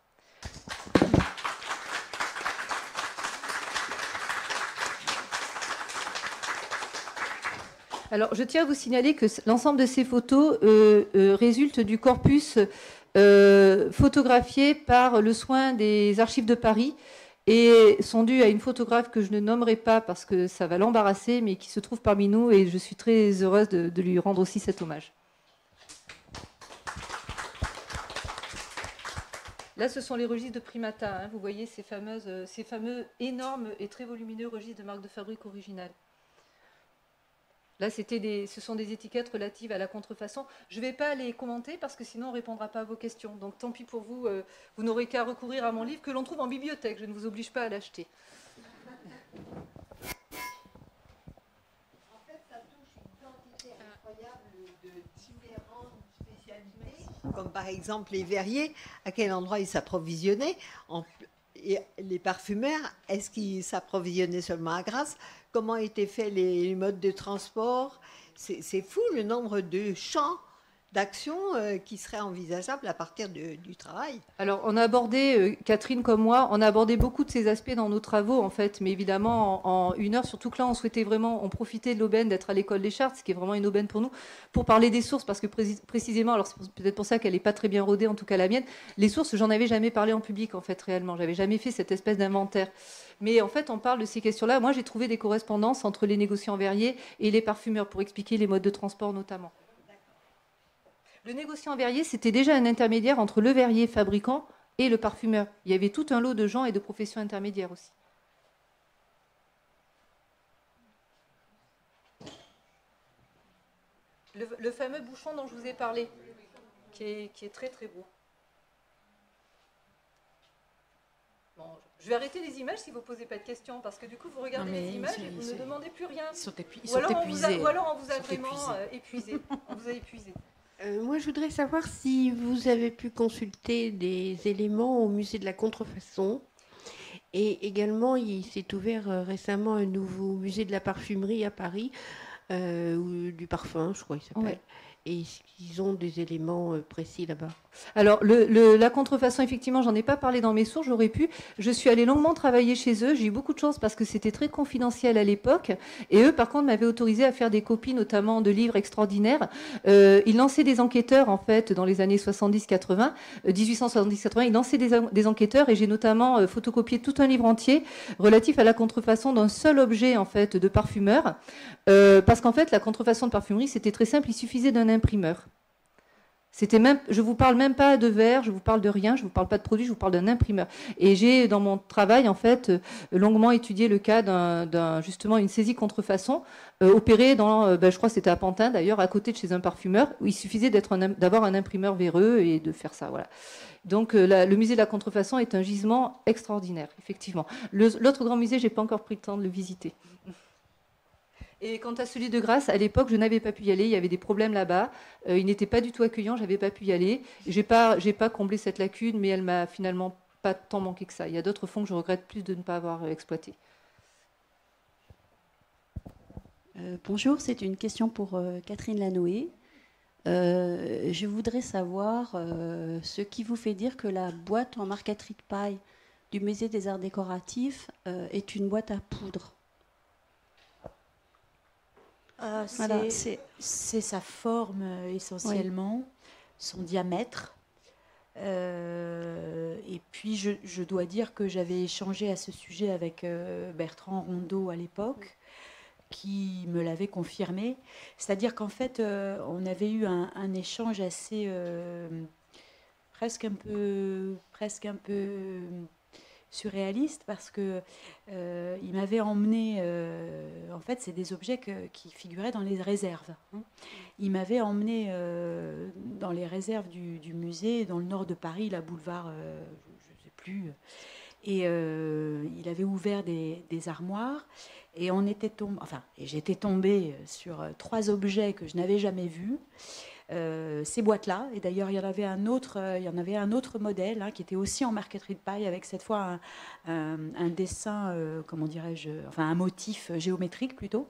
Alors, je tiens à vous signaler que l'ensemble de ces photos résulte du corpus photographié par le soin des archives de Paris et sont dus à une photographe que je ne nommerai pas parce que ça va l'embarrasser, mais qui se trouve parmi nous, et je suis très heureuse de lui rendre aussi cet hommage. Là, ce sont les registres de Primata. Hein. Vous voyez ces fameux énormes et très volumineux registres de marque de fabrique originale. Là, ce sont des étiquettes relatives à la contrefaçon. Je ne vais pas les commenter parce que sinon on ne répondra pas à vos questions. Donc tant pis pour vous, vous n'aurez qu'à recourir à mon livre que l'on trouve en bibliothèque. Je ne vous oblige pas à l'acheter. En fait, ça touche une quantité incroyable de différentes spécialités. Comme par exemple les verriers, à quel endroit ils s'approvisionnaient. Et les parfumeurs, est-ce qu'ils s'approvisionnaient seulement à Grasse? Comment étaient faits les modes de transport? C'est fou le nombre de champs d'action qui seraient envisageables à partir du travail. Alors, on a abordé, Catherine comme moi, on a abordé beaucoup de ces aspects dans nos travaux, en fait, mais évidemment, en une heure, surtout que là, on souhaitait vraiment, on profitait de l'aubaine d'être à l'école des Chartes, ce qui est vraiment une aubaine pour nous, pour parler des sources, parce que précisément, alors c'est peut-être pour ça qu'elle n'est pas très bien rodée, en tout cas la mienne, les sources, j'en avais jamais parlé en public, en fait, réellement, j'avais jamais fait cette espèce d'inventaire. Mais en fait, on parle de ces questions-là. Moi, j'ai trouvé des correspondances entre les négociants verriers et les parfumeurs pour expliquer les modes de transport, notamment. Le négociant verrier, c'était déjà un intermédiaire entre le verrier fabricant et le parfumeur. Il y avait tout un lot de gens et de professions intermédiaires aussi. Le fameux bouchon dont je vous ai parlé, qui est très très beau. Bon, je vais arrêter les images si vous ne posez pas de questions, parce que du coup, vous regardez les images et vous ne demandez plus rien. Ils sont épuisés. Ou alors on vous a vraiment épuisé. On vous a épuisé. Moi, je voudrais savoir si vous avez pu consulter des éléments au musée de la contrefaçon. Et également, il s'est ouvert récemment un nouveau musée de la parfumerie à Paris, ou du parfum, je crois qu'il s'appelle. Ouais. Et ils ont des éléments précis là-bas. Alors, la contrefaçon, effectivement, j'en ai pas parlé dans mes sources, j'aurais pu. Je suis allée longuement travailler chez eux. J'ai eu beaucoup de chance parce que c'était très confidentiel à l'époque. Et eux, par contre, m'avaient autorisé à faire des copies, notamment de livres extraordinaires. Ils lançaient des enquêteurs, en fait, dans les années 70-80, 1870-80. Ils lançaient des enquêteurs et j'ai notamment photocopié tout un livre entier relatif à la contrefaçon d'un seul objet, en fait, de parfumeur. Parce qu'en fait, la contrefaçon de parfumerie, c'était très simple. Il suffisait d'un imprimeur. Je vous parle même pas de verre, je vous parle de rien, je vous parle pas de produit, je vous parle d'un imprimeur. Et j'ai dans mon travail en fait longuement étudié le cas justement une saisie contrefaçon opérée dans, je crois que c'était à Pantin d'ailleurs, à côté de chez un parfumeur, où il suffisait d'avoir un imprimeur véreux et de faire ça. Voilà. Donc le musée de la contrefaçon est un gisement extraordinaire, effectivement. L'autre grand musée, j'ai pas encore pris le temps de le visiter. Et quant à celui de Grasse, à l'époque, je n'avais pas pu y aller. Il y avait des problèmes là-bas. Il n'était pas du tout accueillant. J'avais pas pu y aller. J'ai pas comblé cette lacune, mais elle m'a finalement pas tant manqué que ça. Il y a d'autres fonds que je regrette plus de ne pas avoir exploités. Bonjour, c'est une question pour Catherine Lanoé. Je voudrais savoir ce qui vous fait dire que la boîte en marqueterie de paille du musée des arts décoratifs est une boîte à poudre. Voilà, c'est sa forme essentiellement, son diamètre. Et puis je dois dire que j'avais échangé à ce sujet avec Bertrand Rondeau à l'époque, qui me l'avait confirmé. C'est-à-dire qu'en fait, on avait eu un échange assez presque un peu surréaliste, parce que il m'avait emmené, en fait c'est des objets qui figuraient dans les réserves, hein. Il m'avait emmené dans les réserves du musée, dans le nord de Paris, la boulevard, je ne sais plus, et il avait ouvert des armoires, et j'étais tombée sur 3 objets que je n'avais jamais vus. Ces boîtes-là, et d'ailleurs il y en avait un autre modèle, hein, qui était aussi en marqueterie de paille, avec cette fois un dessin, comment dirais-je, enfin un motif géométrique plutôt.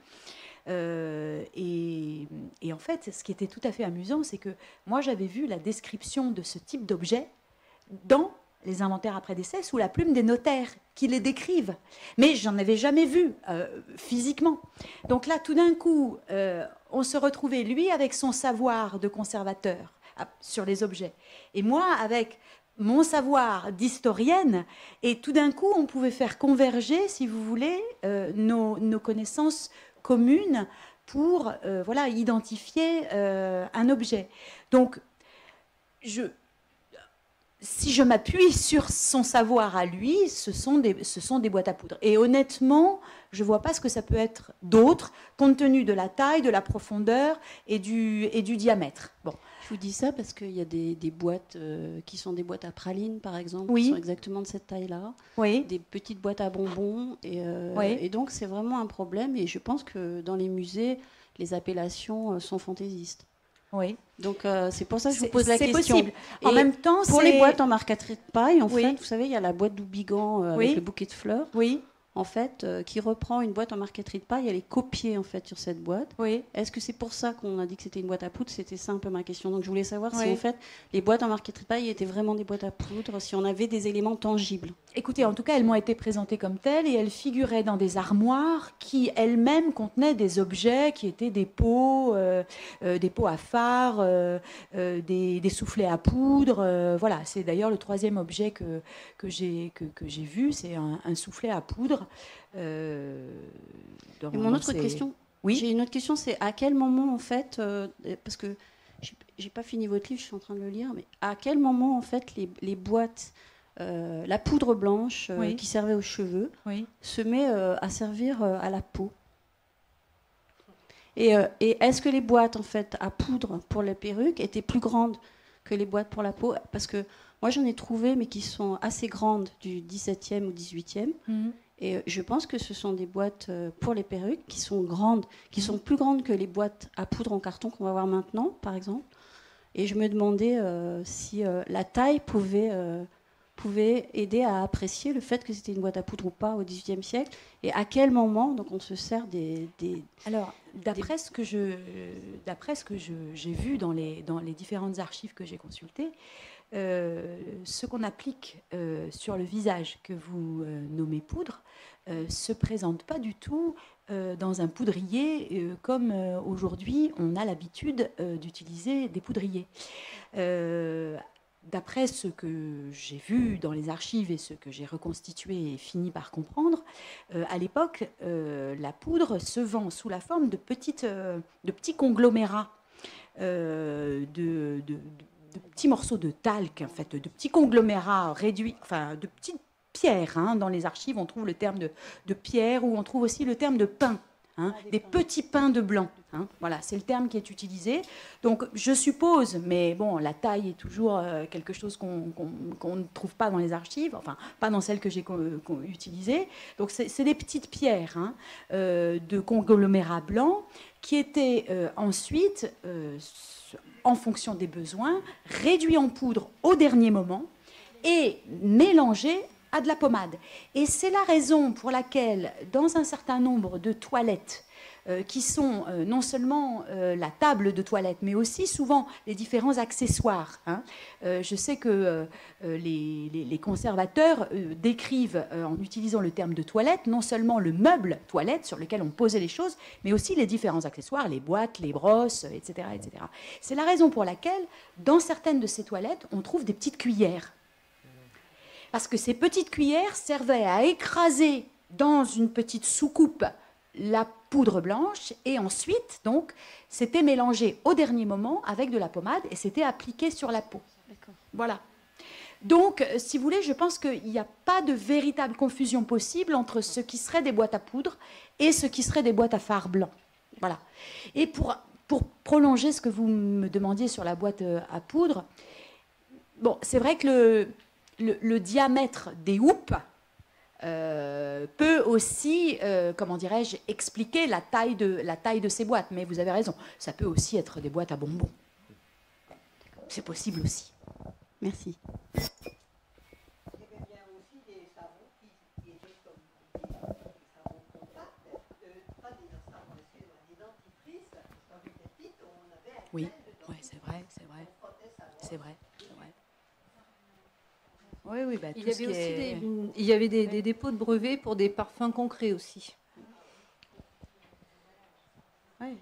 Et en fait, ce qui était tout à fait amusant, c'est que moi j'avais vu la description de ce type d'objet dans les inventaires après décès sous la plume des notaires qui les décrivent. Mais j'en avais jamais vu physiquement. Donc là, tout d'un coup, on se retrouvait, lui, avec son savoir de conservateur sur les objets, et moi, avec mon savoir d'historienne, et tout d'un coup, on pouvait faire converger, si vous voulez, nos connaissances communes pour identifier un objet. Donc, si je m'appuie sur son savoir à lui, ce sont des boîtes à poudre. Et honnêtement, je ne vois pas ce que ça peut être d'autre, compte tenu de la taille, de la profondeur et du diamètre. Bon. Je vous dis ça parce qu'il y a des boîtes qui sont des boîtes à pralines, par exemple, Oui. qui sont exactement de cette taille-là. Oui. Des petites boîtes à bonbons. Oui. Et donc, c'est vraiment un problème. Et je pense que dans les musées, les appellations sont fantaisistes. Oui. Donc c'est pour ça que je vous pose la question. C'est possible. En même temps, pour les boîtes en marqueterie de paille, en fait, vous savez, il y a la boîte d'Oubigan avec le bouquet de fleurs. Oui. En fait, qui reprend une boîte en marqueterie de paille, elle est copiée en fait sur cette boîte. Oui. Est-ce que c'est pour ça qu'on a dit que c'était une boîte à poudre? C'était ça un peu ma question. Donc je voulais savoir si en fait les boîtes en marqueterie de paille étaient vraiment des boîtes à poudre, si on avait des éléments tangibles. Écoutez, en tout cas, elles m'ont été présentées comme telles, et elles figuraient dans des armoires qui elles-mêmes contenaient des objets qui étaient des pots à fard, des soufflets à poudre. Voilà, c'est d'ailleurs le 3e objet que j'ai vu, c'est un soufflet à poudre. Et mon autre question, j'ai une autre question, c'est à quel moment en fait, parce que j'ai pas fini votre livre, je suis en train de le lire, mais à quel moment en fait les boîtes, la poudre blanche qui servait aux cheveux se met à servir à la peau? Et est-ce que les boîtes en fait à poudre pour les perruques étaient plus grandes que les boîtes pour la peau? Parce que moi j'en ai trouvé, mais qui sont assez grandes, du 17e ou 18e. Et je pense que ce sont des boîtes pour les perruques qui sont grandes, qui sont plus grandes que les boîtes à poudre en carton qu'on va voir maintenant, par exemple. Et je me demandais si la taille pouvait aider à apprécier le fait que c'était une boîte à poudre ou pas au XVIIIe siècle. Et à quel moment donc on se sert Alors, d'après ce que j'ai vu dans les différentes archives que j'ai consultées, ce qu'on applique sur le visage que vous nommez poudre se présente pas du tout dans un poudrier comme aujourd'hui on a l'habitude d'utiliser des poudriers. D'après ce que j'ai vu dans les archives et ce que j'ai reconstitué et fini par comprendre, à l'époque, la poudre se vend sous la forme de petits conglomérats de petits morceaux de talc, en fait, de petits conglomérats réduits, enfin de petites pierres. Hein. Dans les archives, on trouve le terme de pierre, ou on trouve aussi le terme de pain. Hein, des petits pains de blanc. Hein, voilà, c'est le terme qui est utilisé. Donc, je suppose, mais bon, la taille est toujours quelque chose qu'on ne trouve pas dans les archives, enfin, pas dans celles que j'ai utilisées. Donc, c'est des petites pierres hein, de conglomérats blancs qui étaient ensuite, en fonction des besoins, réduits en poudre au dernier moment et mélangés à de la pommade. Et c'est la raison pour laquelle, dans un certain nombre de toilettes, qui sont non seulement la table de toilette, mais aussi souvent les différents accessoires. Hein. Je sais que les conservateurs décrivent, en utilisant le terme de toilette, non seulement le meuble toilette sur lequel on posait les choses, mais aussi les différents accessoires, les boîtes, les brosses, etc. etc. C'est la raison pour laquelle, dans certaines de ces toilettes, on trouve des petites cuillères. Parce que ces petites cuillères servaient à écraser dans une petite soucoupe la poudre blanche et ensuite, donc, c'était mélangé au dernier moment avec de la pommade et c'était appliqué sur la peau. Voilà. Donc, si vous voulez, je pense qu'il n'y a pas de véritable confusion possible entre ce qui serait des boîtes à poudre et ce qui serait des boîtes à fard blanc. Voilà. Et pour prolonger ce que vous me demandiez sur la boîte à poudre, bon, c'est vrai que le diamètre des houppes peut aussi, comment dirais-je, expliquer la taille de ces boîtes. Mais vous avez raison, ça peut aussi être des boîtes à bonbons. C'est possible aussi. Merci. Il y avait bien aussi des savons qui étaient comme des savons compacts, pas des savons, des dentifrices. Quand j'étais petite, on avait un Oui, tel de ouais, c'est vrai, c'est vrai. on frottait sa voix. C'est vrai, c'est vrai. Oui, oui, bah, Il y avait des dépôts de brevets pour des parfums concrets aussi. Oui.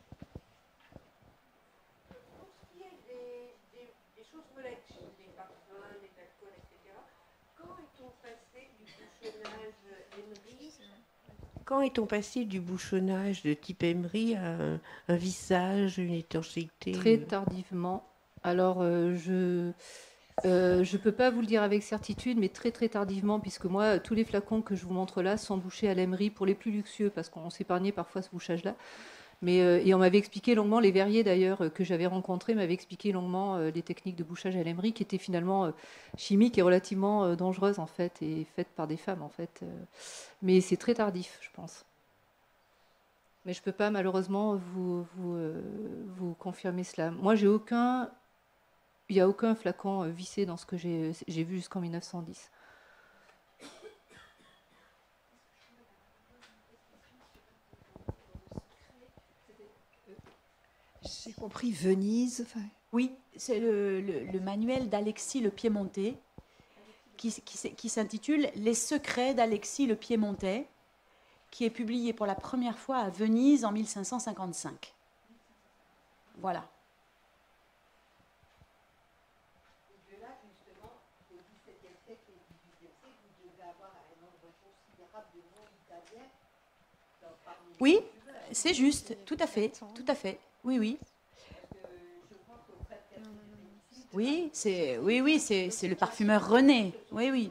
Des choses relatives, des parfums, des alcools, etc. Quand est-on passé du bouchonnage de type Emery à un vissage, une étanchéité? Très tardivement. Alors, je ne peux pas vous le dire avec certitude, mais très très tardivement, puisque moi, tous les flacons que je vous montre là sont bouchés à l'Emery pour les plus luxueux, parce qu'on s'épargnait parfois ce bouchage-là. Mais, et on m'avait expliqué longuement, les verriers d'ailleurs que j'avais rencontrés m'avaient expliqué longuement les techniques de bouchage à l'Emery, qui étaient finalement chimiques et relativement dangereuses en fait, et faites par des femmes en fait. Mais c'est très tardif, je pense. Mais je ne peux pas malheureusement vous confirmer cela. Moi, il n'y a aucun flacon vissé dans ce que j'ai vu jusqu'en 1910. J'ai compris Venise. Enfin... Oui, c'est le manuel d'Alexis le Piémontais qui s'intitule « Les secrets d'Alexis le Piémontais », qui est publié pour la première fois à Venise en 1555. Voilà. Oui, c'est juste, tout à fait, oui, oui. Oui, c'est le parfumeur René, oui.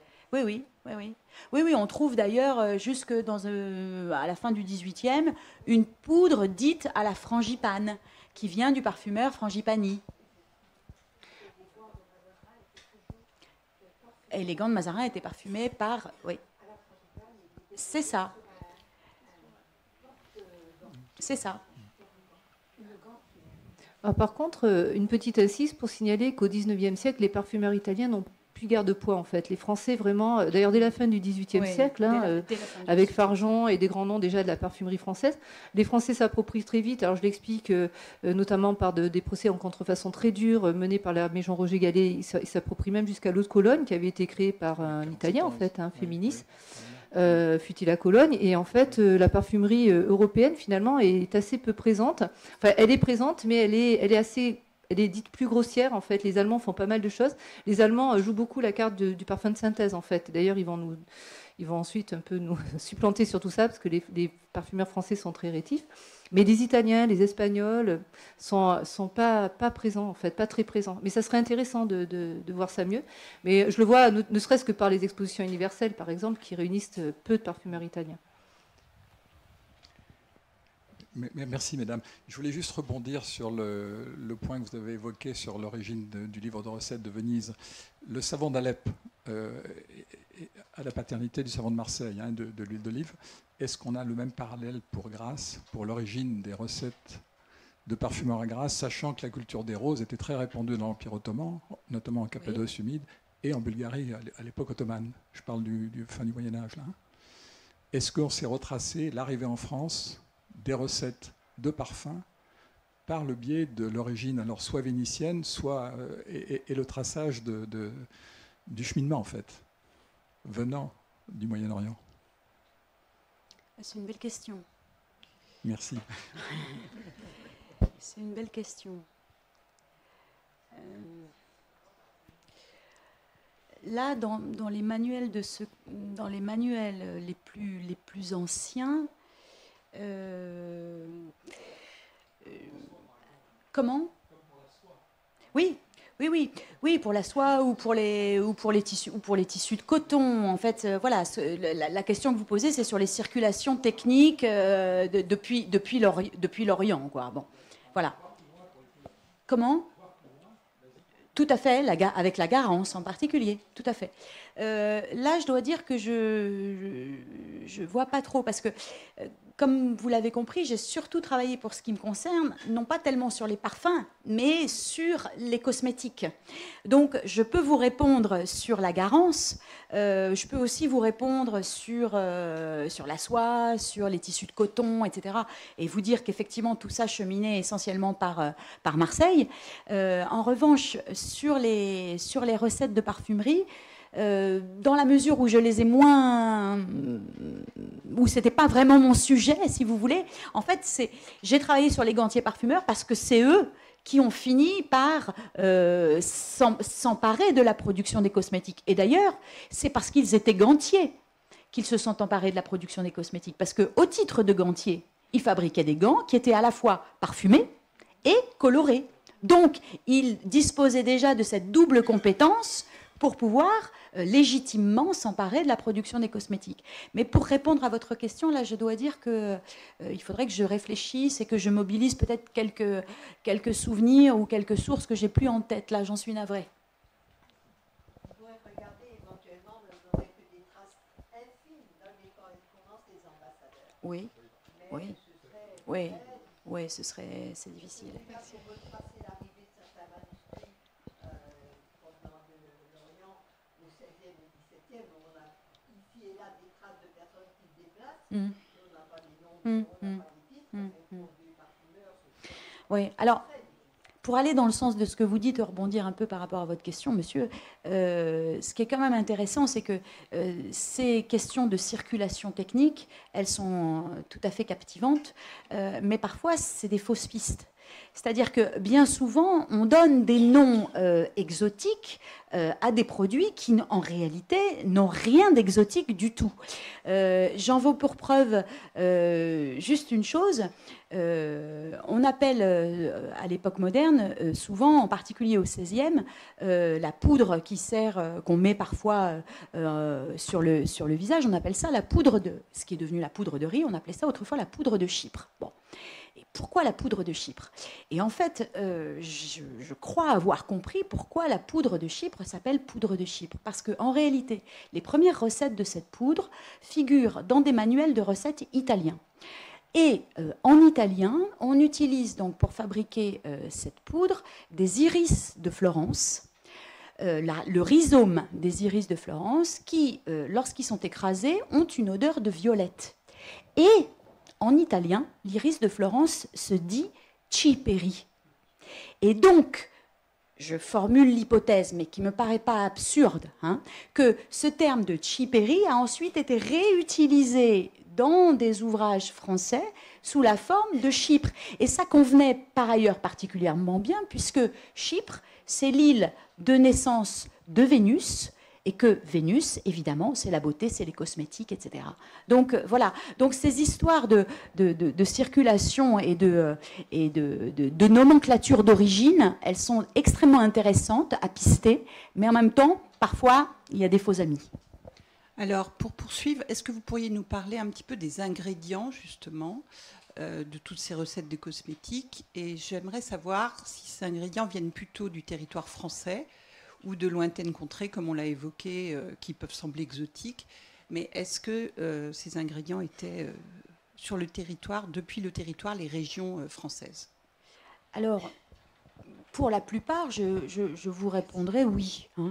Oui, on trouve d'ailleurs jusque à la fin du XVIIIe une poudre dite à la frangipane qui vient du parfumeur Frangipani. Et les gants de Mazarin étaient parfumés par... Oui, c'est ça. C'est ça. Ah, par contre, une petite assise pour signaler qu'au XIXe siècle, les parfumeurs italiens n'ont plus guère de poids en fait. Les Français vraiment, d'ailleurs dès la fin du XVIIIe siècle, avec Fargeon et des grands noms déjà de la parfumerie française, les Français s'approprient très vite. Alors je l'explique notamment par des procès en contrefaçon très durs menés par la maison Roger Gallet. Ils s'approprient même jusqu'à l'eau de Cologne qui avait été créée par un Italien en fait, un féministe. Fut-il à Cologne, et en fait la parfumerie européenne finalement est assez peu présente. Enfin, elle est présente, mais elle est assez elle est dite plus grossière, en fait. Les Allemands font pas mal de choses. Les Allemands jouent beaucoup la carte du parfum de synthèse, en fait. D'ailleurs, ils vont ensuite un peu nous supplanter sur tout ça, parce que les parfumeurs français sont très rétifs. Mais les Italiens, les Espagnols sont pas présents, en fait, pas très présents. Mais ça serait intéressant de voir ça mieux. Mais je le vois, ne serait-ce que par les expositions universelles, par exemple, qui réunissent peu de parfumeurs italiens. Merci, mesdames. Je voulais juste rebondir sur le point que vous avez évoqué sur l'origine du livre de recettes de Venise. Le savon d'Alep a la paternité du savon de Marseille, hein, de l'huile d'olive. Est-ce qu'on a le même parallèle pour Grasse, pour l'origine des recettes de parfumeurs à Grasse, sachant que la culture des roses était très répandue dans l'Empire ottoman, notamment en Cappadoce humide, et en Bulgarie à l'époque ottomane. Je parle du fin du Moyen-Âge, là. Est-ce qu'on s'est retracé l'arrivée en France des recettes de parfums par le biais de l'origine, alors soit vénitienne, soit et le traçage du cheminement, en fait, venant du Moyen-Orient? C'est une belle question. Merci. C'est une belle question. Là, dans les manuels les plus anciens, comment? Oui, pour la soie ou pour les tissus de coton. En fait, voilà, la question que vous posez, c'est sur les circulations techniques depuis l'Orient, quoi. Bon, voilà. Comment? Tout à fait, avec la Garance en particulier, tout à fait. Là, je dois dire que je vois pas trop, parce que, comme vous l'avez compris, j'ai surtout travaillé pour ce qui me concerne, non pas tellement sur les parfums, mais sur les cosmétiques. Donc, je peux vous répondre sur la Garance, je peux aussi vous répondre sur la soie, sur les tissus de coton, etc. Et vous dire qu'effectivement, tout ça cheminait essentiellement par Marseille. En revanche, sur les recettes de parfumerie, dans la mesure où je les ai moins, où c'était pas vraiment mon sujet, si vous voulez, en fait, j'ai travaillé sur les gantiers parfumeurs parce que c'est eux qui ont fini par s'emparer de la production des cosmétiques. Et d'ailleurs, c'est parce qu'ils étaient gantiers qu'ils se sont emparés de la production des cosmétiques. Parce qu'au titre de gantier, ils fabriquaient des gants qui étaient à la fois parfumés et colorés. Donc, ils disposaient déjà de cette double compétence pour pouvoir légitimement s'emparer de la production des cosmétiques. Mais pour répondre à votre question, là, je dois dire qu'il faudrait que je réfléchisse et que je mobilise peut-être quelques souvenirs ou quelques sources que j'ai plus en tête. Là, j'en suis navrée. On pourrait regarder éventuellement, vous n'aurez que des traces infimes dans les correspondances des ambassadeurs. Oui, mais oui, c'est difficile. Oui, alors, pour aller dans le sens de ce que vous dites, rebondir un peu par rapport à votre question, monsieur, ce qui est quand même intéressant, c'est que ces questions de circulation technique, elles sont tout à fait captivantes, mais parfois, c'est des fausses pistes. C'est-à-dire que bien souvent, on donne des noms exotiques à des produits qui, en réalité, n'ont rien d'exotique du tout. J'en veux pour preuve juste une chose. On appelle, à l'époque moderne, souvent, en particulier au XVIe, la poudre qui sert, qu'on met parfois sur le visage, on appelle ça la poudre de... Ce qui est devenu la poudre de riz, on appelait ça autrefois la poudre de Chypre. Bon. Pourquoi la poudre de Chypre? Et en fait, je crois avoir compris pourquoi la poudre de Chypre s'appelle poudre de Chypre. Parce qu'en réalité, les premières recettes de cette poudre figurent dans des manuels de recettes italiens. Et en italien, on utilise donc pour fabriquer cette poudre des iris de Florence, le rhizome des iris de Florence, qui, lorsqu'ils sont écrasés, ont une odeur de violette. Et en italien, l'iris de Florence se dit ciperi. Et donc, je formule l'hypothèse, mais qui ne me paraît pas absurde, hein, que ce terme de chipéry a ensuite été réutilisé dans des ouvrages français sous la forme de Chypre. Et ça convenait par ailleurs particulièrement bien, puisque Chypre, c'est l'île de naissance de Vénus, et que Vénus, évidemment, c'est la beauté, c'est les cosmétiques, etc. Donc voilà, donc ces histoires de circulation et de nomenclature d'origine, elles sont extrêmement intéressantes à pister, mais en même temps, parfois, il y a des faux amis. Alors, pour poursuivre, est-ce que vous pourriez nous parler un petit peu des ingrédients, justement, de toutes ces recettes de cosmétiques? Et j'aimerais savoir si ces ingrédients viennent plutôt du territoire français ou de lointaines contrées, comme on l'a évoqué, qui peuvent sembler exotiques. Mais est-ce que ces ingrédients étaient sur le territoire, depuis le territoire, les régions françaises? Alors, pour la plupart, je vous répondrai oui. Hein.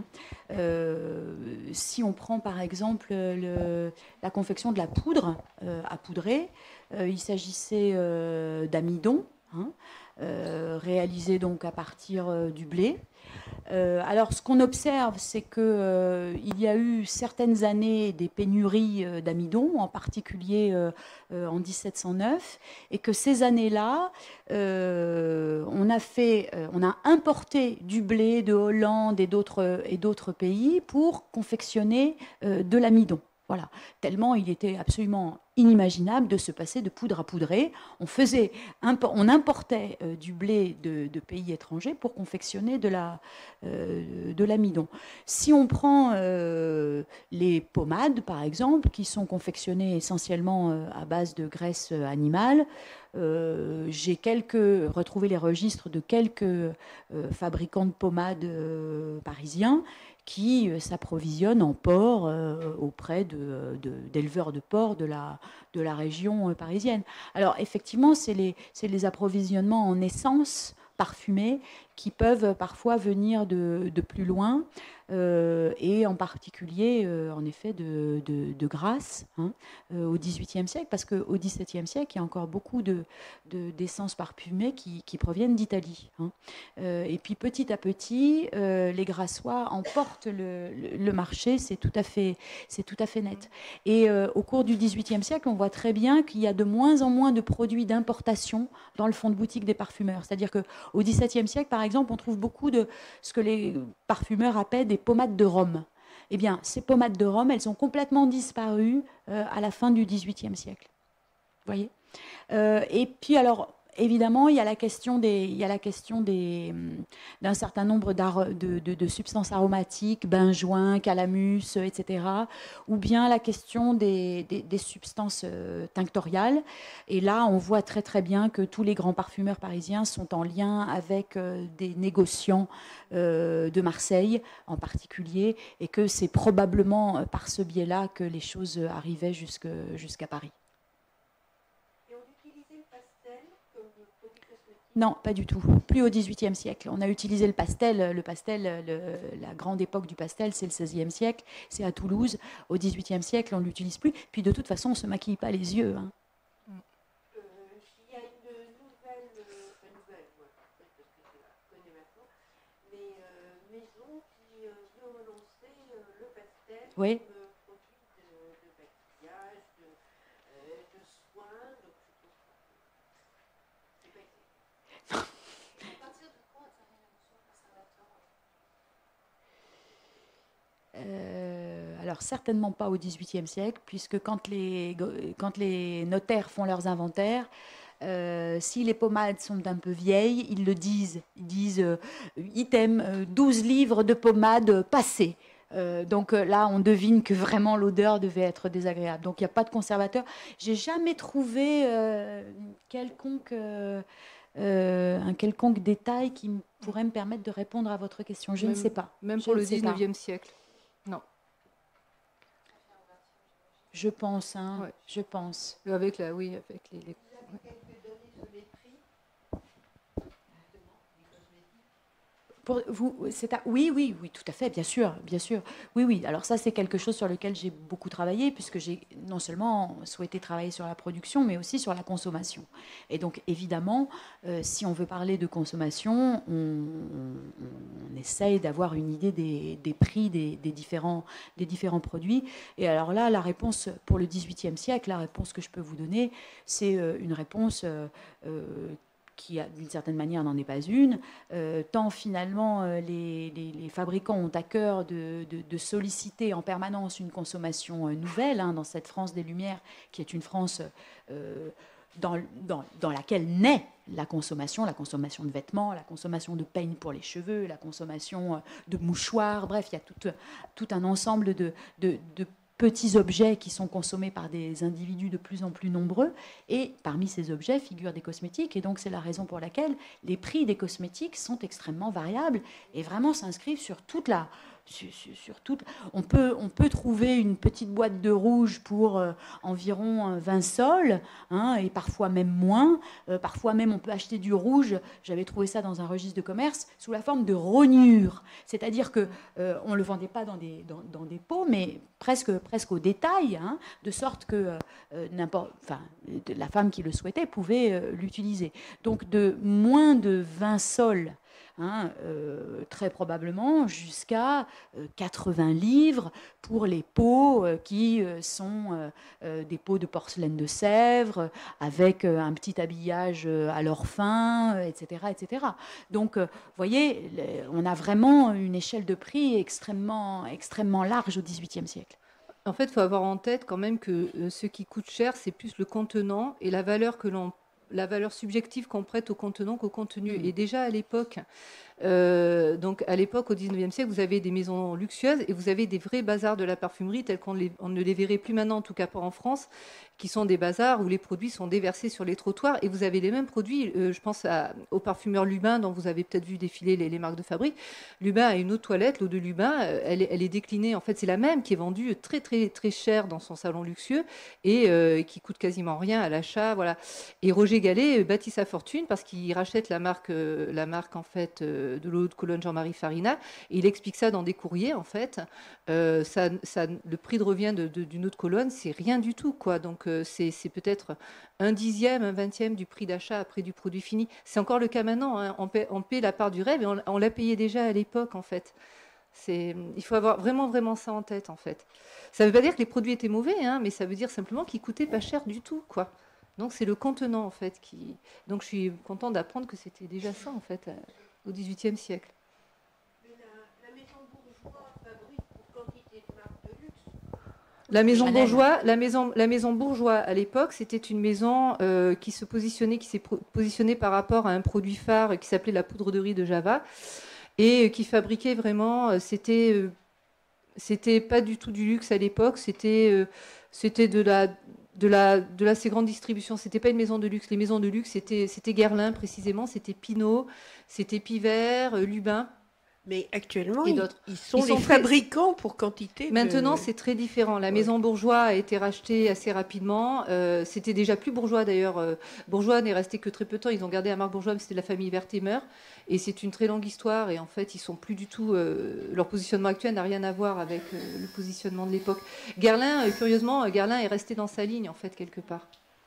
Si on prend par exemple la confection de la poudre à poudrer, il s'agissait d'amidon, hein, réalisé donc à partir du blé. Alors, ce qu'on observe, c'est qu'il y a eu certaines années des pénuries d'amidon, en particulier en 1709, et que ces années-là, on a importé du blé de Hollande et d'autres pays pour confectionner de l'amidon. Voilà, tellement il était absolument inimaginable de se passer de poudre à poudrer. On importait du blé de pays étrangers pour confectionner de l'amidon. Si on prend les pommades, par exemple, qui sont confectionnées essentiellement à base de graisse animale, j'ai retrouvé les registres de quelques fabricants de pommades parisiens qui s'approvisionnent en porc auprès d'éleveurs de porc de la région parisienne. Alors effectivement, c'est les approvisionnements en essence parfumée qui peuvent parfois venir de plus loin, et en particulier, en effet, de Grasse, hein, au XVIIIe siècle, parce qu'au XVIIe siècle, il y a encore beaucoup d'essences parfumées qui proviennent d'Italie. Hein. Et puis petit à petit, les Grassois emportent le marché, c'est tout à fait net. Et au cours du XVIIIe siècle, on voit très bien qu'il y a de moins en moins de produits d'importation dans le fond de boutique des parfumeurs. C'est-à-dire qu'au XVIIe siècle, par exemple, on trouve beaucoup de ce que les parfumeurs appellent des pommades de Rome. Eh bien, ces pommades de Rome, elles ont complètement disparu à la fin du XVIIIe siècle. Vous voyez ? Et puis, alors, évidemment, il y a la question d'un certain nombre de substances aromatiques, benjoin, calamus, etc. Ou bien la question des substances tinctoriales. Et là, on voit très très bien que tous les grands parfumeurs parisiens sont en lien avec des négociants de Marseille en particulier, et que c'est probablement par ce biais-là que les choses arrivaient jusqu'à Paris. Non, pas du tout. Plus au XVIIIe siècle. On a utilisé le pastel. La grande époque du pastel, c'est le XVIe siècle. C'est à Toulouse. Au XVIIIe siècle, on ne l'utilise plus. Puis de toute façon, on ne se maquille pas les yeux. Hein. Il y a une nouvelle, maison qui veut relancer le pastel. Oui. Comme produit de maquillage, de soins. Donc je trouve c'est pas alors certainement pas au XVIIIe siècle, puisque quand les notaires font leurs inventaires, si les pommades sont un peu vieilles, ils le disent. Ils disent item 12 livres de pommade passées. Donc là, on devine que vraiment l'odeur devait être désagréable. Donc il n'y a pas de conservateur. J'ai jamais trouvé un quelconque détail qui pourrait me permettre de répondre à votre question. Je ne sais pas. Même pour le 19e siècle. Non. Je pense, hein. Ouais. Je pense. Avec les... quelques données sur les prix. Pour vous, oui, tout à fait, bien sûr. Oui. Alors ça, c'est quelque chose sur lequel j'ai beaucoup travaillé, puisque j'ai non seulement souhaité travailler sur la production, mais aussi sur la consommation. Et donc, évidemment, si on veut parler de consommation, on essaye d'avoir une idée des prix des différents produits. Et alors là, la réponse pour le XVIIIe siècle, la réponse que je peux vous donner, c'est une réponse qui, d'une certaine manière, n'en est pas une, tant finalement les fabricants ont à cœur de solliciter en permanence une consommation nouvelle, dans cette France des Lumières, qui est une France dans laquelle naît la consommation de vêtements, la consommation de peigne pour les cheveux, la consommation de mouchoirs, bref, il y a tout un ensemble de petits objets qui sont consommés par des individus de plus en plus nombreux, et parmi ces objets figurent des cosmétiques, et donc c'est la raison pour laquelle les prix des cosmétiques sont extrêmement variables et vraiment s'inscrivent sur toute la... On peut trouver une petite boîte de rouge pour environ 20 sols, et parfois même moins. Parfois même, on peut acheter du rouge, j'avais trouvé ça dans un registre de commerce, sous la forme de rognures. C'est-à-dire qu'on ne le vendait pas dans des pots, mais presque au détail, de sorte que la femme qui le souhaitait pouvait l'utiliser. Donc de moins de 20 sols, très probablement jusqu'à 80 livres pour les pots qui sont des pots de porcelaine de Sèvres avec un petit habillage à leur fin, etc. Donc, vous voyez, on a vraiment une échelle de prix extrêmement large au XVIIIe siècle. En fait, il faut avoir en tête quand même que ce qui coûte cher, c'est plus le contenant et la valeur subjective qu'on prête au contenant qu'au contenu. Et déjà à l'époque, donc à l'époque, au XIXe siècle, vous avez des maisons luxueuses et vous avez des vrais bazars de la parfumerie tels qu'on ne les verrait plus maintenant, en tout cas pas en France, qui sont des bazars où les produits sont déversés sur les trottoirs et vous avez les mêmes produits. Je pense au parfumeur Lubin, dont vous avez peut-être vu défiler les marques de fabrique. Lubin a une eau de toilette, l'eau de Lubin, elle est déclinée. En fait, c'est la même qui est vendue très très très cher dans son salon luxueux et qui coûte quasiment rien à l'achat. Voilà. Et Roger Gallet bâtit sa fortune parce qu'il rachète la marque en fait de l'eau de Cologne Jean-Marie Farina. Et il explique ça dans des courriers en fait. Le prix de revient d'une eau de Cologne, c'est rien du tout, quoi. Donc c'est peut-être un dixième, un vingtième du prix d'achat après du produit fini. C'est encore le cas maintenant. On paie la part du rêve et on l'a payé déjà à l'époque en fait. Il faut avoir vraiment ça en tête en fait. Ça ne veut pas dire que les produits étaient mauvais, mais ça veut dire simplement qu'ils coûtaient pas cher du tout, quoi. Donc c'est le contenant en fait qui. Donc je suis contente d'apprendre que c'était déjà ça en fait au XVIIIe siècle. Mais la maison bourgeois fabrique pour quantité de marques de luxe. La maison bourgeois à l'époque, c'était une maison qui s'est positionnée par rapport à un produit phare qui s'appelait la poudre de riz de Java et qui fabriquait vraiment. C'était pas du tout du luxe à l'époque. C'était de la assez grande distribution. C'était pas une maison de luxe. Les maisons de luxe, c'était Guerlain précisément, c'était Pinault, c'était Pivert, Lubin. Mais actuellement, et ils sont fabricants pour quantité. Maintenant, c'est très différent. La maison Bourgeois a été rachetée assez rapidement. C'était déjà plus Bourgeois d'ailleurs. Bourgeois n'est resté que très peu de temps. Ils ont gardé la marque Bourgeois, mais c'était la famille Wertheimer. Et c'est une très longue histoire. Et en fait, ils sont plus du tout. Leur positionnement actuel n'a rien à voir avec le positionnement de l'époque. Guerlain, curieusement, Guerlain est resté dans sa ligne en fait quelque part.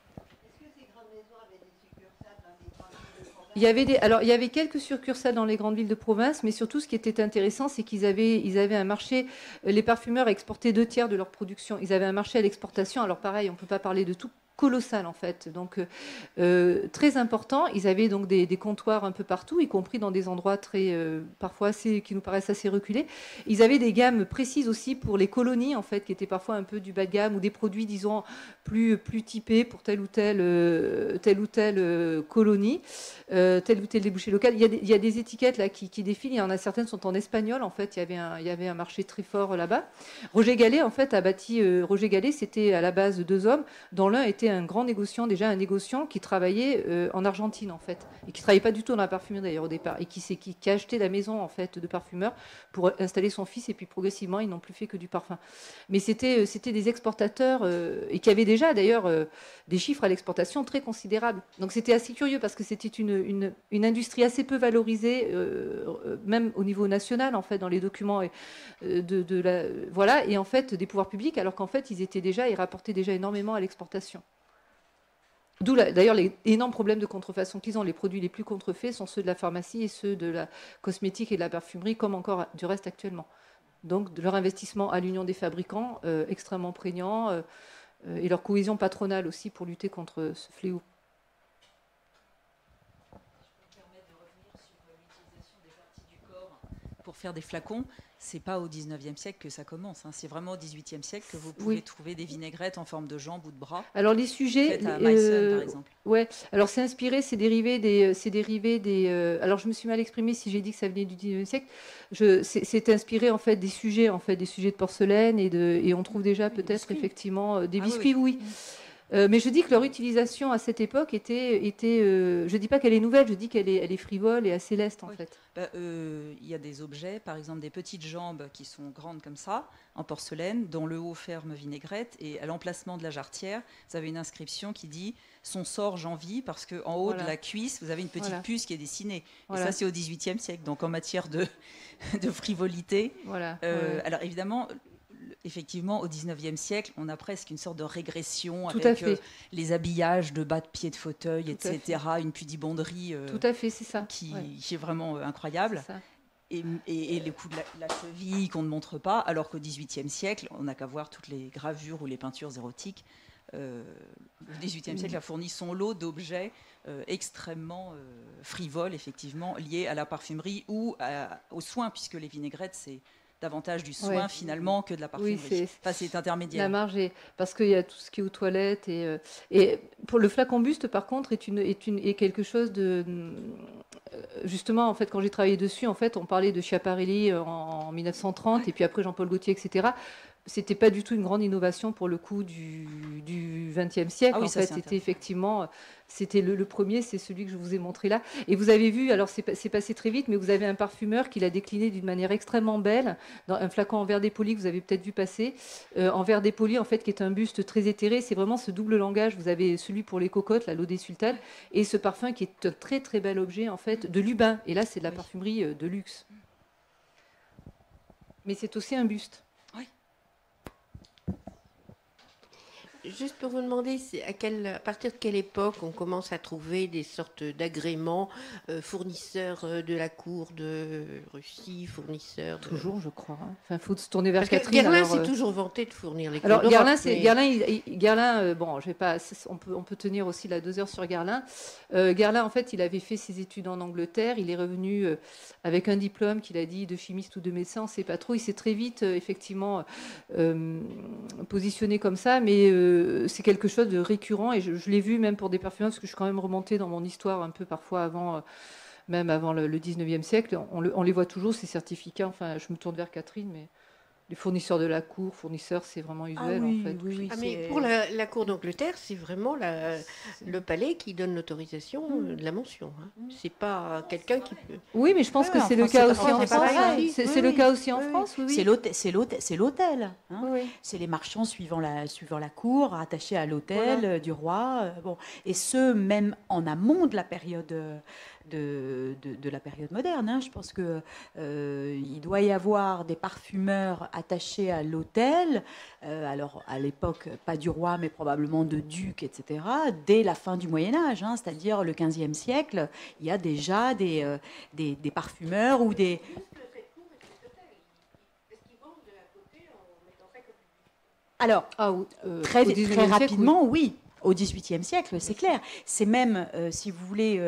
Il y avait quelques succursales dans les grandes villes de province, mais surtout, ce qui était intéressant, c'est qu'ils avaient un marché. Les parfumeurs exportaient 2/3 de leur production. Ils avaient un marché à l'exportation. Alors pareil, on ne peut pas parler de tout. Colossal en fait, donc très important. Ils avaient donc des comptoirs un peu partout, y compris dans des endroits très parfois qui nous paraissent assez reculés. Ils avaient des gammes précises aussi pour les colonies en fait, qui étaient parfois un peu du bas de gamme ou des produits disons plus typés pour telle ou telle colonie, tel ou tel débouché local. Il y a des étiquettes là qui défilent. Il y en a certaines sont en espagnol en fait. Il y avait un marché très fort là-bas. Roger Gallet en fait a bâti. Roger Gallet, c'était à la base 2 hommes, dont l'un était un grand négociant, déjà un négociant qui travaillait en Argentine en fait, et qui travaillait pas du tout dans la parfumerie d'ailleurs au départ, et qui a acheté la maison en fait de parfumeur pour installer son fils, et puis progressivement ils n'ont plus fait que du parfum. Mais c'était des exportateurs et qui avaient déjà d'ailleurs des chiffres à l'exportation très considérables. Donc c'était assez curieux parce que c'était une industrie assez peu valorisée, même au niveau national en fait dans les documents voilà, et en fait des pouvoirs publics, alors qu'en fait ils rapportaient déjà énormément à l'exportation. D'où d'ailleurs les énormes problèmes de contrefaçon qu'ils ont. Les produits les plus contrefaits sont ceux de la pharmacie et ceux de la cosmétique et de la parfumerie, comme encore du reste actuellement. Donc de leur investissement à l'union des fabricants, extrêmement prégnant, et leur cohésion patronale aussi pour lutter contre ce fléau. Pour faire des flacons, c'est pas au 19e siècle que ça commence. Hein. C'est vraiment au 18e siècle que vous pouvez trouver des vinaigrettes en forme de jambes ou de bras. Alors les sujets, à Meissen, par exemple. Ouais. Alors c'est inspiré, c'est dérivé des. Alors je me suis mal exprimée si j'ai dit que ça venait du 19e siècle. C'est inspiré en fait des sujets de porcelaine et on trouve déjà peut-être effectivement des biscuits, oui. Mais je dis que leur utilisation à cette époque était je dis pas qu'elle est nouvelle, je dis qu'elle est frivole et assez leste en fait. Il y a des objets, par exemple des petites jambes qui sont grandes comme ça, en porcelaine, dont le haut ferme vinaigrette, et à l'emplacement de la jarretière, vous avez une inscription qui dit « Son sort j'envie », parce qu'en haut de la cuisse, vous avez une petite puce qui est dessinée. Et ça, c'est au XVIIIe siècle. Donc en matière de frivolité, alors évidemment... Effectivement, au XIXe siècle, on a presque une sorte de régression avec les habillages de bas de pied de fauteuil, etc. Une pudibonderie tout à fait, c'est ça. Qui est vraiment incroyable. Et les coups de la cheville qu'on ne montre pas, alors qu'au XVIIIe siècle, on n'a qu'à voir toutes les gravures ou les peintures érotiques. Le XVIIIe siècle a fourni son lot d'objets extrêmement frivoles, effectivement, liés à la parfumerie ou aux soins, puisque les vinaigrettes, c'est davantage du soin finalement que de la parfumerie. Oui, c'est intermédiaire. La marge est parce qu'il y a tout ce qui est aux toilettes et pour le flacon buste par contre est quelque chose de justement en fait quand j'ai travaillé dessus en fait on parlait de Schiaparelli en 1930 et puis après Jean-Paul Gaultier etc. C'était pas du tout une grande innovation pour le coup du XXe siècle. En fait, c'était effectivement, c'était le premier, c'est celui que je vous ai montré là. Et vous avez vu, alors c'est passé très vite, mais vous avez un parfumeur qui l'a décliné d'une manière extrêmement belle, dans un flacon en verre dépoli que vous avez peut-être vu passer, en verre dépoli en fait, qui est un buste très éthéré. C'est vraiment ce double langage. Vous avez celui pour les cocottes, l'eau des sultanes, et ce parfum qui est un très très bel objet en fait de Lubin. Et là, c'est de la parfumerie de luxe. Mais c'est aussi un buste. Juste pour vous demander, à partir de quelle époque on commence à trouver des sortes d'agréments, fournisseurs de la cour de Russie, fournisseurs... Toujours, je crois. Enfin, il faut se tourner vers Parce Catherine. Guerlain s'est toujours vanté de fournir les cours Alors, d'Europe. Guerlain, bon, je vais pas, on peut tenir aussi la 2 heures sur Guerlain. Guerlain, en fait, il avait fait ses études en Angleterre. Il est revenu avec un diplôme qu'il a dit de chimiste ou de médecin, on ne sait pas trop. Il s'est très vite, effectivement, positionné comme ça, mais... c'est quelque chose de récurrent et je l'ai vu même pour des parfumeurs parce que je suis quand même remontée dans mon histoire un peu parfois même avant le 19e siècle. On les voit toujours, ces certificats. Enfin, je me tourne vers Catherine, mais les fournisseurs de la cour, c'est vraiment usuel en fait. Mais pour la cour d'Angleterre, c'est vraiment le palais qui donne l'autorisation de la mention. Hein. C'est pas quelqu'un qui peut. Oui, mais je pense que c'est le cas aussi en France. C'est le cas aussi en France. C'est l'hôtel. C'est les marchands suivant la cour, attachés à l'hôtel du roi. Et ce même en amont de la période. De la période moderne. Hein. Je pense qu'il doit y avoir des parfumeurs attachés à l'hôtel, alors à l'époque, pas du roi, mais probablement de ducs, etc., dès la fin du Moyen-Âge, hein, c'est-à-dire le XVe siècle, il y a déjà des parfumeurs ou des... Alors, très rapidement, oui. Au XVIIIe siècle, c'est clair. C'est même, si vous voulez,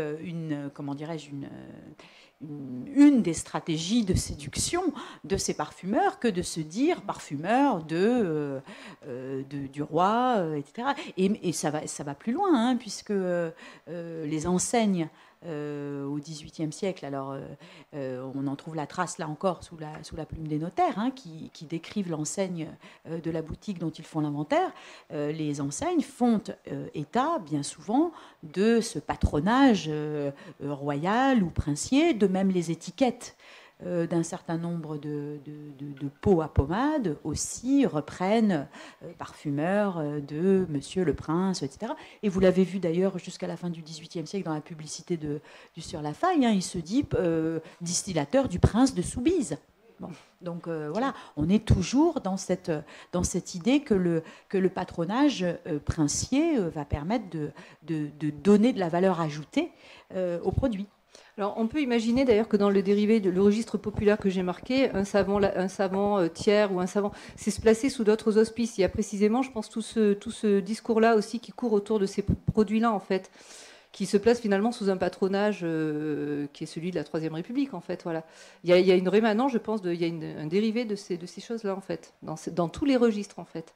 une des stratégies de séduction de ces parfumeurs que de se dire parfumeur du roi, etc. Et ça va plus loin, hein, puisque les enseignes au XVIIIe siècle, alors on en trouve la trace là encore sous la plume des notaires, hein, qui décrivent l'enseigne de la boutique dont ils font l'inventaire. Les enseignes font état bien souvent de ce patronage royal ou princier, de même les étiquettes d'un certain nombre de pots à pommade aussi reprennent parfumeur de Monsieur le Prince, etc. Et vous l'avez vu d'ailleurs jusqu'à la fin du XVIIIe siècle dans la publicité du Sieur Lafaille, hein, il se dit distillateur du Prince de Soubise. Bon, donc voilà, on est toujours dans cette idée que le patronage princier va permettre de donner de la valeur ajoutée au produit. Alors, on peut imaginer d'ailleurs que dans le dérivé de le registre populaire que j'ai marqué, un savant tiers ou un savant, c'est se placer sous d'autres auspices. Il y a précisément, je pense, tout ce discours-là aussi qui court autour de ces produits-là, en fait, qui se place finalement sous un patronage qui est celui de la Troisième République, en fait. Voilà. Il y a une rémanence, je pense, il y a un dérivé de ces choses-là, en fait, dans tous les registres, en fait.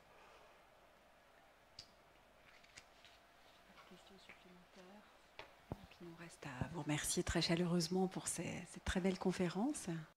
Il nous reste à vous remercier très chaleureusement pour cette très belle conférence.